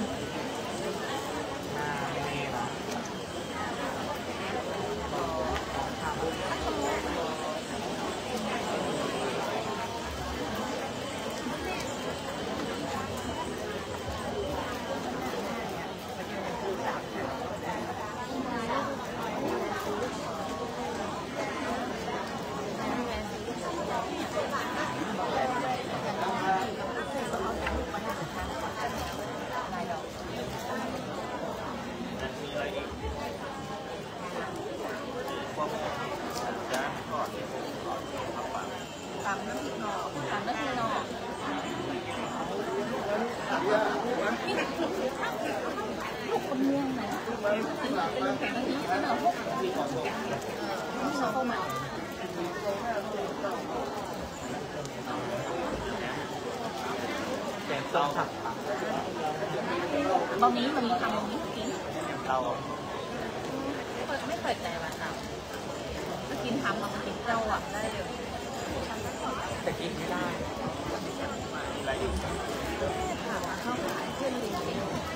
ตอนนี้มันมีทำตรงนี้กินเราไม่เปิดใจมาค่ะถ้ากินทำมากินเจ้าอ่ะได้เลยแต่กินไม่ได้อะไรอีกถามว่าเข้าขายเพื่อนลิง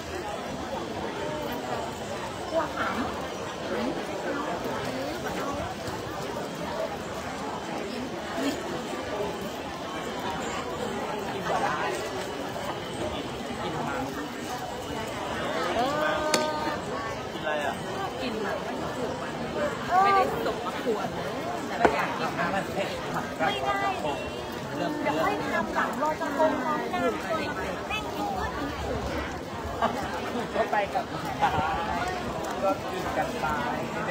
ขั้วหำไม่ได้ส่งมาควรแต่อยากกินมันเผ็ดไม่ได้เดี๋ยวให้ทำหลังรอจะคงพร้อมกันแม่งกินก็ถึงก็ไปกับตาก็กินกันตาย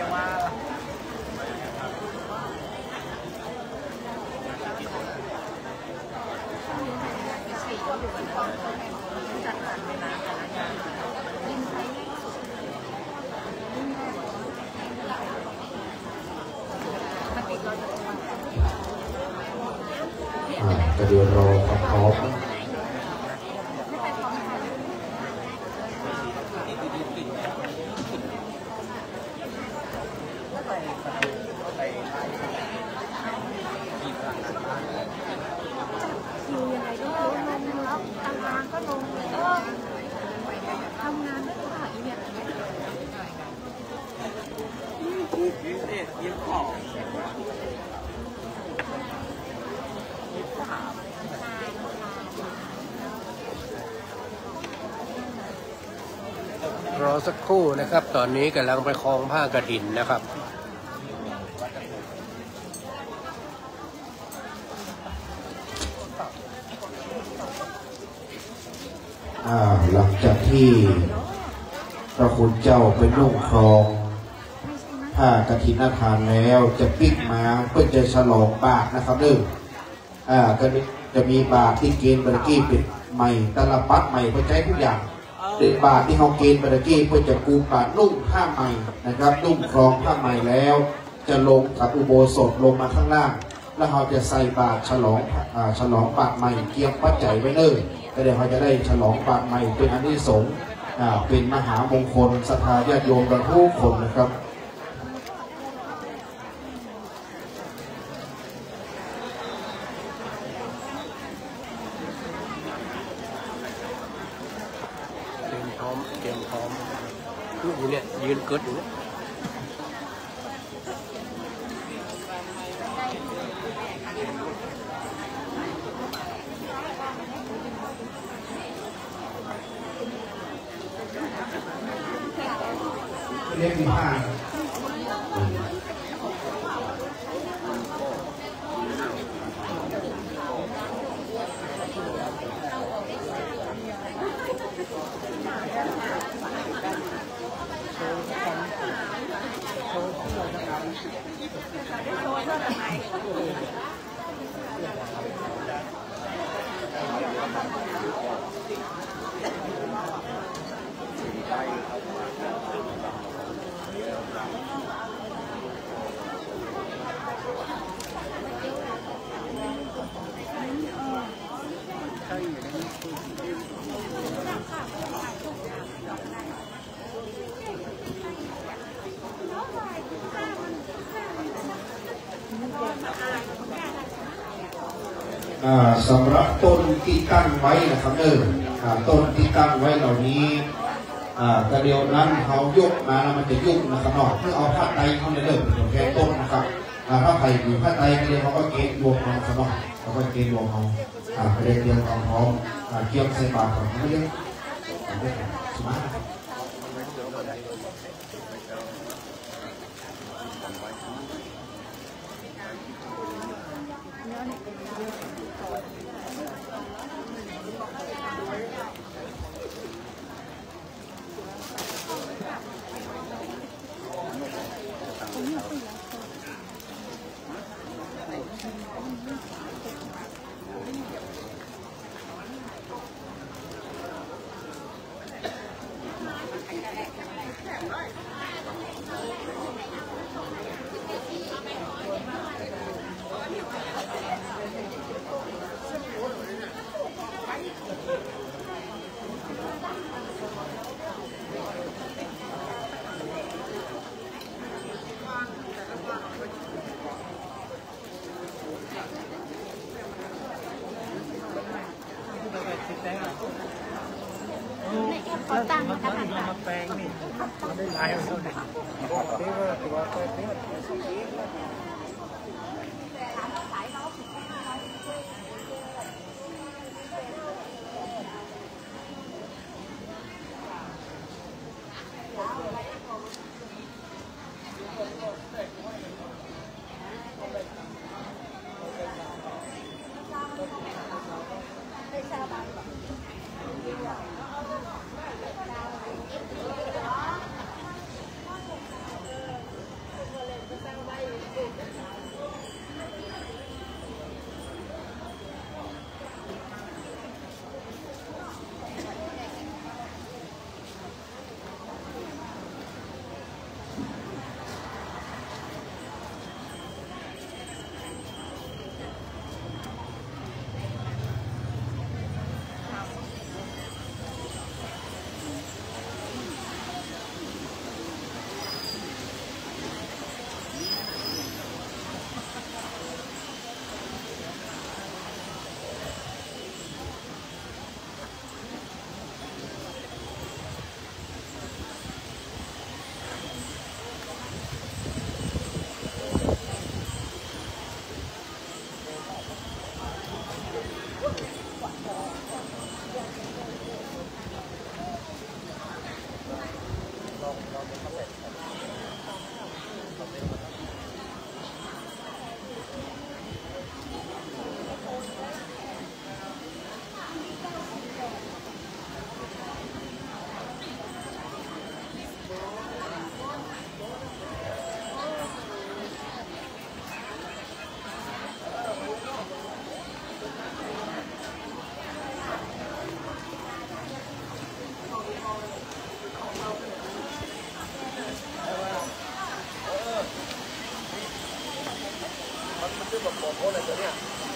ก็เดี๋ยวรอความพร้อมอยู่ยังไงก็ลงแล้วทำงานก็ลงทำงานไม่ได้อีเนี่ยรอสักครู่นะครับตอนนี้กำลังไปคล้องผ้ากฐินนะครับหลังจากที่พระคุณเจ้าไปนุ่งครองผ้ากฐินทานแล้วจะปิ๊กมาเพื่อจะฉลองบาทนะครับก็จะมีบาทที่เกณฑ์บริกีเป็นใหม่ตลปัดใหม่เพื่อใช้ทุกอย่างเป็นบาทที่เขาเกณฑ์บริกีเพื่อจะกูบาทนุ่งผ้าใหม่นะครับนุ่งครองผ้าใหม่แล้วจะลงกับอุโบสถลงมาข้างล่างแล้วเขาจะใส่บาทฉลองบาทใหม่เกี่ยวปัจจัยไว้เลยก็เดี๋ยวเขาจะได้ฉลองบาทใหม่เป็นอานิสงส์เป็นมหามงคลศรัทธาญาติโยมกันทุกคนนะครับเตรียมพร้อมอยู่เนี่ยยืนกดอยู่เนี่ยเรียกที่ห้าสำหรับต้นที่ตั้งไว้นะครับต้นที่ตั้งไว้เหล่านี้กระเดียวนั้นเขายกมาแล้วมันจะยุ่งนะครับเนาะเพื่อเอาผ้าไตรเขาในเรื่องของแค่ต้นนะครับถ้าใครอยู่ผ้าไตรกระเดียวเขาก็เกณฑ์รวมเขาเนาะเขาก็เกณฑ์รวมเขากระเดียวเตรียมความพร้อมเกี่ยวใส่บาตรของเขาเรื่องสมาร์ทขอตั้งนะคะแปลงนี่ได้หลายเท่าไหร่มันคือแบบโคตรอะไรตัวเนี้ย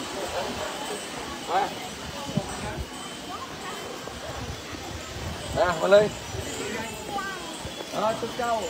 มาเลยทุกเจ้า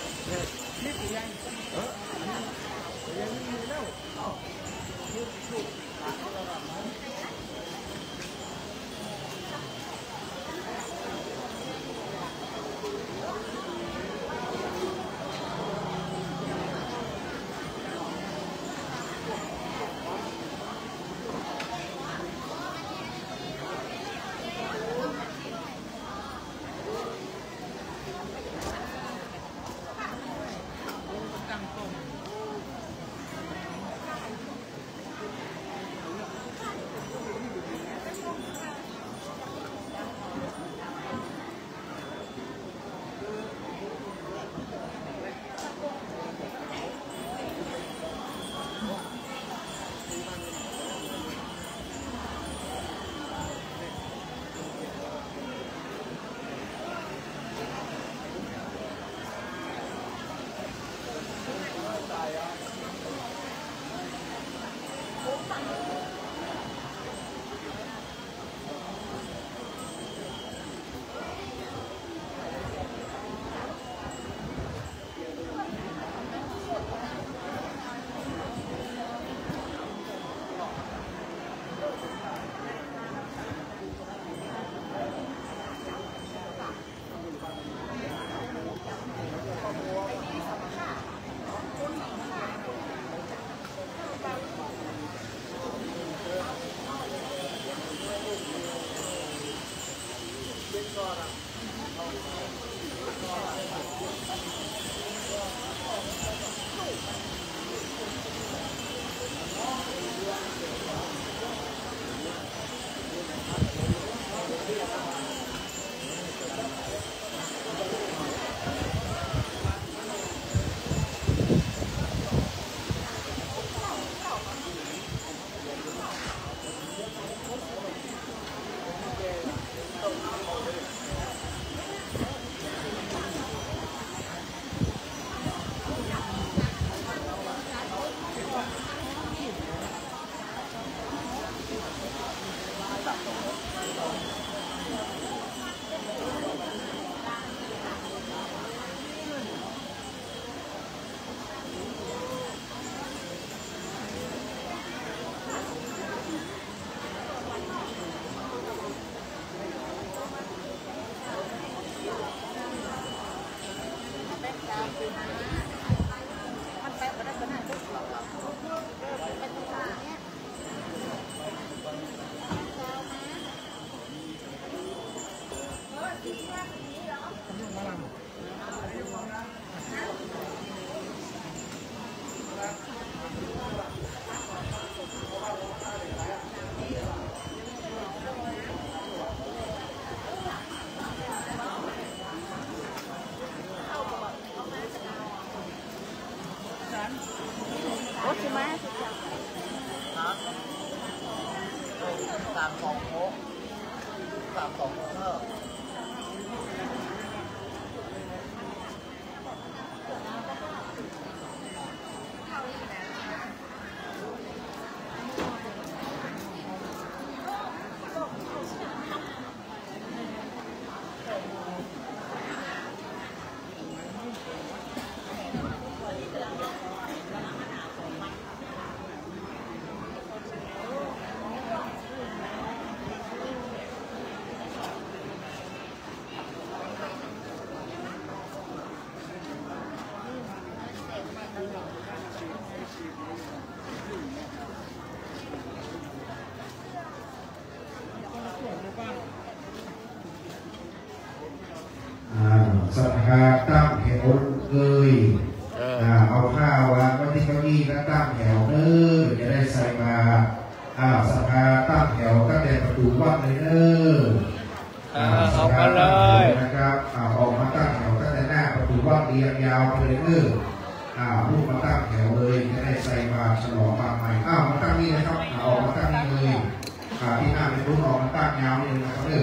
สภาตั้งแถวเลยเอาผ้าวางไว้ที่เก้าอี้แล้วตั้งแถวเด้อจะได้ใส่มาสภาตั้งแถวตั้งแต่ประตูวัดเลยเด้อเอาไปเลยนะครับออกมาตั้งแถวตั้งแต่หน้าประตูวัดเรียงยาวไปเลยเด้อลูกมาตั้งแถวเลยจะได้ใส่มาฉลองบางใหม่มาตั้งนี่นะครับออกมาตั้งนี่เลยที่หน้าเป็นรุ่นออกมาตั้งยาวเลยนะครับเด้อ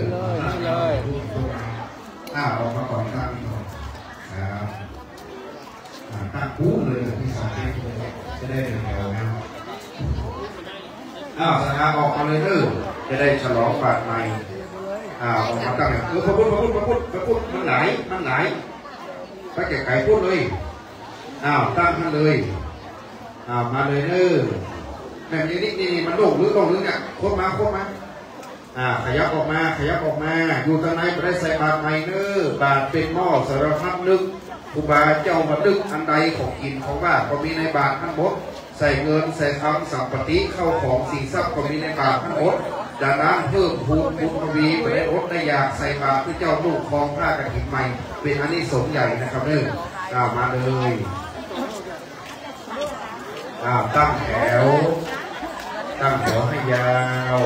ออกมาก่อนตั้งนี่ก่อนครับตั้งคู่เลยที่สองเลยจะได้เป็นแถวนะสนาออกมาเลยจะได้ฉลองบาทใหม่ออกมาตั้งพระพุทธมันไหลไปแก่ไก่พูดเลยตั้งมันเลยมาเลยแบบนี้นี่มันโล่งหรือเนี่ยโคตรมาขยับออกมาอยู่ข้างในไปได้ใส่บาทใหม่บาทเป็นหม้อสารพัดนึกครูบาเจ้ามาดึกอันใดของกินของบ้านก็มีในบาททั้งหมดใส่เงินใส่ทำสัมปติเข้าของสิ่งทรัพย์ก็มีในบาททั้งหมดดังนั้นเพิ่มพูนบุญทวีไปได้อดได้อยากใส่บาตรที่เจ้าลูกคลองผ้ากระถิ่นใหม่เป็นอานิสงส์ใหญ่นะครับมาเลยตั้งแถวให้ยาว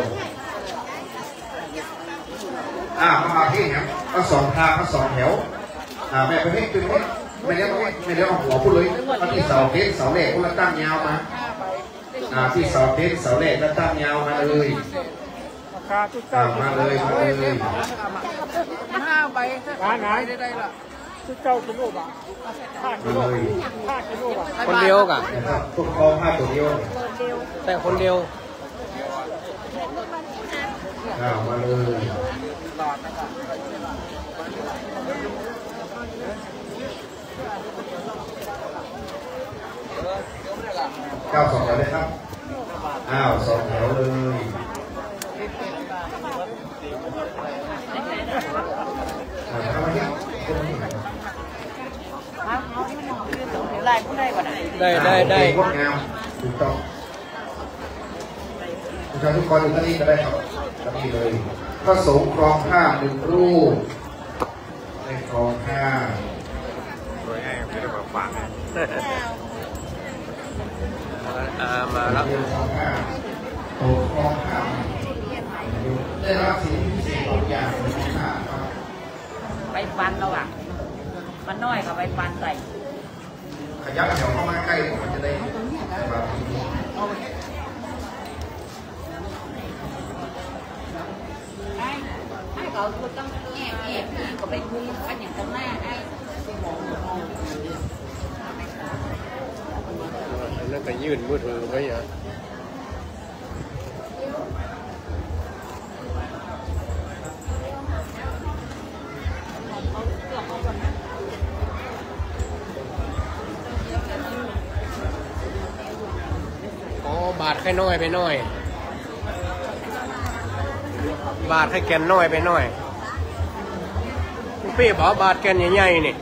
มาที่เนี่ยก็สองทางก็สองแถวแม่ไปให้เป็นไม่ได้เอาหัวพูดเลยมาที่เสาเทศเสาแรกก็ตั้งยาวมาที่เสาเทศเสาแรกก็ตั้งยาวมาเลยมาเลย 5 ใบไหนได้ละชุดเจ้ากิโลบะ5 กิโลคนเดียวกันทุกคลอง5 ตัวเดียวแต่คนเดียวมาเลย9 2 แถวเลยครับ2 แถวเลยได้งดงามถูกต้องประชาชนทุกคนอยู่ที่นี่ก็ได้ครับที่เลยพระสงฆ์ครองผ้า1 รูปในครองผ้าไม่ได้มาฝากมาแล้วครองผ้าได้รับสิ่งพิเศษทุกอย่างในผ้าไปฟันเรามันน้อยกับไปฟันใส่ขยับแถวเข้ามาใกล้มันจะได้ให้เขาต้องแอบก็ไปคุยกันอย่างตรงหน้าให้นั่นแต่ยื่นมือถือไว้เหรอบาทแค่น้อยไปหน่อยบาทให้แกนน้อยไปหน่อยพี่บอกบาทแกนใหญ่ๆนี่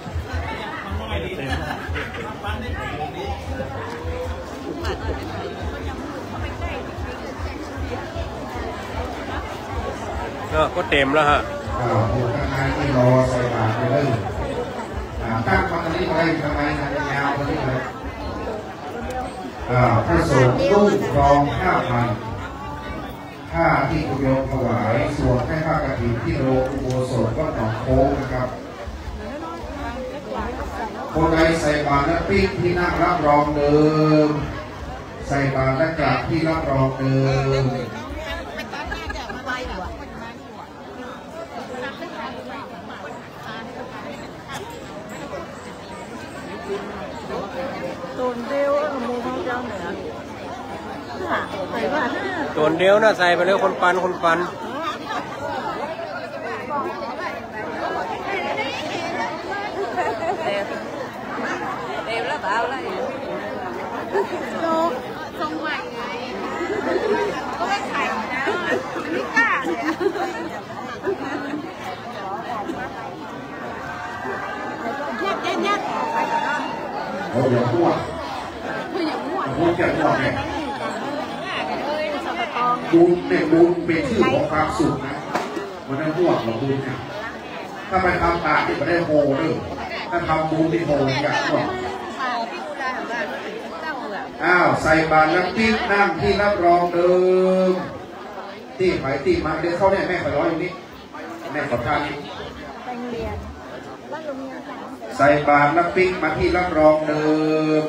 ก็เต็มแล้วฮะผู้ทำงานที่รอใส่บาทไปเลยตั้งวันนี้ไปทำไมยาววันนี้เลยพระสงฆ์รูปครอง5,000ผ้าที่คุณโยมถวายส่วนให้ผ้ากฐินที่โรงอุโบสถวัดหนองโค้งนะครับคนใดใส่บาตรและปิ้งที่นั่งรับรองเดิมใส่บาตรและกราบที่รับรองเดิมตัวเดียวนะใส่ไปเลยคนปันเต็มแล้วเปล่าอะไรทรงใหม่ไงก็ไม่ไข่นะไม่กล้าเลยยัดเขาอย่างมั่วพูดแก่มั่วเนี่ยบุญเนี่ยบุญเป็นชื่อของความสุขนะมันนั่นมั่วของบุญเนี่ยถ้าไปทำตาที่ไม่ได้โฮด้วยถ้าทำบุญที่โฮอย่างมั่วใส่บาตรแล้วปิ้งนั่งที่รับรองเดิมที่หมายตีมาเดี๋ยวเข้าเนี่ยแม่ขอร้อยอยู่นี่แม่ขอทานนี่ใส่บาตรแล้วปิ้งมาที่รับรองเดิม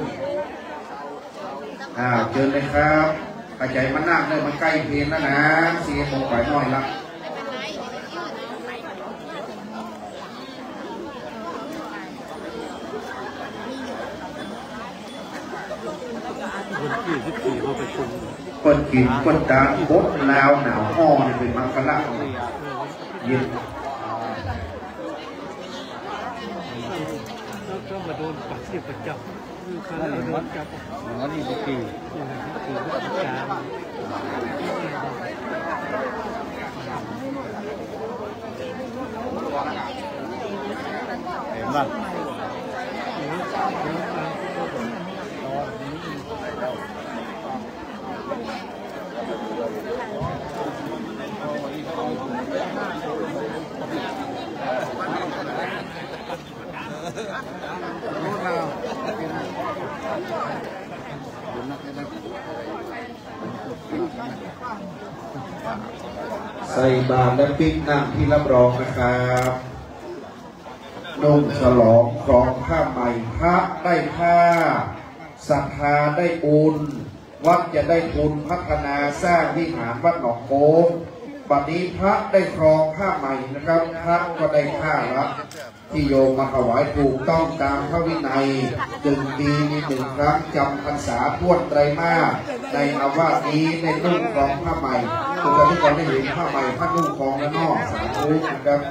เชิญเลยครับกระจายมันนั่งเลยมันใกล้เพลนแล้วนะ4 โมงกว่าน้อยละคนกินคนตามบดลาวหนาวห่อเนี่ยเป็นมังกรละเย็นก็มาโดนปัดเสียบประจับคือการโดนจับงั้นนี่ก็คือเห็นป่ะใส่บาตรและปิ้งน้ำที่รับรองนะครับนุ่งฉลองครองผ้าใหม่พระได้ผ้าศรัทธาได้บุญวัดจะได้บุญพัฒนาสร้างวิหารวัดหนองโกงบัดนี้พระได้ครองผ้าใหม่นะครับพระก็ได้ผ้ารับที่โยมมาถวายถูกต้องตามพระวินัยจึงปีนี้หนึ่งครั้งจำพรรษาท้วนไตรมาสในอาวาสนี้ในนุ่งครองผ้าใหม่ทุกท่านที่ได้เห็นผ้าใหม่ผ้านุ่งครองและนอกสาธุนะครับ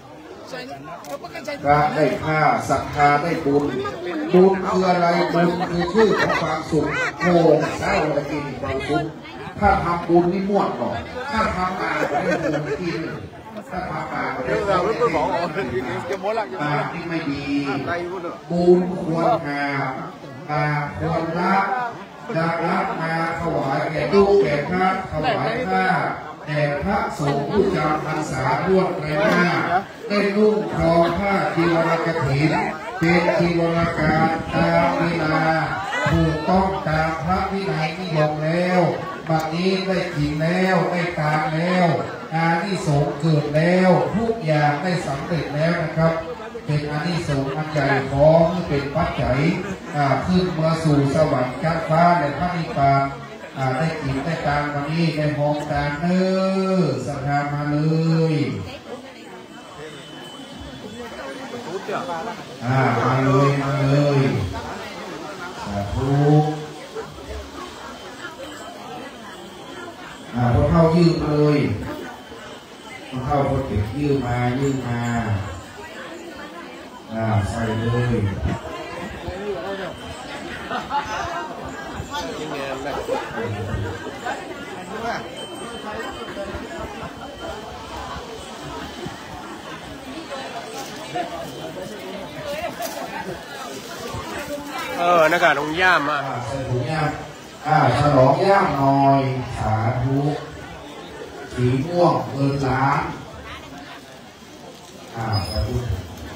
พระได้ผ้าศรัทธาได้บุญบุญคืออะไรบุญคือชื่อของความสุขโภคเศร้าตะกินความสุขถ้าทำบุญนี่ม่วนก่อนถ้าทำมาก็ได้บุญกินถ้าทำมาก็ได้บุญกินมาที่ไม่ดีบุญควรหาควรละจะรับมาถวายแก่ลูกแก่พระถวายผ้าแด่พระสงฆ์ผู้จำพรรษาร่วมในหน้าได้นุ่งครองผ้าจีวรกฐินเป็นจีวรการตามเวลาถูกต้องตามพระวินัยนิยมแล้วบัดนี้ได้กินแล้วได้ตามแล้วอานิสงส์เกิดแล้วทุกอย่างได้สำเร็จแล้วนะครับเป็นอานิสงส์อันใหญ่ของเป็นปัจจัยขึ้นมาสู่สวรรค์ชั้นฟ้าในพระนิพพานได้กินได้ตามวันนี้ได้มองตามเนื้อศรัทธามาเลยมาเลยมาเลยสาธุพอเข้ายืมเลยพอเข้าคนเก็บยืมมาใส่เลยนักการองย่ามมาใส่ถุงย่ามฉลองย่ามหน่อยสาธุสีม่วงเงินล้านสาธุ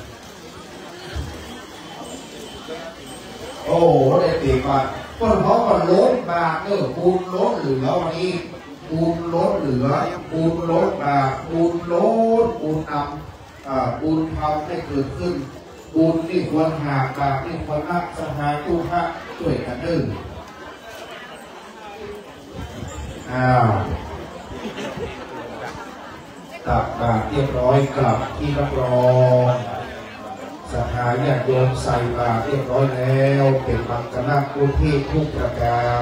โอ้ได้ตีมาต้นเพราะมันล้นมาปูนล้นเหลือวันนี้ปูนล้นเหลือปูนล้นมาปูนล้นปูนนำปูนทำให้เกิดขึ้นปูนนี่ควรหาบานี่ควรนักสหายตู้พระช่วยกันดื้อตักบาตรเรียบร้อยกลับที่รับรองสหายญาติโยมใส่บาตรเรียบร้อยแล้วเป็นมังคณะผู้ที่ทุกประการ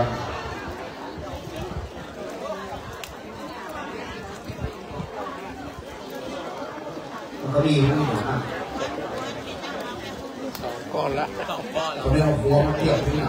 เขาดีขึ้นนะก่อนละเขาไม่เอาหัวมาเทียบที่ไหน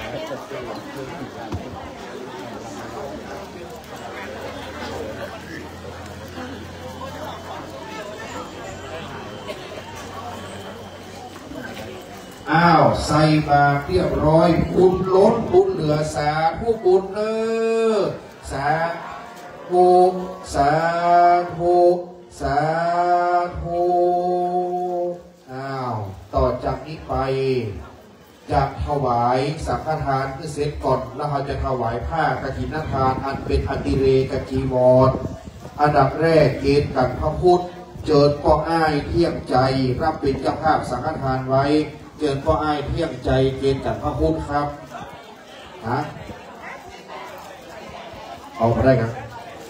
ใส่บาตรเรียบร้อยบุญล้นบุญเหลือสาธุบุญสาธุสาธุสาธุต่อจากนี้ไปจะถวายสังฆทานเพื่อเสร็จก่อนแล้วเราจะถวายผ้ากฐินทานอันเป็นอดิเรกจีวรอันดับแรกเกณฑ์กันพระพุทธเจิดพ่ออ้ายเที่ยงใจรับเป็นเจ้าภาพสังฆทานไว้เจิดพ่ออ้ายเที่ยงใจเกณฑ์กันพระพุทธครับเอาไปได้ครับ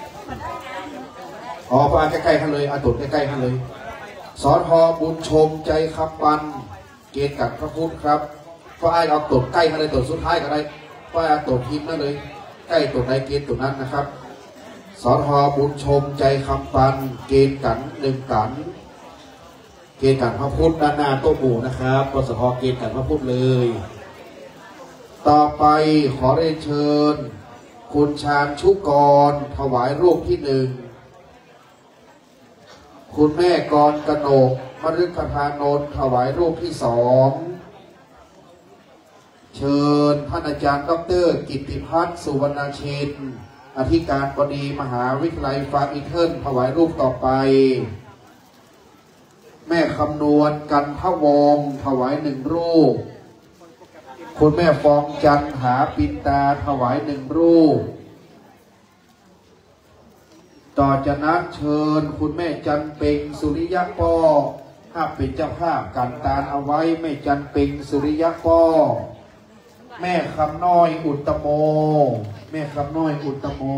ไปใกล้ๆกันเลยตุ่นใกล้ๆกันเลยสอนพอบุญชมใจขับปันเกณฑ์กันพระพุทธครับพ่ออ้ายเอาตุ่นใกล้กันเลยตุ่นสุดท้ายกันเลยว่าตัวทีมนั่นเลยใกล้ตัวใดเกณฑ์ตัวนั้นนะครับสทบุญชมใจคำปันเกณฑ์กัน1 กันเกณฑ์กันพระพุทธด้านหน้าโต๊ะหมู่นะครับปสทเกณฑ์กันพระพุทธเลยต่อไปขอเรียนเชิญคุณชาญชุกรถวายรูปที่1คุณแม่กรกนกมฤคทานนท์ถวายรูปที่2เชิญท่านอาจารย์ดร.กิตติพัฒน์สุวรรณชินอธิการบดีมหาวิทยาลัยฟาร์อิเทิลถวายรูปต่อไปแม่คำนวณกันทวงศ์ถวาย1 รูปคุณแม่ฟองจันหาปินตาถวาย1 รูปต่อจากนั้นเชิญคุณแม่จันเพ็งสุริยะป้อถ้าเป็นเจ้าภาพกันตาลเอาไว้แม่จันเพ็งสุริยะป้อแม่คำน้อยอุตโมแม่คำน้อยอุตโม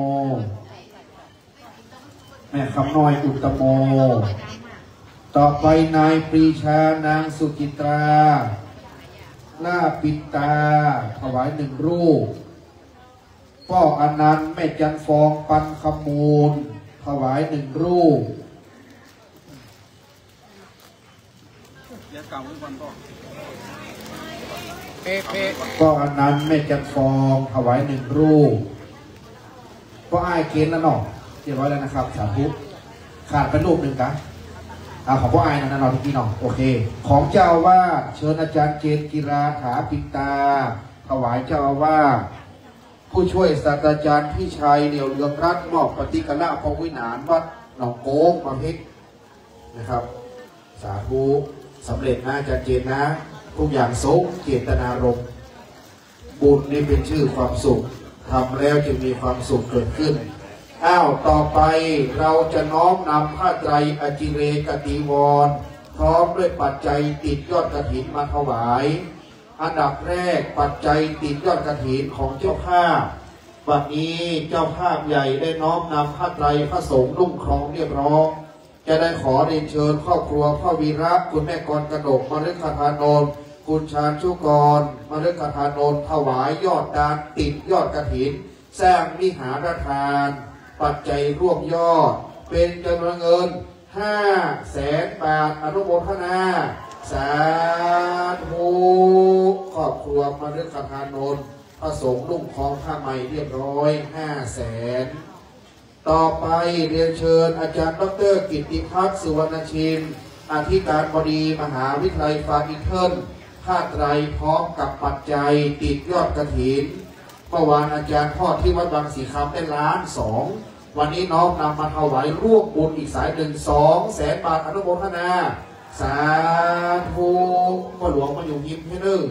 แม่คำน้อยอุตโมต่อไปนายปรีชานางสุจิตราหน้าปิตาถวาย1 รูปพ่ออนันต์แม่จันฟองปันขมูลถวาย1 รูปพ่ออนันต์แม่จันฟองถวาย1 รูปพ่ออ้ายเกณฑ์แล้วเนาะเรียบร้อยแล้วนะครับสาธุขาดไปรูป1กันของพ่ออ้ายนะเราที่พี่น้องโอเคของเจ้าอาวาสเชิญอาจารย์เจนกีฬาถาปิตาถวายเจ้าอาวาสผู้ช่วยศาสตราจารย์พี่ชัยเหนียวเรืองรัตน์มอบปฏิกะพงวิหารวัดหนองโก้งมาเพชรนะครับสาธุสำเร็จนะอาจารย์เจนนะทุกอย่างสมเจตนารมณ์บุญนี่เป็นชื่อความสุขทำแล้วจึงมีความสุขเกิดขึ้นต่อไปเราจะน้อมนำผ้าไตรอจิเรกติวรพร้อมด้วยปัจจัยติดยอดกฐินมาถวายอันดับแรกปัจจัยติดยอดกฐินของเจ้าภาพวันนี้เจ้าภาพใหญ่ได้น้อมนำผ้าไตรพระสงฆ์นุ่งครองเรียบร้อยจะได้ขอเรียนเชิญครอบครัวพ่อวีระคุณแม่กรกนกมฤคทานนท์คุณชาญชุกรมฤคทานนท์ถวายยอดดานติดยอดกฐินสร้างวิหารทานปัจจัยร่วมยอดเป็นจำนวนเงิน500,000 บาทอนุโมทนาสาธุครอบครัวมฤคทานนท์พระสงฆ์นุ่งครองผ้าไหมเรียบร้อย500,000ต่อไปเรียนเชิญอาจารย์ดร.กิตติพัฒน์สุวรรณชินอธิการบดีมหาวิทยาลัยฟาร์อิเทิลผ้าไตรพร้อมกับปัจจัยติดยอดกฐินเมื่อวานอาจารย์ทอดที่วัดบางสีคำได้1,200,000วันนี้น้อมนำมาถวายร่วมบุญอีกสาย200,000 บาทอนุโมทนาสาธุพ่อหลวงมาอยู่ยิ้มให้นึง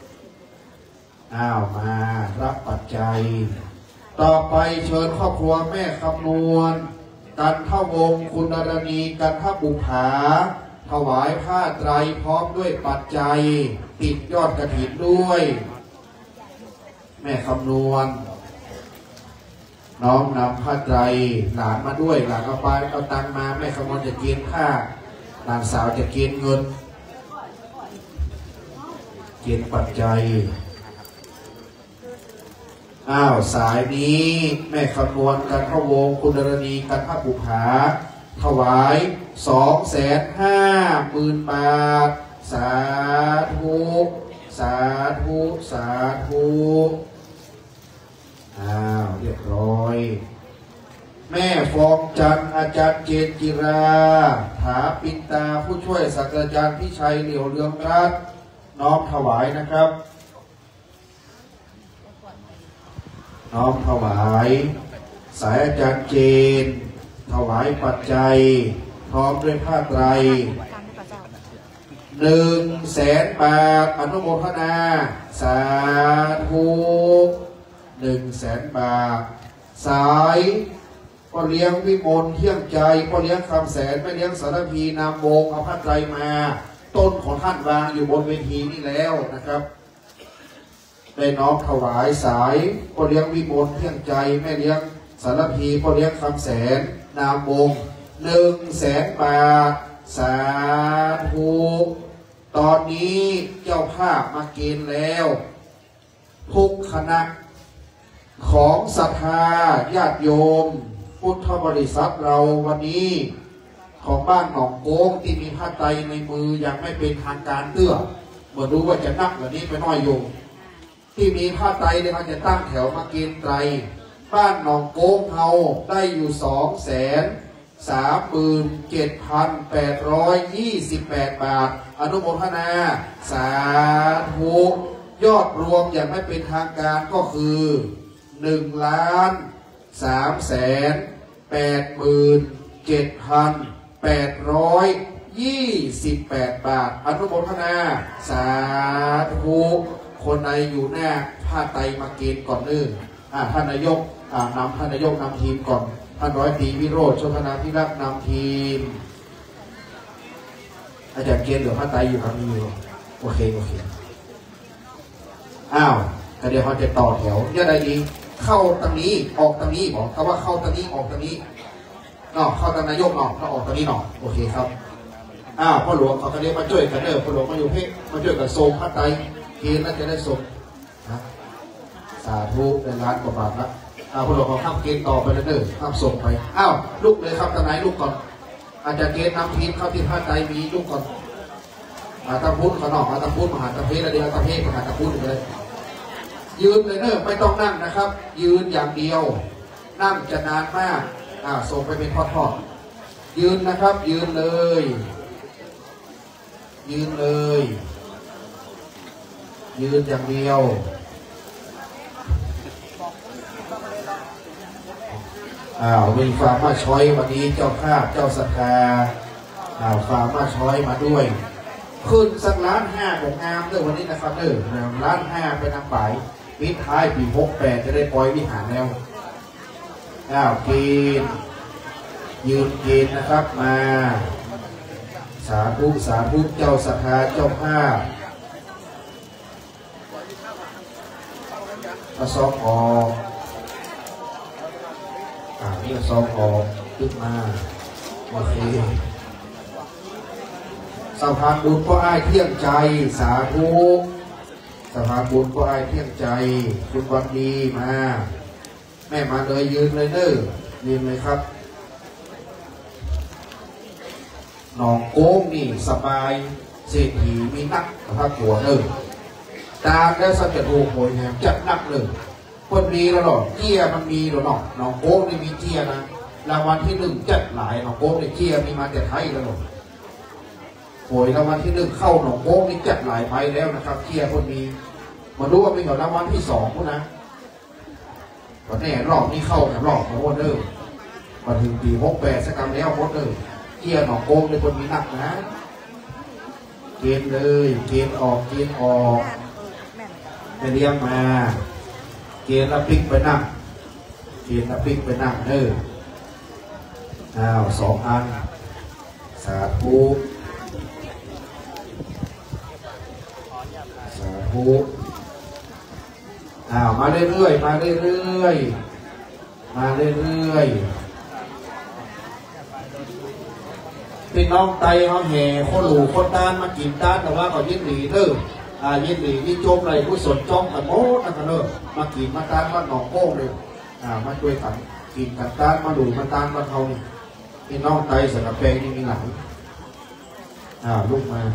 มารับปัจจัยต่อไปเชิญครอบครัวแม่คำนวณกันทวงศ์คุณดารณีกันทบุภาถวายผ้าไตรพร้อมด้วยปัจจัยติดยอดกฐินด้วยแม่คำนวณน้องนำผ้าไตรหลานมาด้วยหลานเอาไปเอาตังมาแม่คำนวณจะเกณฑ์ผ้าหลานสาวจะเกณฑ์เงินเกณฑ์ปัจจัยสายนี้แม่คำนวณกันทวงศ์คุณดารณีกันทบุภาถวาย250,000 บาทสาธุสาธุสาธุเรียบร้อยแม่ฟองจันอาจารย์เจนจิราถาปินตาผู้ช่วยศาสตราจารย์พี่ชัยเหนียวเรืองรัตน์น้อมถวายนะครับน้อมถวายสายอาจารย์เจนถวายปัจจัยพร้อมด้วยผ้าไตร100,000 บาทอนุโมทนาสาธุ100,000 บาทสายพ่อเลี้ยงวิมลเที่ยงใจพ่อเลี้ยงคำแสนแม่เลี้ยงสารพีนามวงเอาผ้าไตรมาต้นของท่านวางอยู่บนเวทีนี่แล้วนะครับได้น้อมถวายสายพ่อเลี้ยงวิมลเที่ยงใจแม่เลี้ยงสารพีพ่อเลี้ยงคำแสนนามวง100,000 บาทสาธุตอนนี้เจ้าภาพมาเกณฑ์แล้วทุกคณะของศรัทธาญาติโยมพุทธบริษัทเราวันนี้ของบ้านหนองโก้งที่มีผ้าไตรในมือยังไม่เป็นทางการเตื้อเมื่อรู้ว่าจะนักวันนี้ไปน้อยโยมที่มีผ้าไตรเนี่ยเขาจะตั้งแถวมากินไตรบ้านหนองโก้งเฮาได้อยู่237,828 บาทอนุโมทนาสาธุยอดรวมอย่างไม่เป็นทางการก็คือ1,387,828 บาทอนุโมทนาสาธุคนใดอยู่หน้าผ้าไตรมาเกณฑ์ก่อนนึงท่านนายกท่านนายกนำทีมก่อนท่านร้อยตรีวิโรจน์โชคนาภิรักษ์นำทีมอาจารย์เกณฑ์เหลือผ้าไตรอยู่ครับมีอยู่โอเคอ้าวก็เดี๋ยวเขาจะต่อแถวยังไงดีเข้าตรงนี้ออกตรงนี้บอกเขาว่าเข้าตรงนี้ออกตรงนี้เข้าตรงนายกแล้วออกตรงนี้โอเคครับพ่อหลวงเขาก็เรียกมาช่วยกันพ่อหลวงมาอยู่เพชรมาช่วยกันทรงผ้าไตรเกณฑ์น่าจะได้ทรงสาธุเป็นล้านกว่าบาทละพ่อหลวงขอข้ามเกณฑ์ต่อไปเลยข้ามส่งไปลูกเลยครับทนายลูกก่อนอาจจะเกณฑ์นำทีมเข้าที่ผ้าไตรมีลูกก่อนตะพุทธเขาตะพุทธมหาตะเพศอะไรตะเพศมหาตะพุทธเลยยืนเลยไม่ต้องนั่งนะครับ ยืนอย่างเดียวนั่งจะนานมากส่งไปเป็นทอดๆยืนนะครับยืนเลยยืนอย่างเดียวมีฟาร์มาช้อยวันนี้เจ้าภาพเจ้าศรัทธาฟาร์มาช้อยมาด้วยขึ้นสัก1,500,000ของงามเด้อวันนี้นะครับ1,500,000ไปนำไปวิท้ายปี68จะได้ปล่อยวิหารแล้วเกณฑ์ยืนเกณฑ์นะครับมาสาธุเจ้าศรัทธาเจ้าภาพกระสอบออกนี่กระสอบออกขึ้นมาโอเคสะพานบุญก็อ้ายเที่ยงใจสาธุสะพานบุญก็อ้ายเที่ยงใจคุณวันดีมาแม่มาเลยยืนเลยยืนเลยครับหนองโก้งนี่สบายเศรษฐีมีนักพระผัวตามแล้วสัจจะโอ้โหแหมจัดนักคนมีแล้วหรอเจี้ยมันมีหรอหนองโก้งนี่มีเจี้ยนะรางวัลที่1จัดหลายหนองโก้งนี่เจี้ยมีมาแต่ไทยแล้วหรอโอยรางวัลที่1เข้าหนองโก้งนี่จัดหลายไปแล้วนะครับเจี้ยคนมีมาดูว่าเป็นของรางวัลที่2พุ่นนะวันนี้รอบนี้เข้ากับรอบของวันมาถึงปี68สักครั้งแล้ววันเจี้ยหนองโก้งเป็นคนมีนักนะเกณฑ์เลยเกณฑ์ออกไปเลี้ยงมาเกณฑ์ละปิกไปนั่ง2 อันสาธุมาเรื่อยพี่น้องไตเขาแห่คนหลูคนด้านมากินด้านแต่ว่าเขายินดียินดีที่โจมไรผู้สนจ้องกันโม้นะครับมากินมาด้านมาหนองโก้งเลยมาช่วยกันกินกันด้านมาดูมาด้านมาเขาพี่น้องไตสำหรับแปลงนี่มีหลังลูกมา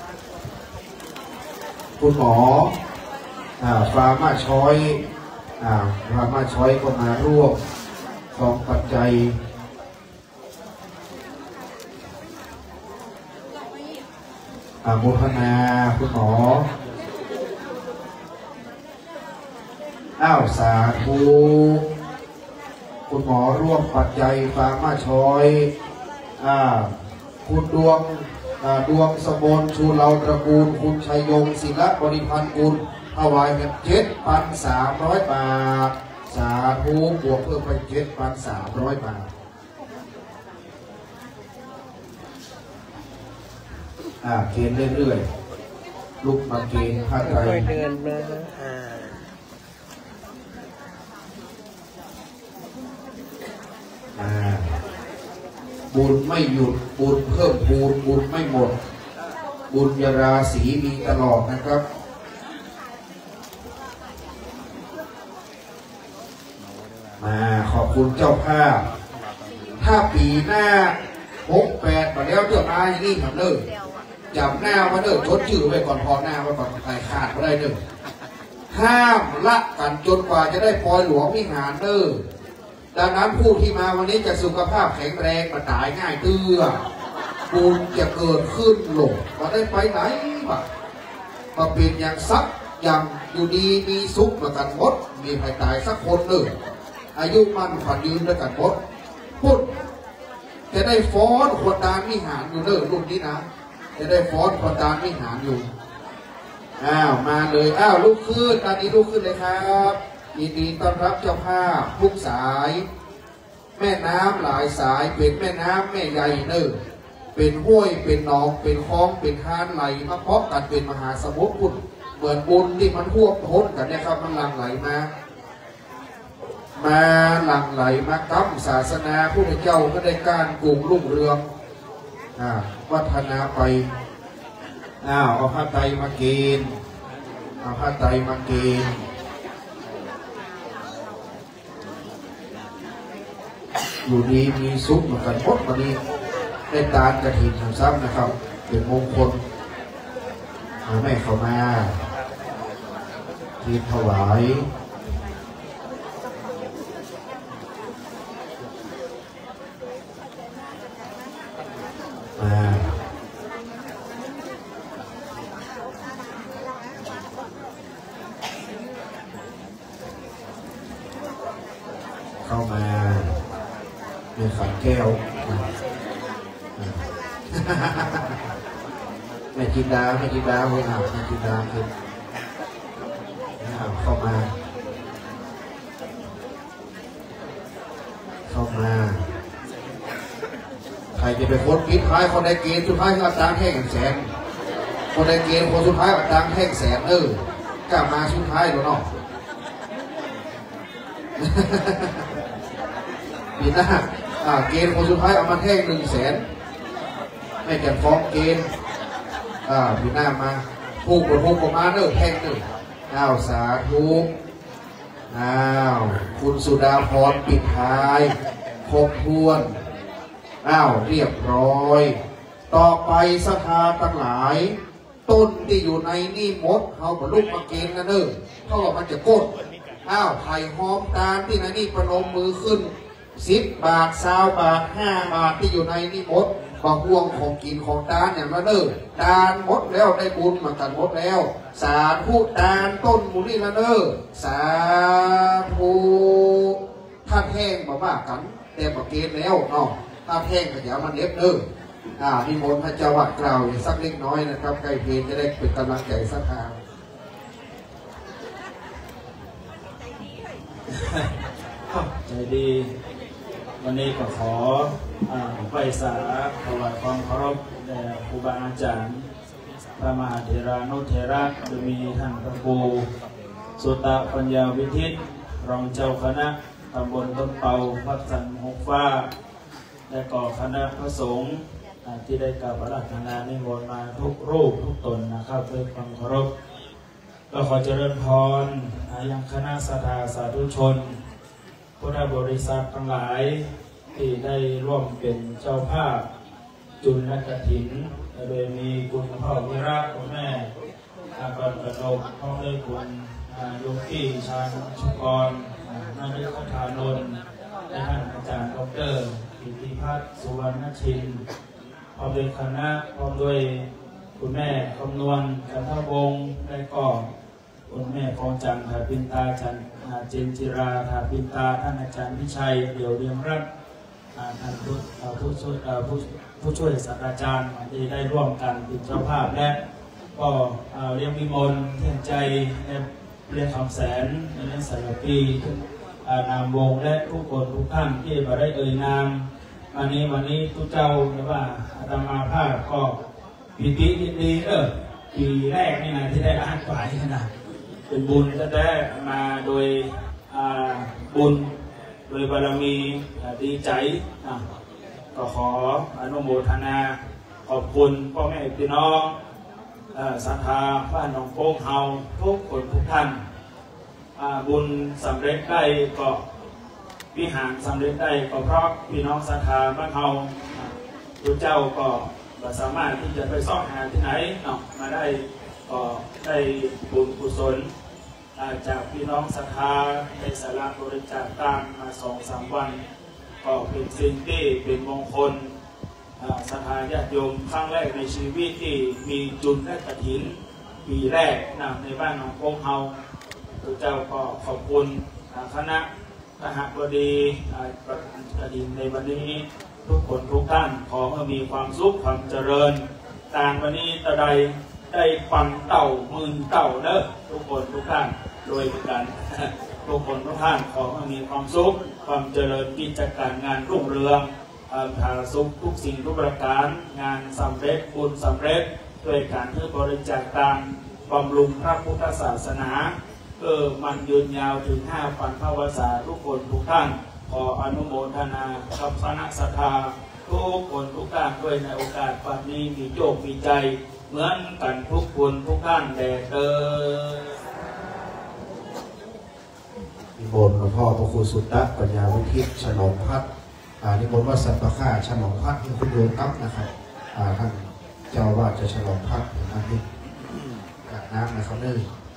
คุณหมอฟาร์มาช้อยก็มาร่วมของปัจจัยโมทนาคุณหมอสาธุคุณหมอร่วมปัจจัยฟาร์มาช้อยคุณดวงสมบูรณ์ชูเราตระกูลคุณชัยยงศิลบริพันธ์กุลถวายเงิน7,300 บาทสาธุบวกเพิ่มไป7,300 บาทเกณฑ์เรื่อยๆลุกมาเกณฑ์ผ้าไตรเดินมาบุญไม่หยุดบุญเพิ่มพูนบุญไม่หมดบุญยราศีมีตลอดนะครับมาขอบคุณเจ้าภาพถ้าปีหน้า68มาแล้วเดี๋ยวมาอย่างนี้ทำเลยจับหน้ามาเด้อชดชื่อไว้ก่อนพอหน้าไว้ก่อนใครขาดมาได้เด้อห้ามละกันจนกว่าจะได้ปล่อยหลวงวิหารเด้อดังนั้นผู้ที่มาวันนี้จะสุขภาพแข็งแรงมาตายง่ายเตื้อบุญจะเกิดขึ้นหลงมาได้ไปไหนมาเป็นอย่างซักอย่างอยู่ดีมีสุขมากันหมดมีใครตายสักคนหนึ่งอายุมั่นขวัญยืนด้วยกันหมดพูดจะได้ฟ้อนคนดานวิหารอยู่เด้อรุ่นนี้นะจะได้ฟ้อนคนดานวิหารอยู่มาเลยลุกขึ้นตอนนี้ลุกขึ้นเลยครับยินดีต้อนรับเจ้าภาพทุกสายแม่น้ำหลายสายเป็นแม่น้ำแม่ใหญ่เด้อเป็นห้วยเป็นหนองเป็นคลองเป็นทานไหลมาพบกันเป็นมหาสมุทรคุณเหมือนบุญที่มันท่วมท้นกันนะครับมันหลั่งไหลมาหลั่งไหลมากับศาสนาผู้เจ้าก็ได้การกลุ่มรุ่งเรืองวัฒนาไปเอาผ้าไตรมาเกณฑ์เอาผ้าไตรมาเกณฑ์อยู่ดีมีสุขเหมือนกันหมดวันนี้ได้ตาลกระถิ่นทางซ้ำนะครับเป็นมงคลแม่เข้ามาทีถวายเข้ามาในขันแก้วไม่กินดาเว้ยแม่กินดาคือเข้ามาใครจะไปค้นคิดท้ายคนในเกณฑ์สุดท้ายก็ตังแท่งแสนคนในเกณฑ์คนสุดท้ายก็ตังแท่งแสนกล้ามาสุดท้ายแล้วเนาะปีหน้าเกณฑ์คนสุดท้ายเอามาแท่ง100,000ไม่จะฟ้องเกณฑ์ปีหน้ามาผู้ประพงประมาณแท่งสาธุคุณสุดาพรปิดท้ายครบถ้วนเรียบร้อยต่อไปศรัทธาทั้งหลายต้นที่อยู่ในนี่มดเขาบรรลุมาเกณฑ์กันเพราะว่ามันจะก้นไผ่หอมตาลที่ในนี่ประนมมือขึ้น10 บาท20 บาท5 บาทที่อยู่ในนี่มดบางห่วงของกินของตาลอย่างละตาลหมดแล้วได้บุญมากันหมดแล้วสาธุตาลต้นมูนี่ละสาธุถ้าแห้งว่ากันแต่มาเกณฑ์แล้วเนาะถ้าแห้งก็อย่ามันเล็บนิมนต์พระเจ้าวัดกล่าวสักเล็กน้อยนะครับใกล้เพลจะได้เป็นกำลังใจสักทางใจดีวันนี้ก็ขอไปสาถวายความเคารพแด่ครูบาอาจารย์พระมหาเถรานุเถระโดยมีท่านพระครูสุตะปัญญาวิทิตรองเจ้าคณะตำบลต้นเปาวัดสันหกฟ้าและก็คณะพระสงฆ์ที่ได้กราบอาราธนานิมนต์มาทุกรูปทุกตนนะครับด้วยความเคารพก็ขอเจริญพรยังคณะสัทธาสาธุชนพุทธบริษัททั้งหลายที่ได้ร่วมเป็นเจ้าภาพจุลกฐินโดยมีคุณพ่อวิระคุณแม่กรกนกพ่อด้วยคุณโยกี้ชาญชุกรนาฬิกาธานนท์และท่านอาจารย์ดร.กิติพัฒน์สุวรรณชินพร้อมด้วยคณะพร้อมด้วยคุณแม่คำนวณกันทวงศ์และก็คุณแม่กองจันทร์ถาปินตาจันเจนจิราถาปินตาท่านอาจารย์พิชัยเดี่ยวเรียงรัตน์ท่านผู้ช่วยศาสตราจารย์ที่ได้ร่วมกันเป็นเจ้าภาพและก็เรียงวิมลเทียนใจและเรียนคำแสนในเรื่องสารปีนามวงและทุกคนทุกท่านที่มาได้เอ่ยนามวันนี้ทุกเจ้าหรือว่าอาตมาภาพก็ปีติยินดีปีแรกนี่นะที่ได้อ่านฝ่ายนะเป็นบุญจะได้มาโดยบุญโดยบารมีดีใจก็ขออนุโมทนาขอบคุณพ่อแม่พี่น้องศรัทธาบ้านหนองโป่งเฮาทุกคนทุกท่านบุญสำเร็จได้ก็วิหารสำเร็จได้ก็เพราะพี่น้องศรัทธาบ้านเฮาพระเจ้าก็สามารถที่จะไปซ่อหาที่ไหนเนาะมาได้ก็ได้บุญกุศลจากพี่น้องศรัทธาในสาระบริจาคตามมา 2-3 วันก็เป็นสิ่งที่เป็นมงคลศรัทธาญาติโยมครั้งแรกในชีวิตที่มีจุนและกฐินปีแรกในบ้านหนองโป่งเฮาพระเจ้าก็ขอบคุณคณะคหบดีกฐินในวันนี้ทุกคนทุกท่านขอให้มีความสุขความเจริญต่างวันนี้ตะใดได้ปังเต่ามื่นเต่าเนอะทุกคนทุกท่านโดยเหมือนกันทุกคนทุกท่านขอให้มีความสุขความเจริญกิจการงานรุ่งเรืองผาสุขทุกสิ่งทุกประการงานสำเร็จบุญสำเร็จด้วยการที่บริจาคตามบำรุงพระพุทธศาสนามันยืนยาวถึง 5,000 พรรษาทุกคนทุกท่านขออนุโมทนากับคณะศรัทธาทุกคนทุกท่านด้วยในโอกาสวันนี้มีโชคมีใจเหมือนกันทุกคนทุกท่านแด่เดินนิมนต์หลวงพ่อพระครูสุตตะปัญญาวิทิตฉลองพัฒน์นิมนต์วัดสัตว์ข้าฉลองพัฒน์ที่คุณโยมครับนะครับท่านเจ้าว่าจะฉลองพัฒน์อย่างนั้นนี่กาดน้ำนะครับเนื่อง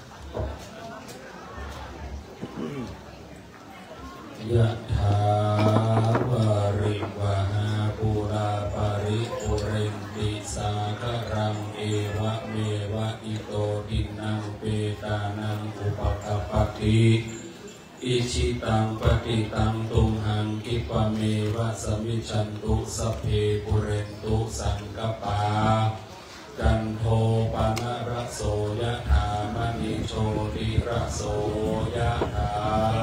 ยะถาวาริวหาปุราปาริปุเรนติสาครังเอวะเมวะอิโตทินังเปตานังอุปกปติอิชิตังปฏิตังตุมหังคิปะเมวะสมิชันตุสัพเพปุเรนตุสังกปาจันโทปนะระโสยะถามณิโชติระโสยะถา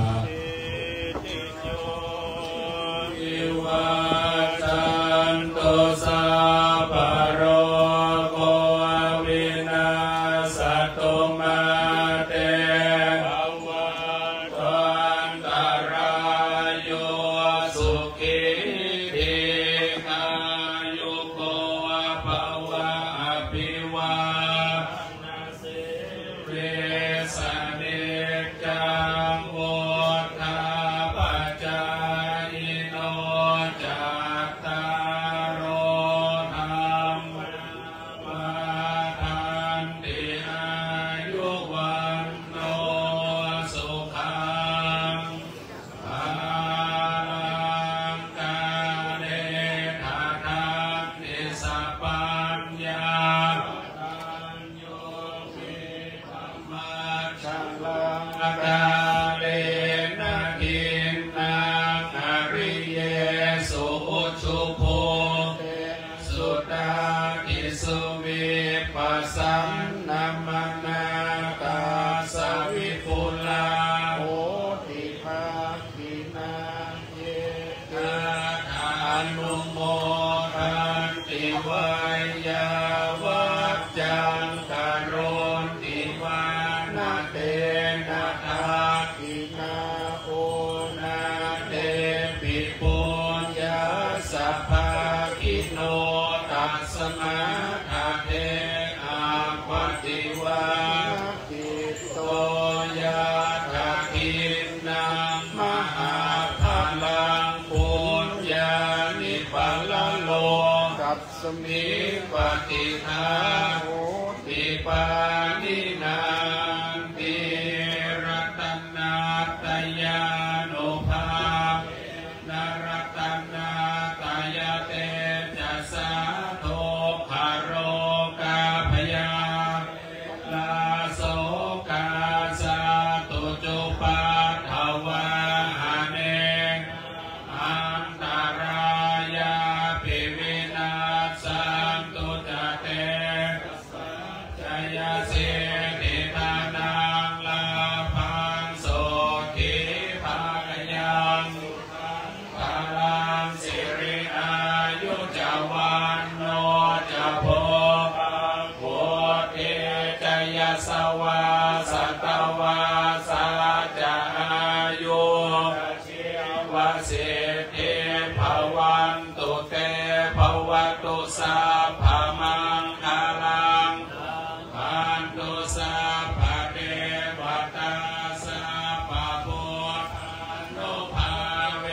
จันโตสัพพะโรโควินาศตุมาเตภวัตวันตรายโยสุขิธิอายุโกภวะอภิวาทนาสิริสเนจังโวทาปัจจายโนจัตตารโอธรรมวัฏันติอายุวันโนสุขังภาลังกาเดทาทันติสัพพัญญาตัญโยวิธัมมัจฉลังกาเลนะกินนังอริเยสุอุชุโภสุตาทิสุวิปัสสันนัมมนาตาสวิปุลาโหติภาคินาเยตาอนุโมทันติวายาวัจจังกโรติวานาเตนะทาคินาโอนาเตปิปุญญาสัพพะกิโนตัสมาทาเทอาปฏิวาทิโตยะทาคินังมหาภาลังปุญญานิปัลลโลกัสสมิปฏิทาโหติปานินาติรัตนาตยานุภาเนรัตนาตยเตจะสาโทภโรกาพยาลาโสกาสาตุจุปาทวาหาเนอันตรายาภิวินาสันตุจเตจยเสติทานังลาภังโสขิภากยังพลังสิริอายุจวันโนจะโพโพธิจยสวาสตวาสาจะอายุวสิทธิภวันตุเตภวตุสัพพมังคลังพันตุสัพพเทวตาสัพพพุทธานุภาเว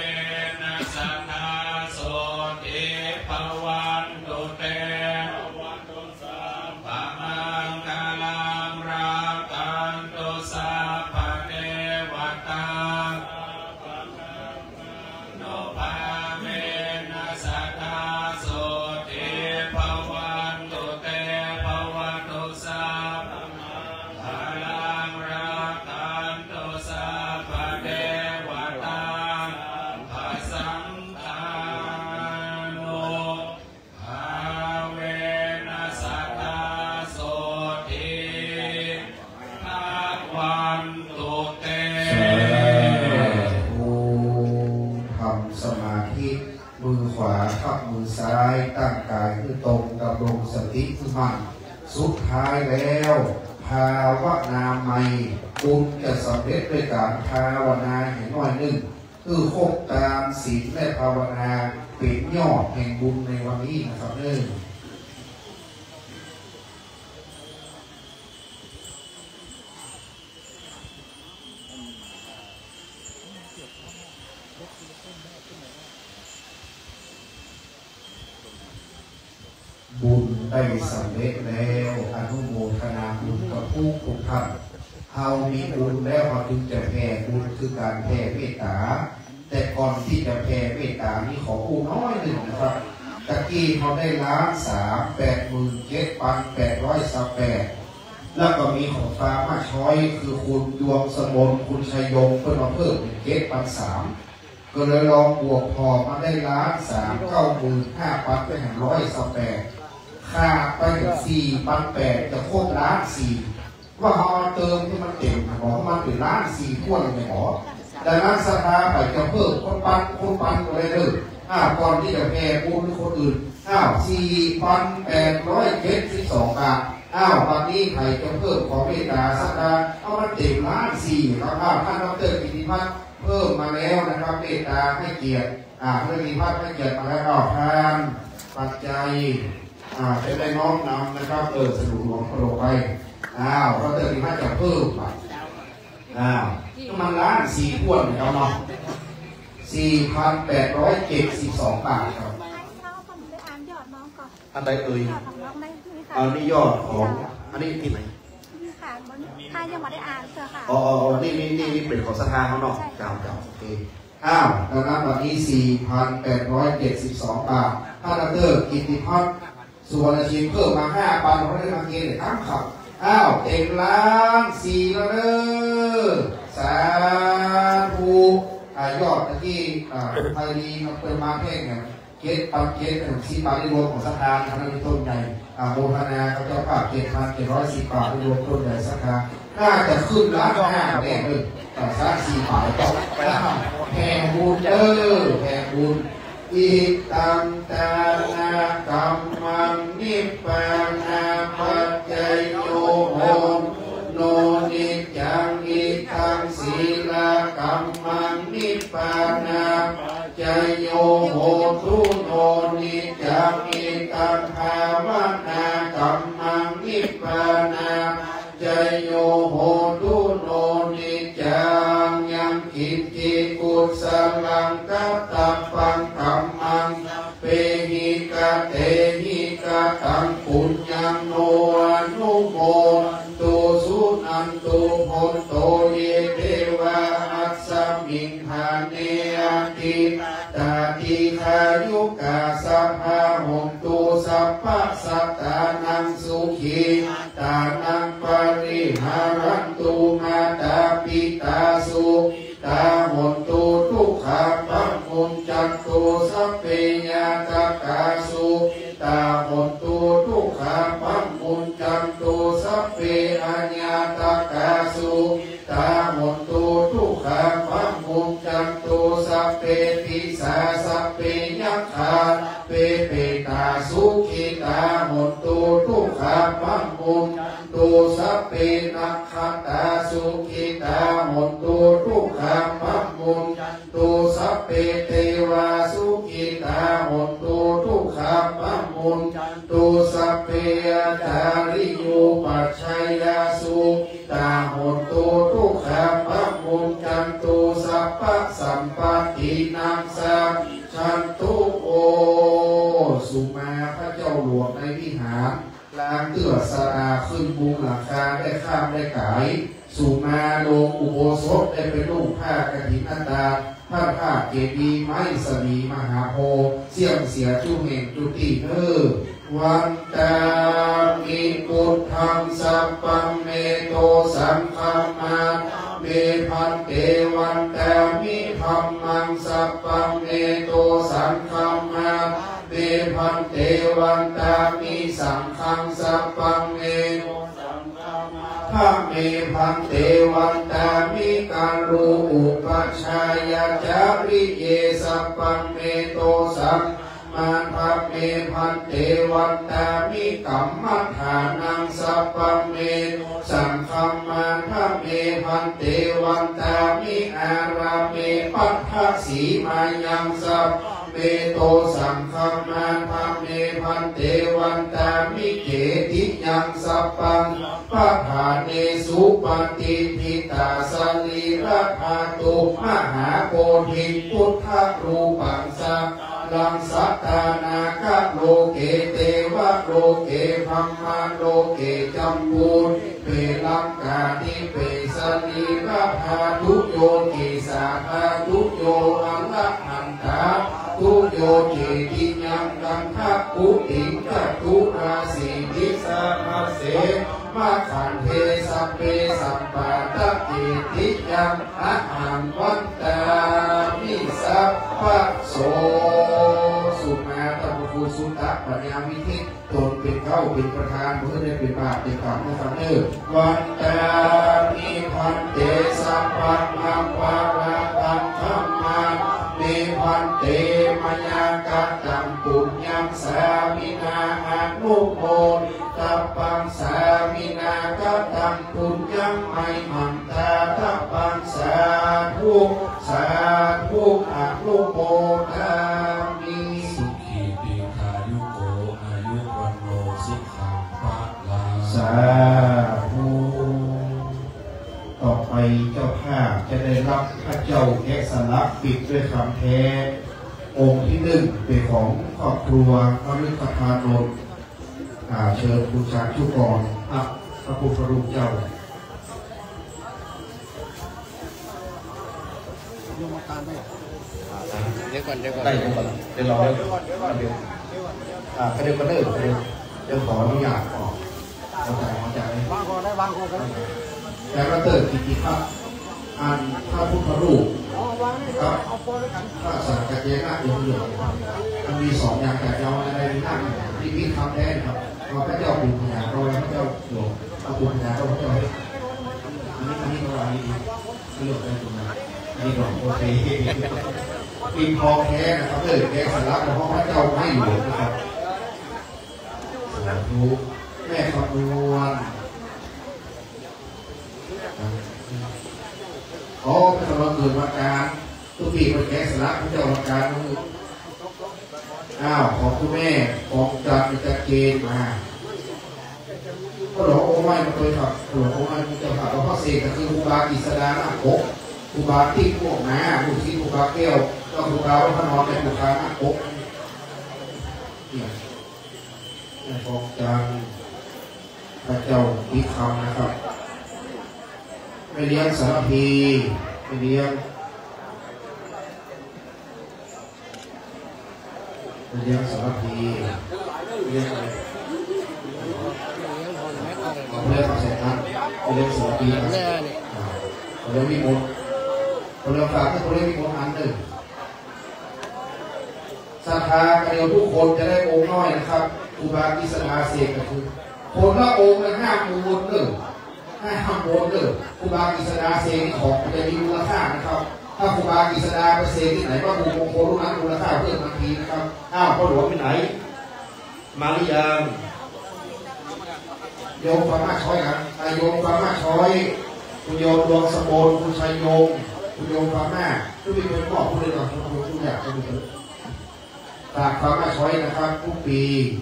ทับมือซ้ายตั้งกายคือตรงดำรงสติคือมั่นสุดท้ายแล้วภาวนาใหม่บุญจะสำเร็จด้วยการภาวนาแห่งน้อยหนึ่งคือคบตามศีลและภาวนาเป็นยอดแห่งบุญในวันนี้นะครับเนื่องบุญได้สำเร็จแล้วอนุโมทนาบุญกับผู้ทุกท่านเฮามีบุญแล้วเราจึงจะแผ่บุญคือการแผ่เมตตาแต่ก่อนที่จะแผ่เมตตานี้ขอผู้น้อยหนึ่งนะครับตะกี้เขาได้1,387,838แล้วก็มีของฟ้ามาช้อยคือคุณดวงสมนคุณชัยยงเพิ่มมาเพิ่มเป็น7,300ก็เลยลองบวกพอมาได้1,395,000ไปถึง128ค่าไปถึง4,800จะครบ1,400,000ว่าเขาเติมที่มันเต็มหมอมันเป็น1,400,000ทั่วเลยไหมหมอดังนั้นสภาไปจะเพิ่มคนปันก็เลยเด้อก่อนที่จะแพ้บุญคนอื่น4,872 บาทวันนี้ใครจะเพิ่มขอเมตตาสักการเอามันเต็ม1,400,000ครับท่านดร.กิติพัฒน์เพิ่มมาแล้วนะครับเมตตาให้เกียรติเพื่อกิติพัฒน์ให้เกียรติมาแล้วทานปัจจัยจะได้น้อมนำนะครับสรุปหลวงพ่อลงไปดร.กิติพัฒน์จะเพิ่มมัน1,400,000พ้วนครับเนาะ4,872 บาทครับอันใดนี่ยอดของอันนี้ที่ไหนค่ะยังไม่ได้อ่านเถอะค่ะนี่เป็นของสถานเขาเนาะเก่าโอเคดังนั้นวันนี้ 4,872 บาทท่านดร.กิติพัฒน์สุวรรณชินเพิ่มมา 5,000เขาได้มาเกณฑ์ทั้งขับเต็ม1,400,000แล้วเด้อสาธุยอดที่ไทยดีเป็นมาแค่เนี่ยเกตถึง10 บาทในรวมของสถานทางต้นใหญ่โมทนากับเจ้าภาพ7,710 บาทในรวมต้นใหญ่สถานน่าจะขึ้น1,500,000แน่เลยแต่สัก4 บาทก็แห่บุญแห่บุญอิตังตานากัมมังนิพพานาปัจจโยโหโนนิจังอิทังศีลกัมมังนิพพานาปัจจโยโหตุโนนิจังอิตังภาวนากัมมังนิพพานาปัจจโยโหตุโนนิจังยังกิจจิกุศลังกัตตปังกัมมังเปหิกะเตหิกะตังปุญญังโนอนุโมตุสุนันตุโหโตเยเทวะอัสสมิงหาเนติตาติขายุกาสัพพะหงตุสัพพะสัตตานังสุขีตานังปริหารันตุมาตาปิตาสุตาหนตุทุกขาปังมุนจันตุสัพเพยาตากาสุตาหนตุทุกขาปังมุนจันตุสัพเพอัญญาตากาสุตาหนตุทุกขาปังมุนจันตุสัพเพติสาสัพเพยัคขาเปตาสุขิตาหนตุทุกขาปังมุนตุสัพเพนัคขตาสุขิตาหนตุทุกขาปังมุนตุสัพเพเทวาสุขิตาหนตุทุกขาปังมุนตุสัพเพอาจาริโยปัจฉัยยาสุตาหนตุทุกขาปังมุนจันตุสัพพะสัมปตินังสัพชันตุโอสุมาพระเจ้าหลวงในวิหารลางเตื้อสราขึ้นมุงหลังคาได้ข้ามได้ไก่สุมาโลงอุโบสถได้เป็นลูกผ้ากฐินอันดาพระภาคเกดีไม้สมีมหาโพเสี่ยงเสียจุเหงจุติวันตามิพุทธังสัพพังเมโตสังฆมาเมพันเตวันตามิธัมมังสัพพังเมโตสังฆมาเมพันเตวันตามิสังฆังสัพพังเมโตสังฆมาพระเมพันเตวันตามิการุอุปชายาจาริเยสัพพังเมโตสังฆมาพัมเมพันเตวันตามิกัมมัฏฐานังสัพพเมสังฆมาพัมเมพันเตวันตามิอาราเมปัฏฐสีมายังสัพเมโตสังฆมาพัมเมพันเตวันตามิเขติยังสัพพังปะฐาเนสุปฏิทิตาสลีระภาตุมหาโพธิพุทธรูปังสัพลังสัตตานาคโลเกเตวะโลเกพัมมาโลเกจัมปูนเปลังกานิเปสลีระภาทุโยกิสาภาทุโยอัลละหันตาทุโยเจติยังกันทัพปุติงกัตุราสีทิสามาเสมาขันเทสัพเพสัพปะตะเกติยังอะหังวันตามิสัพพะโสสุมาตะปุสุตะปัญญาวิธิตนเป็นเข้าเป็นประธานเพื่อได้เป็นบาปเป็นกรรมนะครับเนอวันตามิพันเตสัพพะมังวาระตังธรรมาเมพันเตมยากะตังปุญญังสามินาอนุโมตัปปังสามินากะตังปุญญังไมมันตาตัปปังสาธุสาธุอนุโมทามิสุขีติคายุโกอายุวันโนสิกขังปะลาสาธุต่อไปเจ้าภาพจะได้รับพระเจ้าแกะสลักปิดด้วยคำแท้องค์ที่หนึ่งเป็นของครอบครัวพระฤาษีนนท์เชิญคุณชาชุกรพระพุทธรูปเจ้าเดี๋ยวก่อนได้เดี๋ยวรอเดี๋ยวก็เดี๋ยวก็เดี๋ยวขออนุญาตออกเข้าใจวางก่อนได้วางก่อนแต่ก็เติร์กิติครับอันพระพุทธรูปครับพระสังฆเจนะเดือดมันมีสองอย่างแต่เราในนั่งที่พิธามแทนครับเราพระเจ้าปู่พญาเราพระเจ้าหลวงเอาปู่พญาเราพระเจ้าอันนี้เราอันนี้เลือกได้ตรงนั้นนี่ก่อนโอเคปีนทองแท้นะครับแกะสลักของพระเจ้าให้อยู่นะครับสาธุแม่คำนวณพระเจ้าเกิดวันการทุกปีเป็นแกะสลักพระเจ้าวันการของคุณแม่ของจันทร์จะเกณฑ์มาก็หลวงองค์ไม้มาเคยขับหลวงองค์ไม้จะขับแล้วพ่อเสกก็คือครูบากิษดาหน้าโกครูบาที่พวกนาลูกศิษย์ครูบาแก้วก็ครูบาวัฒนอนในครูบาหน้าโกเนี่ยของจันทร์พระเจ้าพิคำนะครับไม่เลี้ยงสารพีไม่เลี้ยงสารพีเลี้ยงอะไรเลี้ยงเสร็จนะเลี้ยงสารพีนะเลี้ยงวิมุตเลี้ยงฝากให้เลี้ยงวิมุตอันหนึ่งศรัทธากันเดียวทุกคนจะได้องค์น้อยนะครับครูบากิษดาเสกก็คือคนละองค์ละ5 มูลเลย5 มูลเลยครูบากิษดาเสกของจะมีมูลค่านะครับถ้าครูบากิษดาไปเสกที่ไหนก็ดูมงคลรุ่นนั้นมูลค่าเพิ่มทันทีนะครับพ่อหลวงไปไหนมาหรือยังโยมฟามาช้อยครับโยมฟามาช้อยคุณโยมดวงสมบูรณ์คุณชัยโยมคุณโยมฟามาทุกปีเป็นบอกคุณเลยก่อนทุกอย่างจะมีฝากฟามาช้อยนะครับทุกปี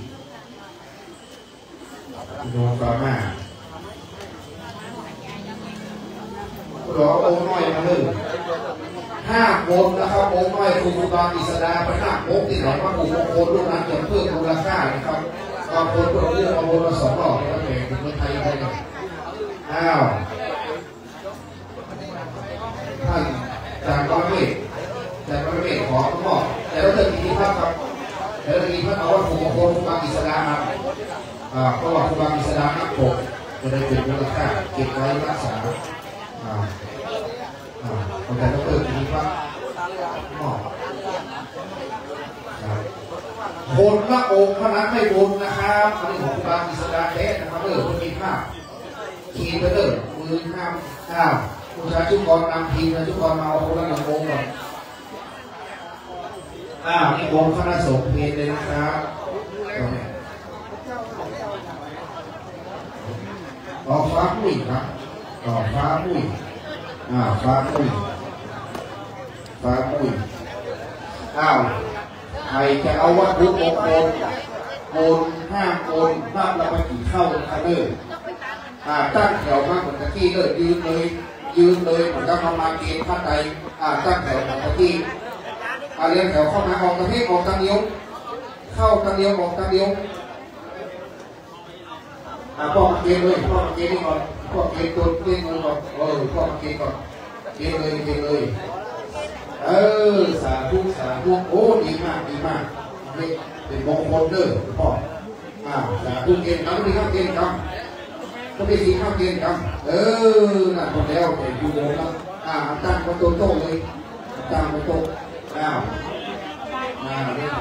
คุณโยมฟามาคุณหลวงองค์น้อยมาเลย5 คนนะครับองค์น้อยครูบากิษดาไป5 องค์ที่ไหนว่าครูมงคลรุ่นนั้นจะเพิ่มมูลค่านะครับบางคนก็เลือกเอาคนละ2 รอบแล้วแต่ถึงเมืองไทยได้เลยท่านอาจารย์ประเวศขอคุณพ่อแต่เราจะมีภาพครับแต่เรามีภาพเอาว่าครูมงคลครูบากิษดาครับเพราะว่าครูบากิษดานักปกจะได้เป็นมูลค่าเก็บไว้รักษาแต่เราเพิ่มมีภาพคนละองค์เท่านั้นไม่บนนะครับอันนี้ของครูบากิษดาแท้นะครับมันมีภาพขีดไปเลยมือห้ามผู้ชายชุกรนำทีมนะชุกรมาเอาคนละ1 องค์ก่อนนี่วงคณะสงฆ์เพลงเลยนะครับต่อฟ้ามุ้ยครับต่อฟ้ามุ้ยฟ้ามุ้ยฟ้ามุ้ยใครจะเอาวัตถุมงคลโกน5 โกนนับแล้วไปกี่เข้ากันเลยตั้งแถวมากเหมือนตะกี้เลยยืนเลยเหมือนกับมาเกณฑ์ท่านใดตั้งแถวเหมือนตะกี้เรียนแถวเข้ามาออกตะกี้ออกตะเดียวเข้าตะเดียวออกตะเดียวพ่อมาเกณฑ์เลยพ่อมาเกณฑ์นี่ก่อนพ่อเกณฑ์ตัวเกณฑ์มือก่อนพ่อมาเกณฑ์ก่อนเกณฑ์เลยสาธุโอ้ดีมากนี่เป็นมงคลเด้อพ่อสาธุเกณฑ์ครับนี่ครับเกณฑ์ครับก็ไปสีข้าวเกณฑ์ครับน่ะคนแล้วแต่อยู่วงแล้วตั้งมาโต๊ะเลยตั้งมาโต๊ะเรียกเขา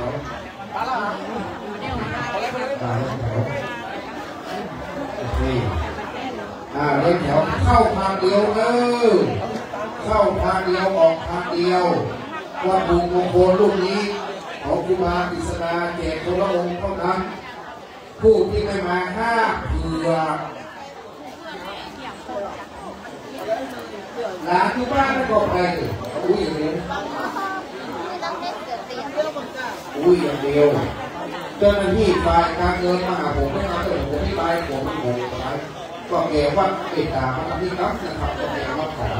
โอเคเรียกแถวเข้าทางเดียวเข้าทางเดียวออกทางเดียวว่าบุญมงคลลูกนี้ของครูบาอิสระแจกคนละองค์เท่านั้นผู้ที่ไม่มา5 เผื่อหลานที่บ้านก็ไปอย่างนี้อย่างเดียวเจ้าหน้าที่ฝ่ายการเงินมาหาผมไม่มาผมที่ไปผมก็เกว่าปิดตามาที่นับนะครับก็เกว่าขอ